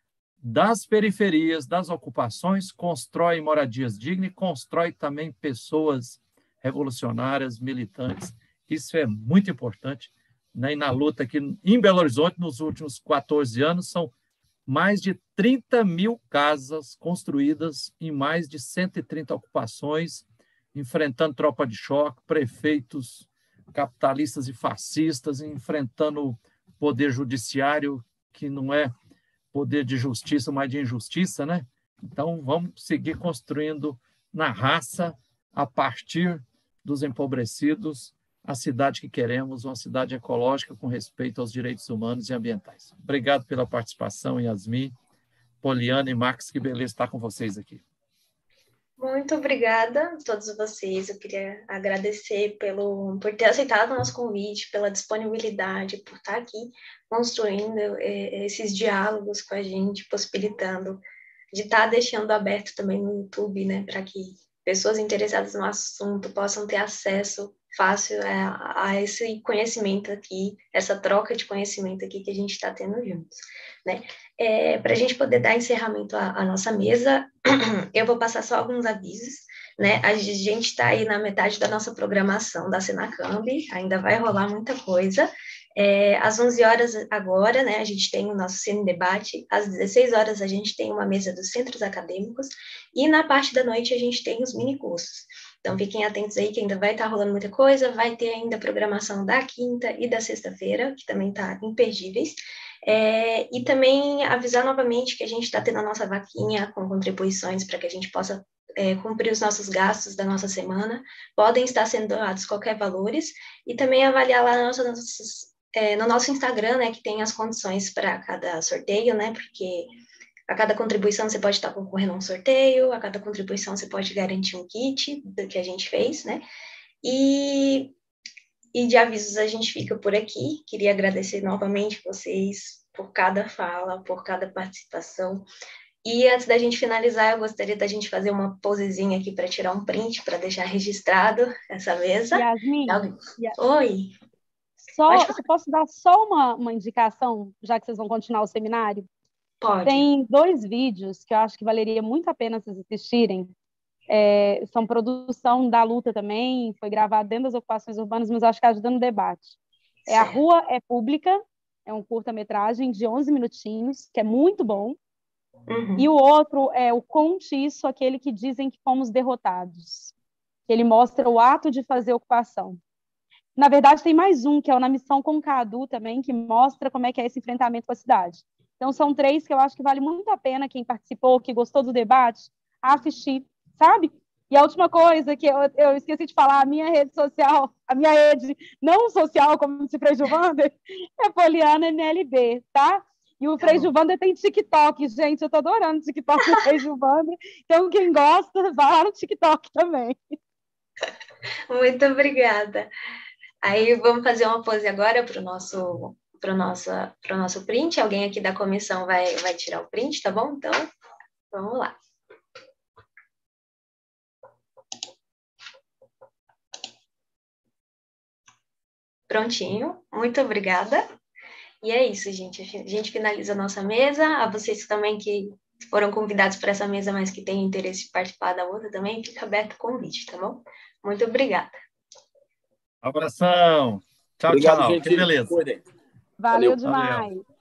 das periferias, das ocupações, constrói moradias dignas e constrói também pessoas revolucionárias, militantes. Isso é muito importante, né? E na luta aqui em Belo Horizonte, nos últimos 14 anos, são mais de 30 mil casas construídas em mais de 130 ocupações, enfrentando tropa de choque, prefeitos capitalistas e fascistas, enfrentando o poder judiciário, que não é poder de justiça, mas de injustiça, né? Então, vamos seguir construindo na raça, a partir dos empobrecidos, a cidade que queremos, uma cidade ecológica com respeito aos direitos humanos e ambientais. Obrigado pela participação, Yasmin, Poliana e Max, que beleza estar com vocês aqui. Muito obrigada a todos vocês. Eu queria agradecer por ter aceitado o nosso convite, pela disponibilidade, por estar aqui construindo esses diálogos com a gente, possibilitando de estar deixando aberto também no YouTube, né, para que pessoas interessadas no assunto possam ter acesso fácil a esse conhecimento aqui, essa troca de conhecimento aqui que a gente está tendo juntos, né? Para a gente poder dar encerramento à nossa mesa, eu vou passar só alguns avisos, né? A gente está aí na metade da nossa programação da Senacamb, ainda vai rolar muita coisa. Às 11 horas agora, né, a gente tem o nosso Cine Debate, às 16 horas a gente tem uma mesa dos centros acadêmicos, e na parte da noite a gente tem os minicursos. Então, fiquem atentos aí que ainda vai estar rolando muita coisa, vai ter ainda a programação da quinta e da sexta-feira, que também está imperdíveis. E também avisar novamente que a gente está tendo a nossa vaquinha com contribuições para que a gente possa cumprir os nossos gastos da nossa semana. Podem estar sendo doados qualquer valores, e também avaliar lá no nosso Instagram, né, que tem as condições para cada sorteio, né, porque a cada contribuição você pode estar concorrendo a um sorteio, a cada contribuição você pode garantir um kit do que a gente fez, né? E de avisos a gente fica por aqui. Queria agradecer novamente vocês por cada fala, por cada participação. E antes da gente finalizar, eu gostaria da gente fazer uma posezinha aqui para tirar um print, para deixar registrado essa mesa. Yasmin, Oi. Eu posso dar só uma indicação, já que vocês vão continuar o seminário? Pode. Tem 2 vídeos que eu acho que valeria muito a pena vocês assistirem. São produção da luta também, foi gravado dentro das ocupações urbanas, mas eu acho que ajuda no debate. A Rua é Pública, é um curta-metragem de 11 minutinhos, que é muito bom. Uhum. E o outro é o Conte Isso, aquele que dizem que fomos derrotados. Ele mostra o ato de fazer ocupação. Na verdade, tem mais um, que é o Na Missão com Cadu também, que mostra como é que é esse enfrentamento com a cidade. Então, são 3 que eu acho que vale muito a pena quem participou, que gostou do debate, assistir, sabe? E a última coisa que eu esqueci de falar, a minha rede social, a minha rede não social, como disse o Frei Gilvander, é Poliana NLB, tá? E o Frei Gilvander tem TikTok, gente, eu tô adorando o TikTok do Frei Gilvander. Então, quem gosta, vá lá no TikTok também. Muito obrigada. Aí, vamos fazer uma pose agora para o nosso print. Alguém aqui da comissão vai tirar o print, tá bom? Então, vamos lá. Prontinho. Muito obrigada. E é isso, gente. A gente finaliza a nossa mesa. A vocês também que foram convidados para essa mesa, mas que têm interesse em participar da outra também, fica aberto o convite, tá bom? Muito obrigada. Abração. Tchau, Obrigado, tchau. gente. Que beleza. Valeu demais. Valeu.